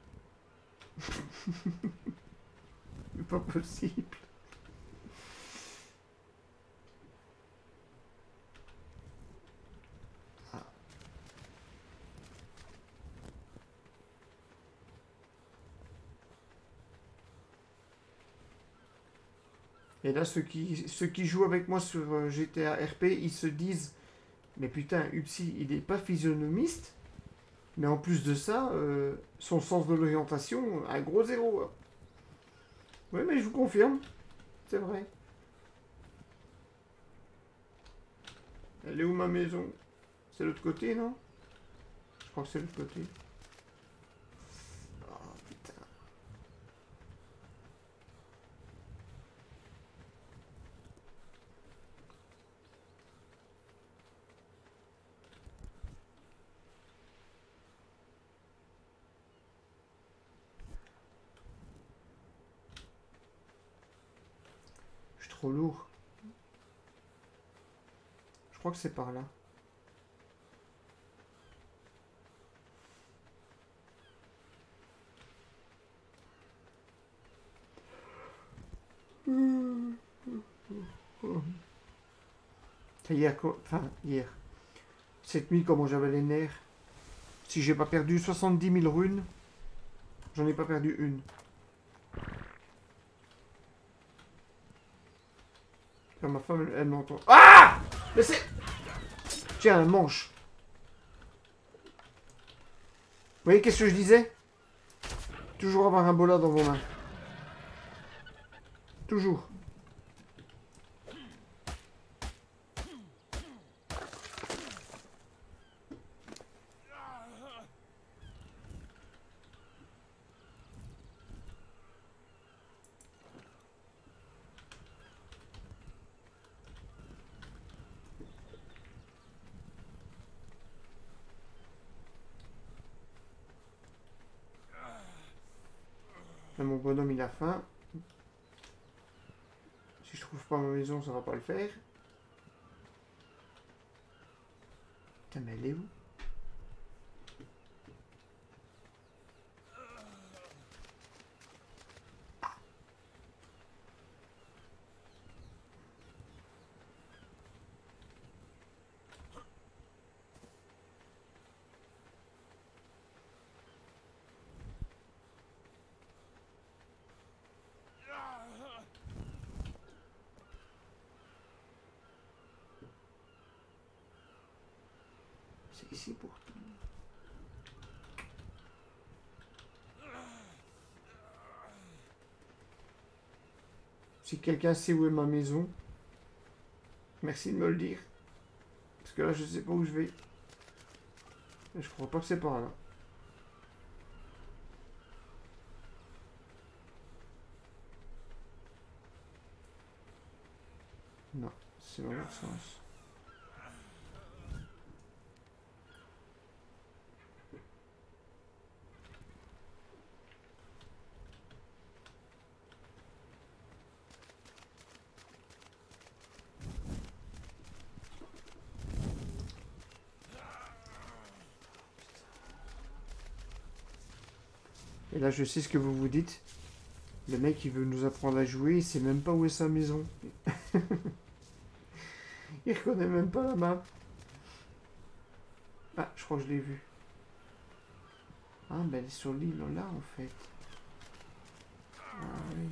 C'est pas possible. Et là, ceux qui, ceux qui jouent avec moi sur G T A R P, ils se disent « Mais putain, Upsi, il n'est pas physionomiste, mais en plus de ça, euh, son sens de l'orientation, un gros zéro. » Oui, mais je vous confirme. C'est vrai. Elle est où ma maison? C'est l'autre côté, non? Je crois que c'est l'autre côté. Oh putain. Je suis trop lourd. Je crois que c'est par là. C'est hier, quoi. Enfin, hier. Cette nuit, comment j'avais les nerfs. Si j'ai pas perdu soixante-dix mille runes, j'en ai pas perdu une. Quand ma femme, elle, elle m'entend. Ah! Mais c'est... Tiens, un manche. Vous voyez, qu'est-ce que je disais? Toujours avoir un bola dans vos mains. Toujours. Là, mon bonhomme, il a faim. Si je trouve pas ma maison, ça va pas le faire. Putain, mais elle est où? C'est ici pourtant. Si quelqu'un sait où est ma maison, merci de me le dire. Parce que là, je sais pas où je vais. Et je crois pas que c'est par là. Non, c'est dans l'autre sens. Et là, je sais ce que vous vous dites. Le mec, il veut nous apprendre à jouer, il sait même pas où est sa maison. Il reconnaît même pas la map. Ah, je crois que je l'ai vu. Ah, ben elle est sur l'île là, en fait. Ah oui.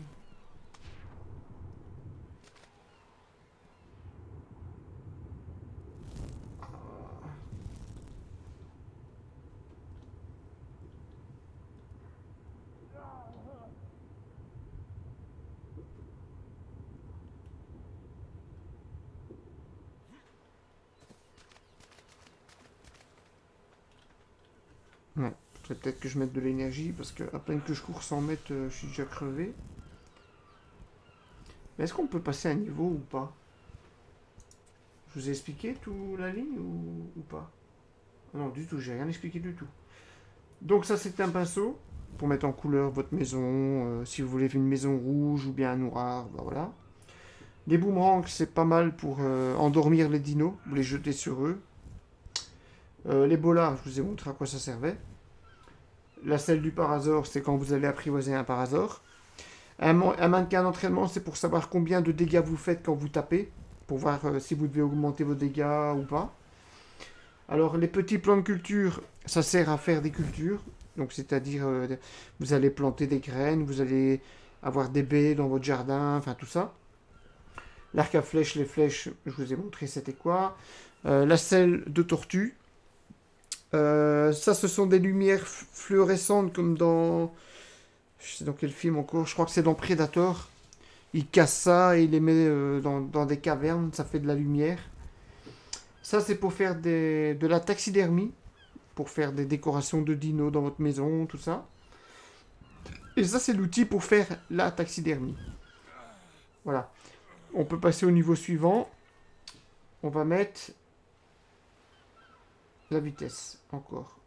Ouais, faudrait peut-être que je mette de l'énergie parce que à peine que je cours cent mètres, euh, je suis déjà crevé. Mais est-ce qu'on peut passer un niveau ou pas? Je vous ai expliqué tout la ligne ou, ou pas? Non, du tout, j'ai rien expliqué du tout. Donc ça, c'est un pinceau pour mettre en couleur votre maison. Euh, si vous voulez une maison rouge ou bien un noir, bah voilà. Les boomerangs, c'est pas mal pour euh, endormir les dinos. Vous les jetez sur eux. Euh, les bolas, je vous ai montré à quoi ça servait. La selle du parasaur, c'est quand vous allez apprivoiser un parasaur. Un, un mannequin d'entraînement, c'est pour savoir combien de dégâts vous faites quand vous tapez. Pour voir euh, si vous devez augmenter vos dégâts ou pas. Alors, les petits plants de culture, ça sert à faire des cultures. Donc, c'est-à-dire, euh, vous allez planter des graines, vous allez avoir des baies dans votre jardin, enfin tout ça. L'arc à flèches, les flèches, je vous ai montré c'était quoi. Euh, la selle de tortue. Euh, ça, ce sont des lumières fluorescentes comme dans... Je sais dans quel film encore. Je crois que c'est dans Predator. il casse ça et il les met euh, dans, dans des cavernes, ça fait de la lumière. Ça, c'est pour faire des, de la taxidermie, pour faire des décorations de dinos dans votre maison, tout ça. Et ça, c'est l'outil pour faire la taxidermie. Voilà. On peut passer au niveau suivant. On va mettre la vitesse, encore.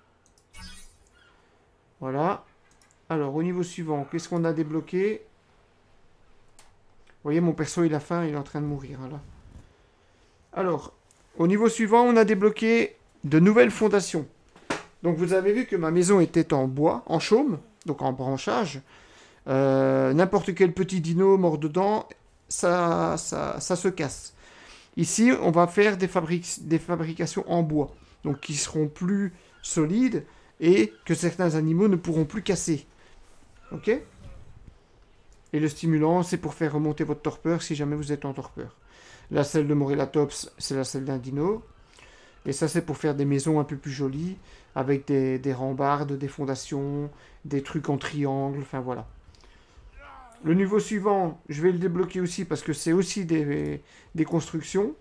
Voilà. Alors, au niveau suivant, qu'est-ce qu'on a débloqué? Vous voyez, mon perso, il a faim, il est en train de mourir, hein, là. Alors, au niveau suivant, on a débloqué de nouvelles fondations. Donc, vous avez vu que ma maison était en bois, en chaume, donc en branchage. Euh, N'importe quel petit dino mort dedans, ça, ça, ça se casse. Ici, on va faire des, fabric des fabrications en bois, donc qui seront plus solides et que certains animaux ne pourront plus casser. Ok? Et le stimulant, c'est pour faire remonter votre torpeur si jamais vous êtes en torpeur. La selle de Morellatops, c'est la selle d'un dino. Et ça, c'est pour faire des maisons un peu plus jolies, avec des, des rambardes, des fondations, des trucs en triangle, enfin voilà. Le niveau suivant, je vais le débloquer aussi parce que c'est aussi des, des constructions.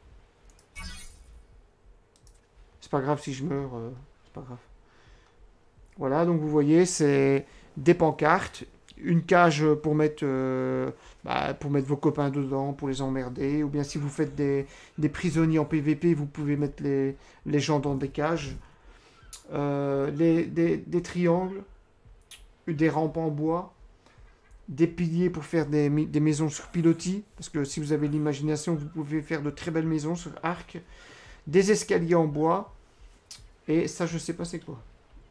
C'est pas grave si je meurs, euh, c'est pas grave. Voilà, donc vous voyez, c'est des pancartes, une cage pour mettre, euh, bah, pour mettre vos copains dedans, pour les emmerder, ou bien si vous faites des, des prisonniers en P V P, vous pouvez mettre les, les gens dans des cages. Euh, les, des, des triangles, des rampes en bois, des piliers pour faire des, des maisons sur pilotis, parce que si vous avez l'imagination, vous pouvez faire de très belles maisons sur arc, des escaliers en bois, et ça, je sais pas c'est quoi.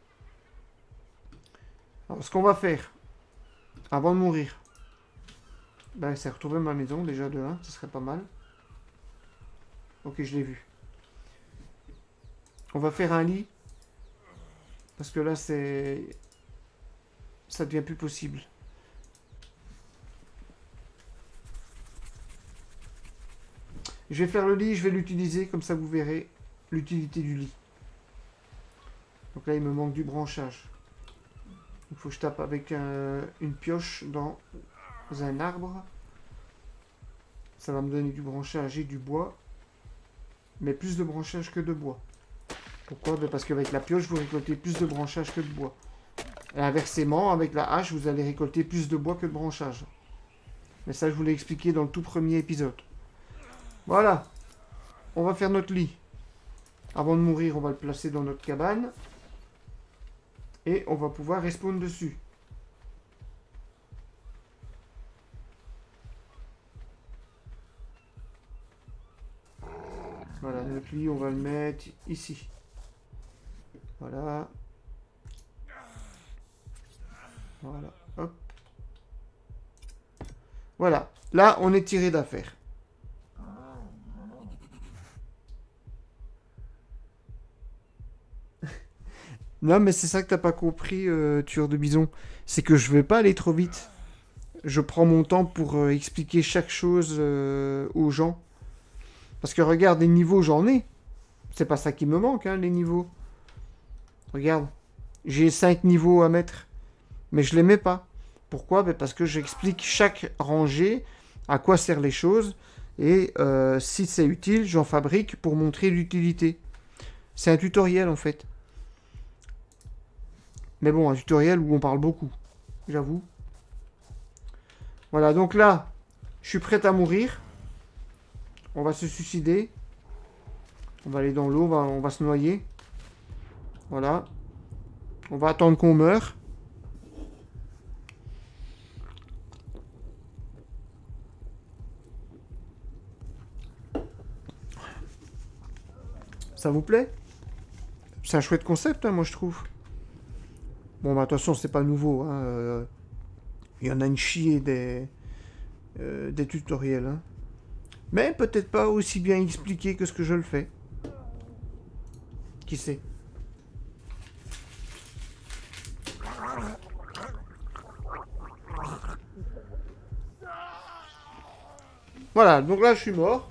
Alors, ce qu'on va faire, avant de mourir, ben, c'est retrouver ma maison, déjà de un, ce serait pas mal. Ok, je l'ai vu. On va faire un lit, parce que là, c'est... ça devient plus possible. Je vais faire le lit, je vais l'utiliser, comme ça vous verrez l'utilité du lit. Donc là, il me manque du branchage. Il faut que je tape avec un, une pioche dans un arbre. Ça va me donner du branchage et du bois. Mais plus de branchage que de bois. Pourquoi? Parce qu'avec la pioche, vous récoltez plus de branchage que de bois. Et inversement, avec la hache, vous allez récolter plus de bois que de branchage. Mais ça, je vous l'ai expliqué dans le tout premier épisode. Voilà. On va faire notre lit. Avant de mourir, on va le placer dans notre cabane. Et on va pouvoir respawn dessus. Voilà, notre lit, on va le mettre ici. Voilà. Voilà, hop. Voilà, là, on est tiré d'affaire. Non, mais c'est ça que t'as pas compris, euh, tueur de bison. C'est que je vais pas aller trop vite. Je prends mon temps pour euh, expliquer chaque chose euh, aux gens. Parce que regarde, les niveaux, j'en ai. C'est pas ça qui me manque, hein, les niveaux. Regarde. J'ai cinq niveaux à mettre. Mais je les mets pas. Pourquoi? Ben parce que j'explique chaque rangée, à quoi servent les choses. Et euh, si c'est utile, j'en fabrique pour montrer l'utilité. C'est un tutoriel, en fait. Mais bon, un tutoriel où on parle beaucoup, j'avoue. Voilà, donc là, je suis prêt à mourir. On va se suicider. On va aller dans l'eau, on va, on va se noyer. Voilà. On va attendre qu'on meure. Ça vous plaît? C'est un chouette concept, hein, moi je trouve. Bon, bah, attention, c'est pas nouveau. Hein. Euh, il y en a une chier des, euh, des tutoriels. Hein. Mais peut-être pas aussi bien expliqué que ce que je le fais. Qui sait? Voilà, donc là, je suis mort.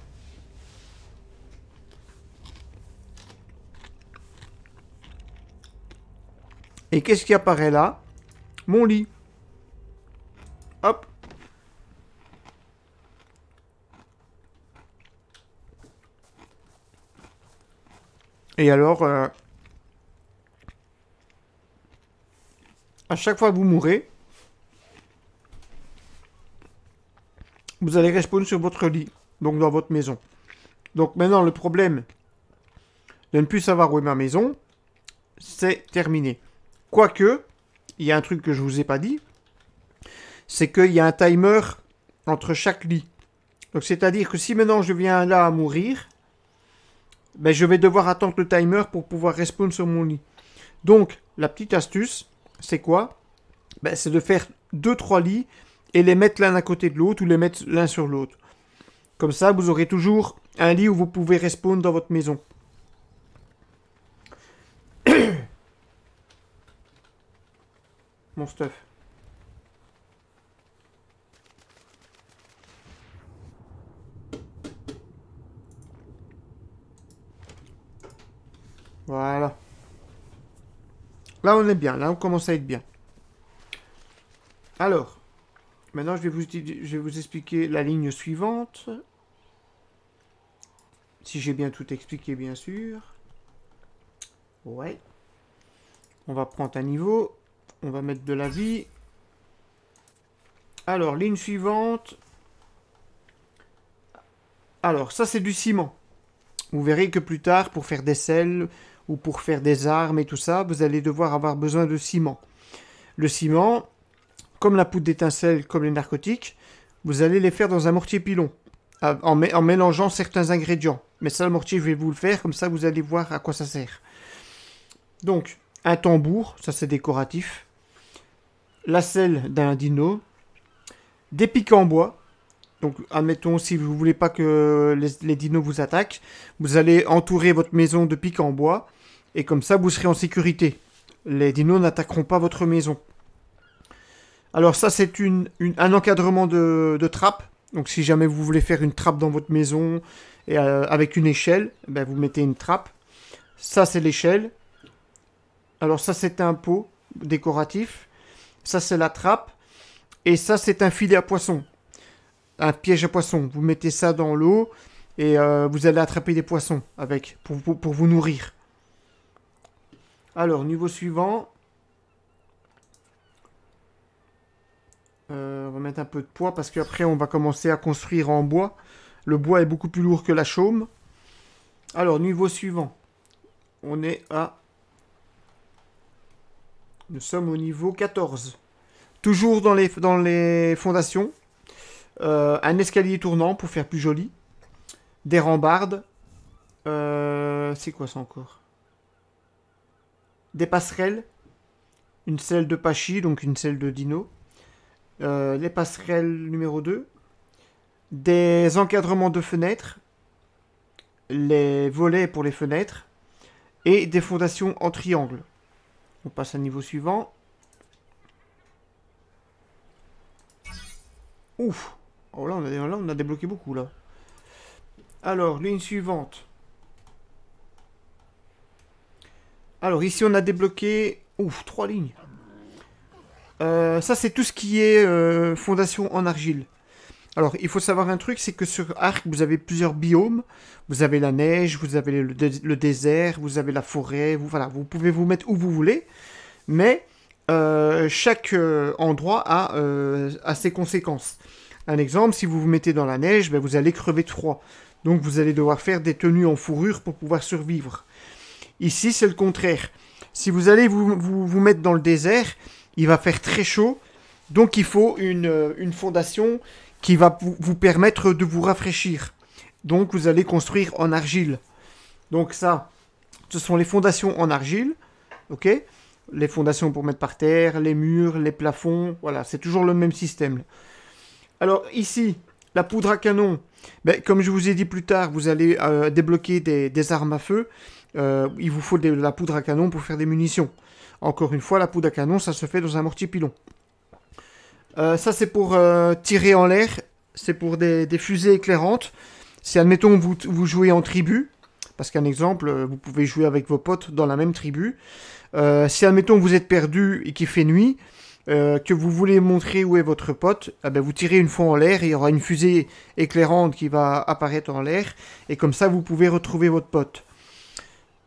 Et qu'est-ce qui apparaît là? Mon lit. Hop. Et alors, euh, à chaque fois que vous mourrez, vous allez respawn sur votre lit, donc dans votre maison. Donc maintenant, le problème de ne plus savoir où est ma maison, c'est terminé. Quoique, il y a un truc que je vous ai pas dit, c'est qu'il y a un timer entre chaque lit. Donc c'est-à-dire que si maintenant je viens là à mourir, ben, je vais devoir attendre le timer pour pouvoir respawn sur mon lit. Donc, la petite astuce, c'est quoi? Ben, c'est de faire deux trois lits et les mettre l'un à côté de l'autre ou les mettre l'un sur l'autre. Comme ça, vous aurez toujours un lit où vous pouvez respawn dans votre maison. Mon stuff. Voilà. Là, on est bien. Là, on commence à être bien. Alors, maintenant, je vais vous, je vais vous expliquer la ligne suivante. Si j'ai bien tout expliqué, bien sûr. Ouais. On va prendre un niveau. On va mettre de la vie. Alors, ligne suivante. Alors, ça, c'est du ciment. Vous verrez que plus tard, pour faire des selles ou pour faire des armes et tout ça, vous allez devoir avoir besoin de ciment. Le ciment, comme la poudre d'étincelle, comme les narcotiques, vous allez les faire dans un mortier pilon, en, en mélangeant certains ingrédients. Mais ça, le mortier, je vais vous le faire, comme ça, vous allez voir à quoi ça sert. Donc, un tambour, ça c'est décoratif. La selle d'un dino. Des pics en bois. Donc, admettons, si vous ne voulez pas que les, les dinos vous attaquent, vous allez entourer votre maison de pics en bois. Et comme ça, vous serez en sécurité. Les dinos n'attaqueront pas votre maison. Alors ça, c'est une, une, un encadrement de, de trappe. Donc si jamais vous voulez faire une trappe dans votre maison et euh, avec une échelle, ben, vous mettez une trappe. Ça, c'est l'échelle. Alors ça, c'est un pot décoratif. Ça, c'est la trappe. Et ça, c'est un filet à poisson. Un piège à poisson. Vous mettez ça dans l'eau et euh, vous allez attraper des poissons avec pour, pour, pour vous nourrir. Alors, niveau suivant. Euh, on va mettre un peu de poids parce qu'après, on va commencer à construire en bois. Le bois est beaucoup plus lourd que la chaume. Alors, niveau suivant. On est à... Nous sommes au niveau quatorze. Toujours dans les, dans les fondations. Euh, un escalier tournant pour faire plus joli. Des rambardes. Euh, c'est quoi ça encore? Des passerelles. Une selle de Pachi, donc une selle de dino. Euh, les passerelles numéro deux. Des encadrements de fenêtres. Les volets pour les fenêtres. Et des fondations en triangle. On passe à niveau suivant. Ouf. Oh là on, a, là, on a débloqué beaucoup, là. Alors, ligne suivante. Alors, ici, on a débloqué... Ouf, trois lignes. Euh, ça, c'est tout ce qui est euh, fondation en argile. Alors, il faut savoir un truc, c'est que sur Ark, vous avez plusieurs biomes. Vous avez la neige, vous avez le, dé le désert, vous avez la forêt. Vous, voilà, vous pouvez vous mettre où vous voulez. Mais euh, chaque euh, endroit a, euh, a ses conséquences. Un exemple, si vous vous mettez dans la neige, ben, vous allez crever de froid. Donc, vous allez devoir faire des tenues en fourrure pour pouvoir survivre. Ici, c'est le contraire. Si vous allez vous, vous, vous mettre dans le désert, il va faire très chaud. Donc, il faut une, une fondation qui va vous, vous permettre de vous rafraîchir. Donc, vous allez construire en argile. Donc, ça, ce sont les fondations en argile. Ok ? Les fondations pour mettre par terre, les murs, les plafonds. Voilà, c'est toujours le même système. Alors, ici, la poudre à canon. Ben, comme je vous ai dit plus tard, vous allez euh, débloquer des, des armes à feu. Euh, il vous faut de la poudre à canon pour faire des munitions. Encore une fois, la poudre à canon, ça se fait dans un mortier pilon. Euh, ça, c'est pour euh, tirer en l'air. C'est pour des, des fusées éclairantes. Si, admettons, vous, vous jouez en tribu. Parce qu'un exemple, vous pouvez jouer avec vos potes dans la même tribu. Euh, si, admettons, vous êtes perdu et qu'il fait nuit, euh, que vous voulez montrer où est votre pote, eh ben, vous tirez une fois en l'air et il y aura une fusée éclairante qui va apparaître en l'air. Et comme ça, vous pouvez retrouver votre pote.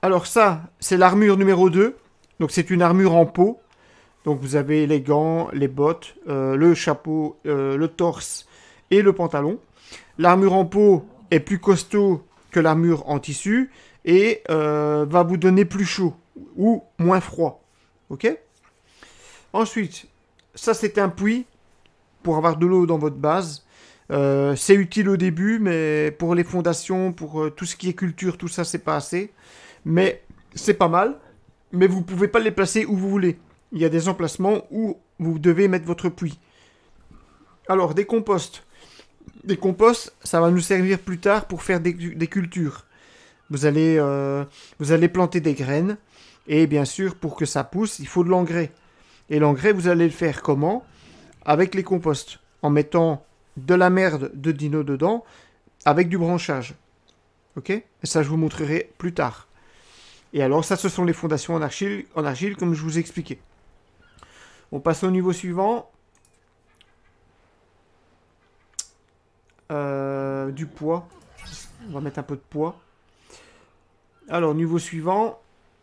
Alors ça, c'est l'armure numéro deux. Donc c'est une armure en peau. Donc vous avez les gants, les bottes, euh, le chapeau, euh, le torse et le pantalon. L'armure en peau est plus costaud que l'armure en tissu et euh, va vous donner plus chaud ou moins froid. Ok? Ensuite, ça c'est un puits pour avoir de l'eau dans votre base. Euh, c'est utile au début, mais pour les fondations, pour euh, tout ce qui est culture, tout ça, c'est pas assez. Mais c'est pas mal. Mais vous pouvez pas les placer où vous voulez. Il y a des emplacements où vous devez mettre votre puits. Alors, des composts. Des composts, ça va nous servir plus tard pour faire des, des cultures. Vous allez, euh, vous allez planter des graines. Et bien sûr, pour que ça pousse, il faut de l'engrais. Et l'engrais, vous allez le faire comment? Avec les composts. En mettant de la merde de dino dedans, avec du branchage. Ok? Et ça, je vous montrerai plus tard. Et alors, ça, ce sont les fondations en argile, en argile comme je vous ai expliqué. On passe au niveau suivant. Euh, du poids. On va mettre un peu de poids. Alors, niveau suivant.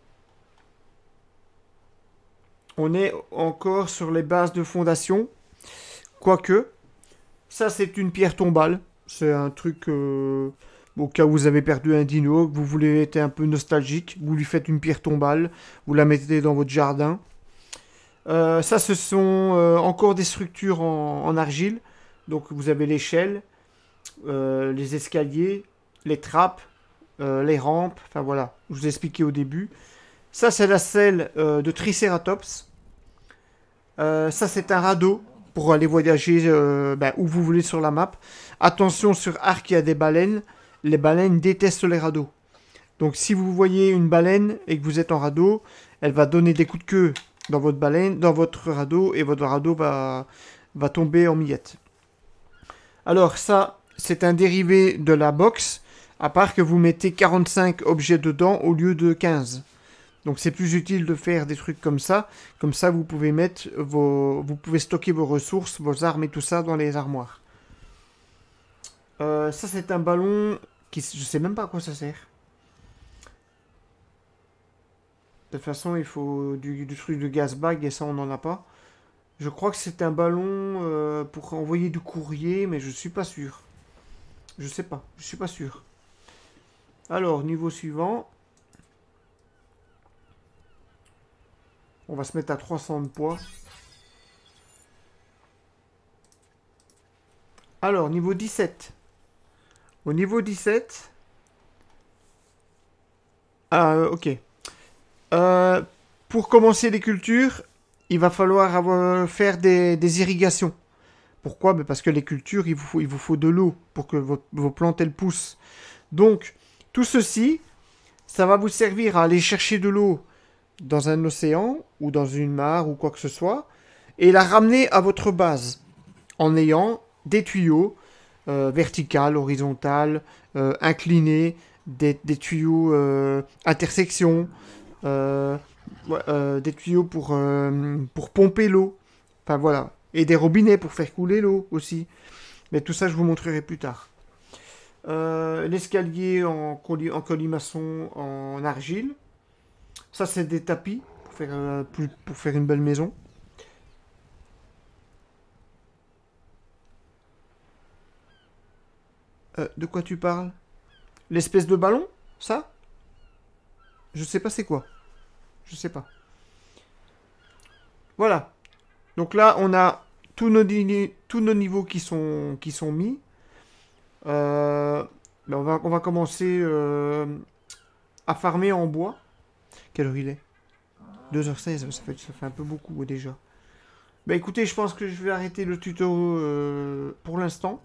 On est encore sur les bases de fondation. Quoique, ça, c'est une pierre tombale. C'est un truc... Euh, au cas où vous avez perdu un dino, que vous voulez être un peu nostalgique, vous lui faites une pierre tombale, vous la mettez dans votre jardin. Euh, ça, ce sont euh, encore des structures en, en argile. Donc, vous avez l'échelle, euh, les escaliers, les trappes, euh, les rampes. Enfin, voilà, je vous ai expliqué au début. Ça, c'est la selle euh, de Triceratops. Euh, ça, c'est un radeau pour aller voyager euh, ben, où vous voulez sur la map. Attention, sur Ark, il y a des baleines. Les baleines détestent les radeaux. Donc si vous voyez une baleine et que vous êtes en radeau, elle va donner des coups de queue dans votre baleine, dans votre radeau, et votre radeau va, va tomber en miettes. Alors ça, c'est un dérivé de la box, à part que vous mettez quarante-cinq objets dedans au lieu de quinze. Donc c'est plus utile de faire des trucs comme ça. Comme ça, vous pouvez mettre vos, vous pouvez stocker vos ressources, vos armes et tout ça dans les armoires. Euh, ça, c'est un ballon qui, je sais même pas à quoi ça sert. De toute façon, il faut du, du truc de gaz bag et ça, on n'en a pas. Je crois que c'est un ballon euh, pour envoyer du courrier, mais je suis pas sûr. Je sais pas, je suis pas sûr. Alors, niveau suivant. On va se mettre à trois cents de poids. Alors, niveau dix-sept. Au niveau dix-sept... Ah, ok. Euh, pour commencer les cultures, il va falloir avoir, faire des, des irrigations. Pourquoi? Ben parce que les cultures, il vous faut, il vous faut de l'eau pour que vos, vos plantes, elles poussent. Donc, tout ceci, ça va vous servir à aller chercher de l'eau dans un océan, ou dans une mare, ou quoi que ce soit, et la ramener à votre base, en ayant des tuyaux, Euh, vertical, horizontal, euh, incliné, des, des tuyaux euh, intersection, euh, euh, des tuyaux pour, euh, pour pomper l'eau, enfin voilà, et des robinets pour faire couler l'eau aussi. Mais tout ça, je vous montrerai plus tard. Euh, L'escalier en, coli en colimaçon en argile. Ça, c'est des tapis pour faire, euh, plus, pour faire une belle maison. Euh, de quoi tu parles? L'espèce de ballon? Ça? Je sais pas c'est quoi. Je sais pas. Voilà. Donc là, on a tous nos, tous nos niveaux qui sont, qui sont mis. Euh, ben on, va, on va commencer euh, à farmer en bois. Quelle heure il est? deux heures seize, ça fait, ça fait un peu beaucoup déjà. Bah écoutez, je pense que je vais arrêter le tuto euh, pour l'instant.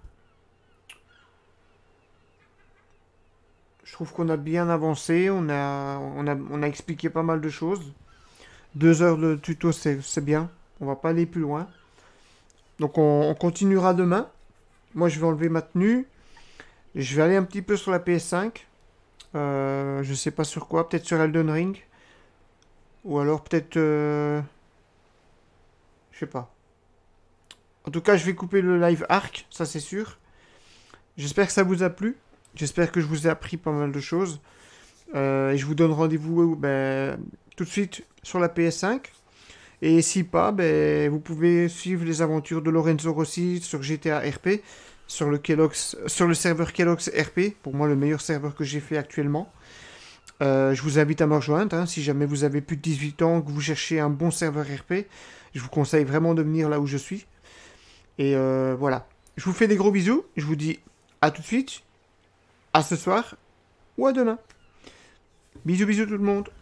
Je trouve qu'on a bien avancé, on a, on, a, on a expliqué pas mal de choses. Deux heures de tuto, c'est bien. On va pas aller plus loin. Donc on, on continuera demain. Moi, je vais enlever ma tenue. Je vais aller un petit peu sur la P S cinq. Euh, je sais pas sur quoi. Peut-être sur Elden Ring. Ou alors peut-être... Euh... Je sais pas. En tout cas, je vais couper le live Ark. Ça, c'est sûr. J'espère que ça vous a plu. J'espère que je vous ai appris pas mal de choses. Euh, et je vous donne rendez-vous ben, tout de suite sur la P S cinq. Et si pas, ben, vous pouvez suivre les aventures de Lorenzo Rossi sur G T A R P, sur le, Kellogg's, sur le serveur Kellogg's R P, pour moi le meilleur serveur que j'ai fait actuellement. Euh, je vous invite à me rejoindre, hein, si jamais vous avez plus de dix-huit ans, que vous cherchez un bon serveur R P, je vous conseille vraiment de venir là où je suis. Et euh, voilà, je vous fais des gros bisous, je vous dis à tout de suite, à ce soir, ou à demain. Bisous bisous tout le monde.